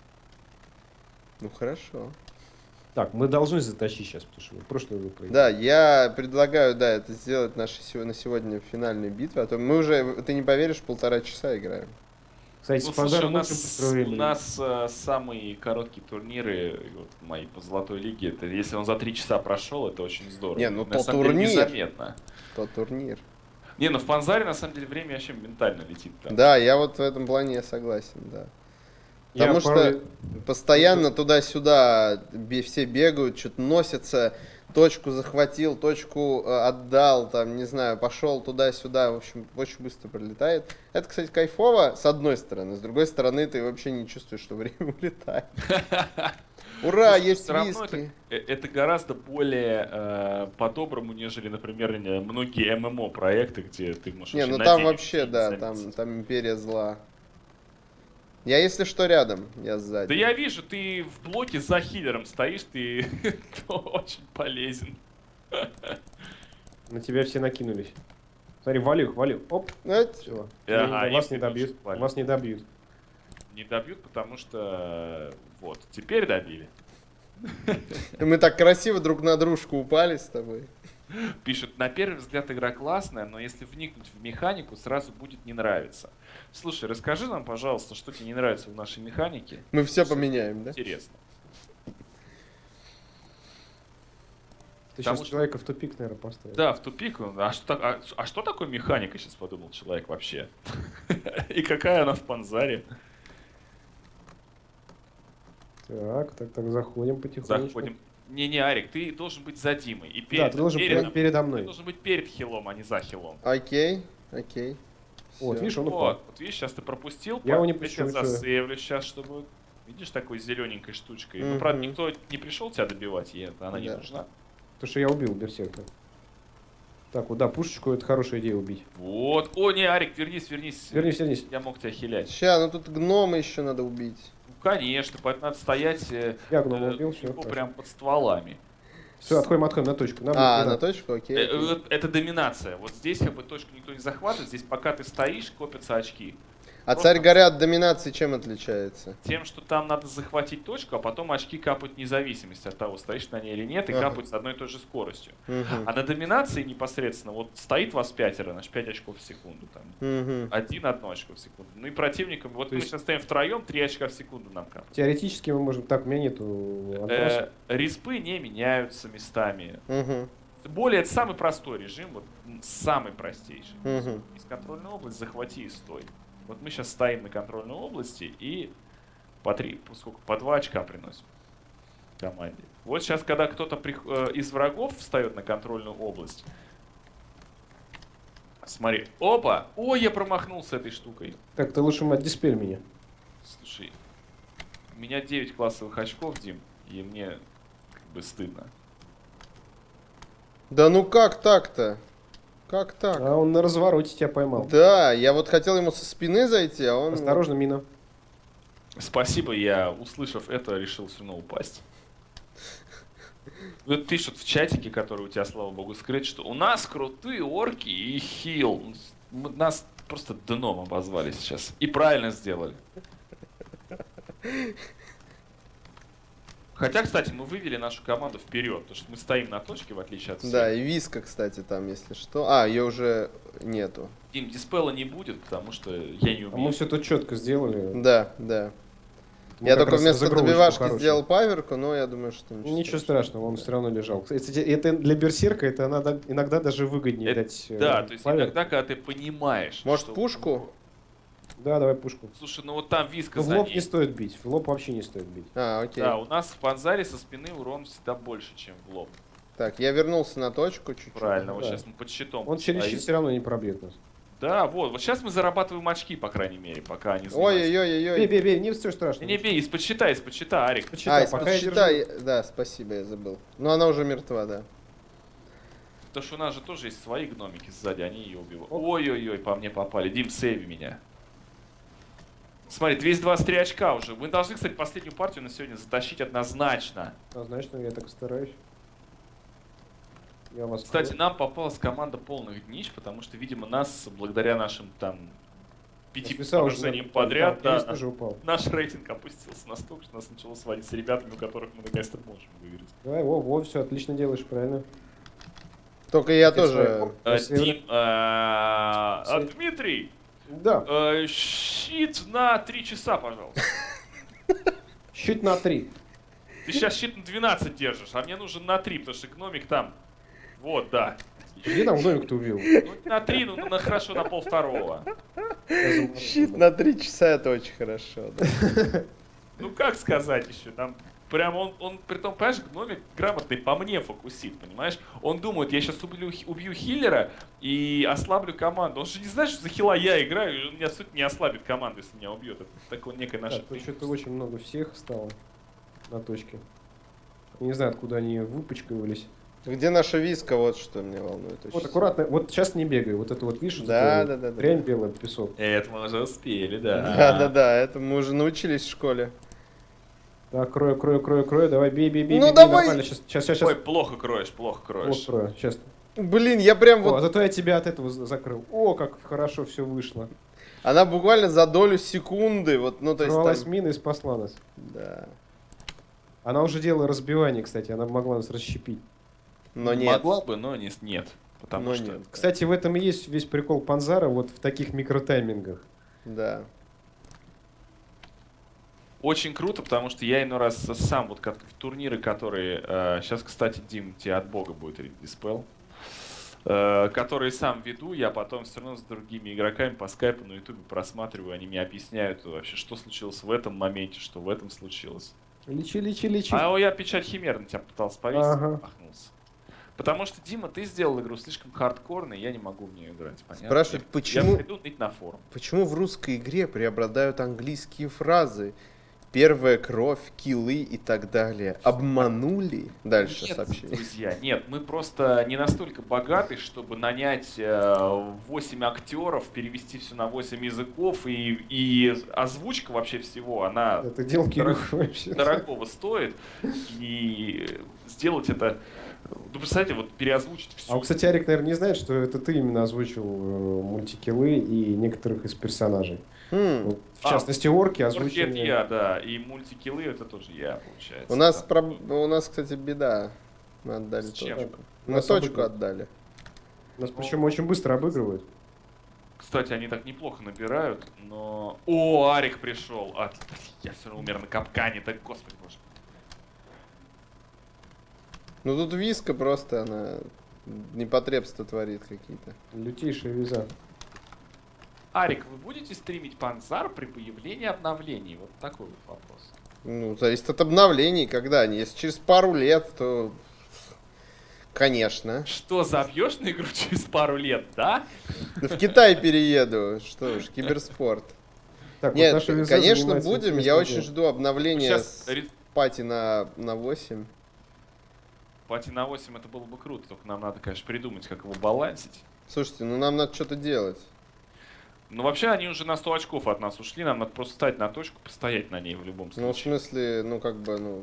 Ну хорошо. Так, мы должны затащить сейчас, потому что мы в прошлый выиграли. Да, я предлагаю, да, это сделать наши сего- на сегодня финальную битву, а то мы уже, ты не поверишь, полтора часа играем. Кстати, Ну, с слушай, Панцером у нас, очень быстрое время. у нас э, самые короткие турниры, вот, мои по Золотой Лиге, это если он за три часа прошел, это очень здорово. Не, ну На то самом деле, турнир. незаметно. То турнир. Не, ну в Панзаре на самом деле время вообще моментально летит. Там. Да, я вот в этом плане я согласен, да. Я Потому что порой- постоянно туда-сюда бе- все бегают, что-то носятся, точку захватил, точку э, отдал, там, не знаю, пошел туда-сюда, в общем, очень быстро пролетает. Это, кстати, кайфово, с одной стороны, с другой стороны, ты вообще не чувствуешь, что время улетает. Ура, Слушай, есть всё равно виски. Это, э, это гораздо более э, по-доброму, нежели, например, не- многие ММО проекты, где ты можешь Не, вообще ну на там денег вообще, не да, заметить. там, там империя зла. Я, если что, рядом, я сзади. Да я вижу, ты в блоке за хиллером стоишь, ты очень полезен. На тебя все накинулись. Смотри, валю их, валю. Оп, Ну, это- все. Ага, вас если не добьют. тоже валю. Вас не добьют. Не добьют, потому что вот, теперь добили. Мы так красиво друг на дружку упали с тобой. Пишут, на первый взгляд игра классная, но если вникнуть в механику, сразу будет не нравиться. Слушай, расскажи нам, пожалуйста, что тебе не нравится в нашей механике. Мы все поменяем, да? Интересно. Ты Потому сейчас что- человека в тупик, наверное, поставил. Да, в тупик. он- А что, так- а, а что такое механика, сейчас подумал человек вообще? И какая она в Панзаре? Так, так, так, заходим потихонечку. Заходим. Не-не, Арик, ты должен быть за Димой. И Да, перед, ты должен передом. прямо передо Ты мной. должен быть перед хилом, а не за хилом. Окей, окей. Вот, Всё. видишь, он упал. Вот, вот видишь, сейчас ты пропустил. Я его не я пущу, тебя вы чё? засейвлю сейчас, чтобы... Видишь, такой зелененькой штучкой. Ну, правда, Мгм. никто не пришел тебя добивать, и это, она не Да. нужна. Потому что я убил берсерка. Так, вот, да, пушечку это хорошая идея убить. Вот. О, не, Арик, вернись, вернись. Вернись, вернись. Я мог тебя хилять. Ща, ну тут гнома еще надо убить. Ну, конечно, поэтому надо стоять э, Я гнома э, убил, все. легко прям под стволами. Все, отходим, отходим на точку. Нам А, не на надо. точку, окей. Э, окей. э, Это доминация. Вот здесь как бы точку никто не захватывает. Здесь пока ты стоишь, копятся очки. А просто- царь горя от доминации чем отличается? Тем, что там надо захватить точку, а потом очки капают вне зависимости от того, стоишь на ней или нет, и Ага. капают с одной и той же скоростью. Мгм. А на доминации непосредственно, вот стоит вас пятеро, значит пять очков в секунду. Там. Мгм. Один одно очко в секунду. Ну и противникам, вот То мы есть- сейчас стоим втроем, три очка в секунду нам капают. Теоретически мы можем... Так, у меня нету отбросов. Э, респы не меняются местами. Мгм. Более, это самый простой режим, вот м, самый простейший. Мгм. Из контрольной области захвати и стой. Вот мы сейчас стоим на контрольной области и по три, по сколько, по два очка приносим команде. Вот сейчас, когда кто-то прих- э, из врагов встает на контрольную область, смотри, опа, ой, я промахнулся этой штукой. Так, ты лучше, мать, диспель меня. Слушай, у меня девять классовых очков, Дим, и мне как бы стыдно. Да ну как так-то? Как так? А он на развороте тебя поймал. Да, я вот хотел ему со спины зайти, а он... Осторожно, мина. Спасибо, я, услышав это, решил все равно упасть. Вот пишут в чатике, который у тебя, слава богу, скрыт, что у нас крутые орки и хил. Мы- Нас просто дном обозвали сейчас. И правильно сделали. Хотя, кстати, мы вывели нашу команду вперед, потому что мы стоим на точке, в отличие от всех. Да, и виска, кстати, там, если что. А, ее уже нету. Дим, диспела не будет, потому что я не А мы умею. все тут четко сделали. Да, да. Мы я как только раз вместо загрузочку добивашки хорошую. сделал паверку, но я думаю, что ничего, Ничего страшного, он все равно лежал. Кстати, это для берсерка это надо иногда даже выгоднее Это- дать. э, Да, то есть павер. иногда, когда ты понимаешь... Может, что- пушку? Да, давай пушку. Слушай, ну вот там виска Но в за лоб ней. не стоит бить. В лоб вообще не стоит бить. А, окей. Да, у нас в Панзаре со спины урон всегда больше, чем в лоб. Так, я вернулся на точку чуть-чуть. Правильно, вот Да. сейчас мы под щитом. Он через стоим. щит все равно не пробьет нас. Да, вот, вот сейчас мы зарабатываем очки, по крайней мере, пока они занимаются. Бей, Ой-ой-ой-ой. бей, бей, не все страшно. Не, не бей, из-под щита, из-под щита, Арик. Почитай, А, пока из-под я щита, держу. я- да, спасибо, я забыл. Но она уже мертва, да. Потому что у нас же тоже есть свои гномики сзади, они ее убивают. Оп. Ой-ой-ой, по мне попали. Дим, сейви меня. Смотри, двести двадцать три очка уже. Вы должны, кстати, последнюю партию на сегодня затащить однозначно. Однозначно, я так стараюсь. Я вас Кстати, крою. нам попалась команда полных днищ, потому что, видимо, нас, благодаря нашим там пяти Свиса уже поражениям на- подряд, да, да, Крис тоже упал. наш рейтинг опустился настолько, что нас начало сводить с ребятами, у которых мы наконец-то можем выиграть. Давай, во, во, все, отлично делаешь, правильно. Только я Я тоже... свой- Э, Спасибо. Дим, э, а, Спасибо. Дмитрий, Да, э, щит на три часа, пожалуйста. чуть на три. Ты сейчас щит на двенадцать держишь, а мне нужен на три, потому что гномик там. Вот, да. Где там гномик-то убил? Ну, не на три, ну на, хорошо, на пол второго. Я заморозил. Щит на три часа, это очень хорошо. да. Ну как сказать еще, там прям он, он при том, понимаешь, гномик грамотный по мне фокусит, понимаешь? Он думает, я сейчас убью, убью хиллера и ослаблю команду. Он же не знает, что за хила я играю, и он меня, суть, не ослабит команду, если меня убьет. Это такое некое наше... Так, тут что-то очень много всех стало на точке. Не знаю, откуда они выпачкивались. Где наша виска, вот что меня волнует. очень Вот аккуратно, вот сейчас не бегай, вот это вот видишь, вот Да, это да, да, да. дрянь белая, песок. Это мы уже успели, сильно. да. Да, да, да, это мы уже научились в школе. Так, крою, крою, крою, крою, давай, бей, бей, бей, Ну, бей, бей, давай! нормально, сейчас, сейчас, сейчас, Ой, сейчас. плохо кроешь, плохо кроешь. Вот крою, сейчас. Блин, я прям О, вот... зато я тебя от этого за- закрыл. О, как хорошо все вышло. Она буквально за долю секунды, вот, ну то есть Сорвалась там... мина и спасла нас. Да. Она уже делала разбивание, кстати, она могла нас расщепить. Но нет. Могла бы, но не, нет. Потому Но что... нет. Кстати, в этом и есть весь прикол Панзара, вот в таких микротаймингах. Да. Очень круто, потому что я иной раз сам, вот как в турниры, которые... э, сейчас, кстати, Дим, тебе от бога будет диспел. Э, которые сам веду, я потом все равно с другими игроками по скайпу на ютубе просматриваю, они мне объясняют вообще, что случилось в этом моменте, что в этом случилось. Лечи, лечи, лечи. А я печать химер на тебя пытался повесить, Ага. пахнулся. Потому что, Дима, ты сделал игру слишком хардкорной, я не могу в нее играть, понятно? Спрашивают, Я- почему- Я приду ныть на форум. Почему в русской игре преобладают английские фразы? Первая кровь, киллы и так далее. Обманули? Дальше Нет, сообщение. друзья, нет, мы просто не настолько богаты, чтобы нанять э, восемь актеров, перевести все на восемь языков, и, и озвучка вообще всего, она Это дело дорог- Кирюха вообще. дорогого стоит, и сделать это, ну, представляете, вот переозвучить все. А вот, кстати, Арик, наверное, не знает, что это ты именно озвучил э, мультикиллы и некоторых из персонажей. Хм. Вот, в А, частности, орки Это озвучены... я, да, и мультикиллы это тоже я, получается. У нас, да. проб- у нас, кстати, беда. Мы отдали С чем? точку. У Мы нас точку обыгрывают. отдали. Нас причем очень быстро обыгрывают. Кстати, они так неплохо набирают, но... О, Арик пришел! От... Я все равно умер на капкане, так господи боже. Ну тут Виска просто, она непотребства творит какие-то. Лютейшая виза. Арик, вы будете стримить Панзар при появлении обновлений? Вот такой вот вопрос. Ну, зависит от обновлений, когда они. Если через пару лет, то... Конечно. Что, забьешь на игру через пару лет, да? Да в Китай перееду. Что ж, киберспорт. Так, вот Нет, наша виза конечно, занимается будем. Я интересным очень делом. жду обновления Сейчас с пати на, на восемь. пати на восемь это было бы круто, только нам надо, конечно, придумать, как его балансить. Слушайте, ну нам надо что-то делать. Ну, вообще, они уже на сто очков от нас ушли, нам надо просто встать на точку, постоять на ней в любом Ну, в случае. смысле, ну как бы, ну...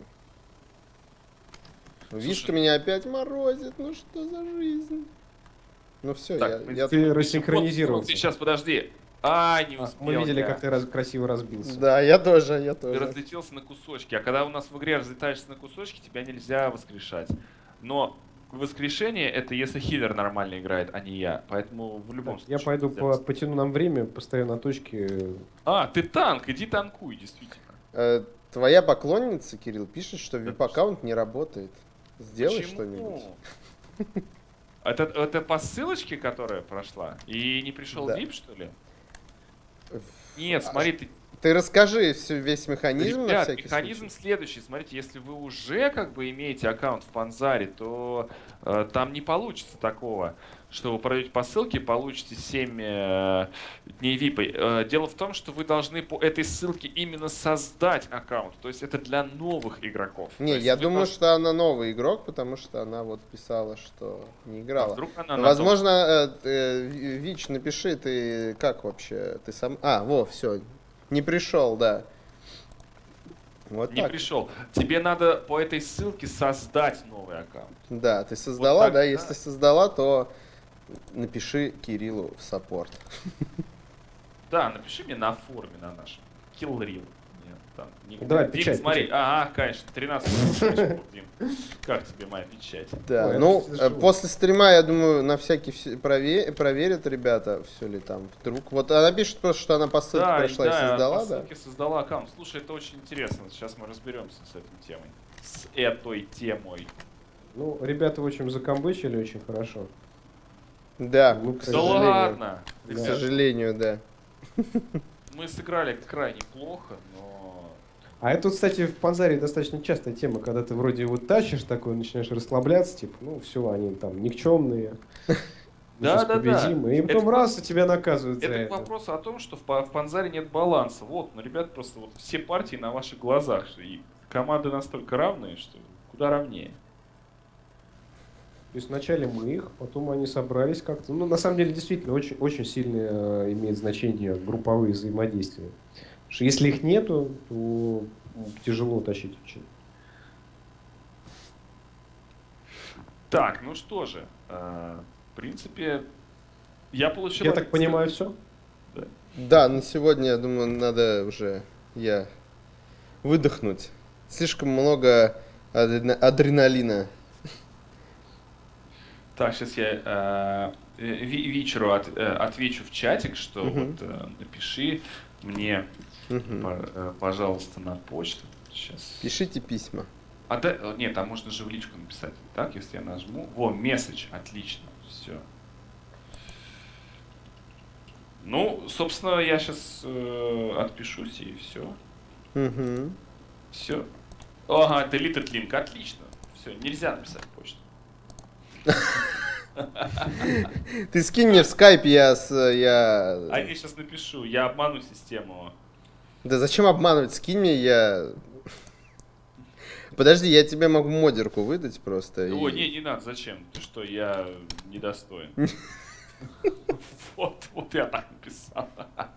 Вишка Слушай, меня опять морозит, ну что за жизнь? Ну все, Так, я, я- Ты рассинхронизировался. Вот, вот, сейчас, подожди. А, не А, успел Мы видели, я. как ты раз- красиво разбился. Да, я тоже, я Ты тоже. разлетелся на кусочки, а когда у нас в игре разлетаешься на кусочки, тебя нельзя воскрешать. Но воскрешение это если хиллер нормально играет, а не я. Поэтому в любом Так, случае. я пойду нельзя по- воскрешать. потяну нам время, постою на точке. А, ты танк, иди танкуй, действительно. Э, твоя поклонница, Кирилл, пишет, что Да вип-аккаунт не работает. Сделай Почему? что-нибудь. Это, это по ссылочке, которая прошла? И не пришел Да. вип, что ли? Нет, А смотри, ты Ты расскажи всё- весь механизм на Ребят, всякий механизм случай. следующий. Смотрите, если вы уже как бы имеете аккаунт в Панзаре, то э, там не получится такого, что вы пройдете по ссылке и получите семь э, дней випа. Э, дело в том, что вы должны по этой ссылке именно создать аккаунт. То есть это для новых игроков. То Не, есть я вы думаю, должны- что она новый игрок, потому что она вот писала, что не А играла. вдруг она на Возможно, э, э, Вич, напиши, ты как вообще? Ты сам. А, во, все. Не пришел, да. Вот том- не так. пришел. Тебе надо по этой ссылке создать новый аккаунт. Да, ты создала, так, да? да. Если создала, то напиши Кириллу в саппорт. Да, напиши мне на форуме на нашем. Killreel. Нет, там, не- Давай, Дим, печать, смотри. печать. Ага, конечно, тринадцать очков, Дим. Как тебе моя печать? Да, Ой, я ну, просто э, живу. после стрима, я думаю, на всякий все- прове- проверят ребята, все ли там вдруг. Вот она пишет просто, что она по ссылке Да, пришла и да, создала, по да? ссылке создала аккаунт. Слушай, это очень интересно. Сейчас мы разберемся с этой темой. С этой темой. Ну, ребята очень закомбычили очень хорошо. Да, Ну, к к Да сожалению. ладно! Да. К Ребят, сожалению, да. мы сыграли крайне плохо, но... А это, кстати, в Панзаре достаточно частая тема, когда ты вроде вот тащишь такой, начинаешь расслабляться, типа, ну все, они там никчемные, мы Да, щас да, да. победим, и потом Это- раз, и тебя наказывают за Это к это. вопросу о том, что в, Па- в Панзаре нет баланса. Вот, ну, ребят, просто вот все партии на ваших глазах. что И команды настолько равные, что куда равнее. То есть вначале мы их, потом они собрались как-то. Ну, на самом деле, действительно, очень, очень сильно э, имеет значение групповые взаимодействия. Потому что если их нету, то ну, тяжело тащить очень. Так, ну что же. э, в принципе, я получил... Я один так понимаю, все? Да, на сегодня, я думаю, надо уже я выдохнуть. Слишком много адрена- адреналина. Так, сейчас я э, Ви- Вичеру от- э, отвечу в чатик, что Мгм. вот э, напиши мне, Мгм. по- э, пожалуйста, на почту. Сейчас. Пишите письма. А да, э, нет, там можно же в личку написать. Так, если я нажму. Во, месседж, отлично, все. Ну, собственно, я сейчас отпишусь и все. Мгм. Все. Ага, deleted link, отлично. Все, нельзя написать почту. Ты скинь мне в скайп, я... с- я... А я сейчас напишу, я обману систему. Да зачем обманывать? Скинь мне, я... Подожди, я тебе могу модерку выдать просто. О, и... не, не надо, зачем? Ты что, я недостоин. Вот, вот я так написал.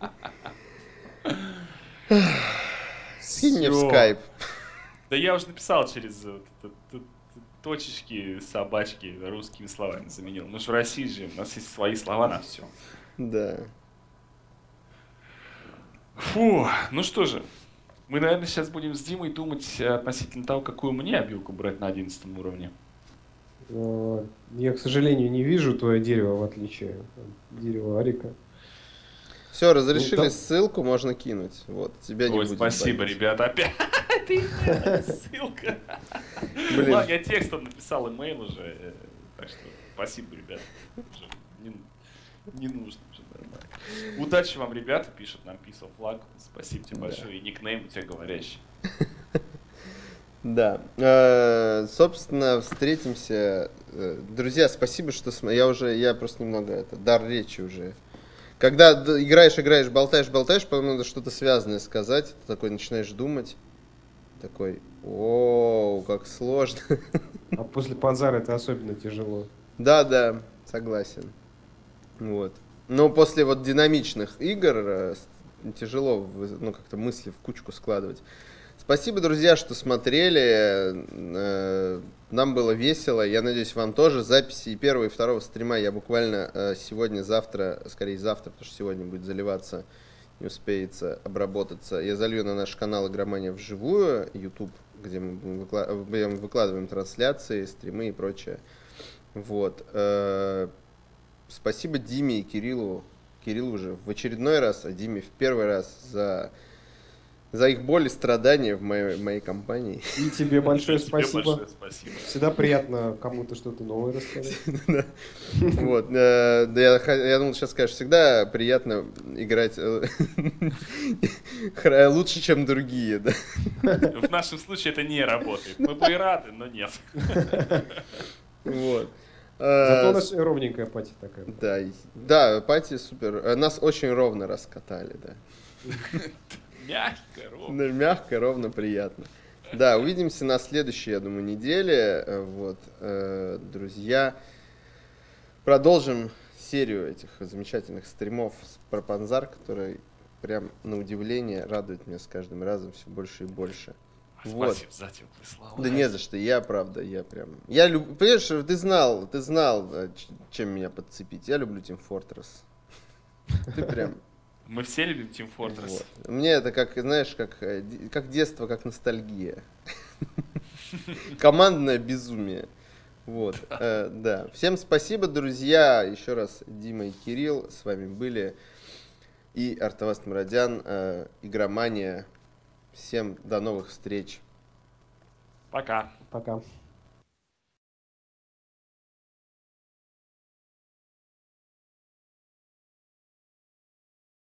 Скинь мне в Всё. скайп. Да я уже написал через вот это- т- т- точечки, собачки русскими словами заменил. Мы же в России живем, у нас есть свои слова на все. Да. Фу, ну что же. Мы, наверное, сейчас будем с Димой думать э, относительно того, какую мне обилку брать на одиннадцатом уровне. Но я, к сожалению, не вижу твое дерево, в отличие от дерева Арика. Все, разрешили Ну, да. ссылку, можно кинуть. Вот, тебя не Ой, будет спасибо, болеть. ребята, опять. Ты ссылка. Блин. Ладно, я текстом написал имейл уже, э, так что спасибо, ребят. Уже не, не нужно уже нормально. Удачи вам, ребята, пишет нам Peace of Luck. Спасибо тебе Да. большое. И никнейм у тебя говорящий. Да. Э, Собственно, встретимся. Э, Друзья, спасибо, что см- я уже, я просто немного это дар речи уже. Когда д- играешь, играешь, болтаешь, болтаешь, потом надо что-то связанное сказать, ты такой начинаешь думать, такой, о, как сложно. А после Панзара это особенно тяжело. Да, да, согласен. Вот. Но после вот динамичных игр э, с- тяжело, вы- ну, как-то мысли в кучку складывать. Спасибо, друзья, что смотрели. Э, Нам было весело. Я надеюсь, вам тоже. Записи и первого, и второго стрима я буквально э, сегодня, завтра, скорее завтра, потому что сегодня будет заливаться, не успеется обработаться. Я залью на наш канал Игромания вживую, YouTube, где мы будем выкла- где мы выкладываем трансляции, стримы и прочее. Вот. Э, Спасибо Диме и Кириллу. Кириллу уже в очередной раз, а Диме в первый раз за, за их боль и страдания в моей, в моей компании. И тебе большое Тебе спасибо. большое спасибо. Всегда приятно кому-то что-то новое рассказать. Да. Вот. э, Да я х- я думал, сейчас скажешь, всегда приятно играть э, хра- лучше, чем другие, да. В нашем случае это не работает. Мы бы и рады, но нет. Вот. Зато у Э, нас ровненькая пати такая. Да, и- да, пати супер. Э, Нас очень ровно раскатали, да. Мягко, ровно. Да, мягко, ровно, приятно. Да, увидимся на следующей, я думаю, неделе. Э, Вот, э, друзья, продолжим серию этих замечательных стримов с- про Панзар, который прям на удивление радует меня с каждым разом все больше и больше. Вот. Спасибо за теплые слова. Да не за что, я правда, я прям... Я люб... Понимаешь, ты знал, ты знал, э, ч- чем меня подцепить. Я люблю Team Fortress. Ты прям... Мы все любим Team Fortress. Вот. Мне это как, знаешь, как, э, д- как детство, как ностальгия. Командное безумие. Вот, э, да. Всем спасибо, друзья. Еще раз Дима и Кирилл с вами были. И Артавас Мурадян, э, Игромания. Всем до новых встреч. Пока. Пока.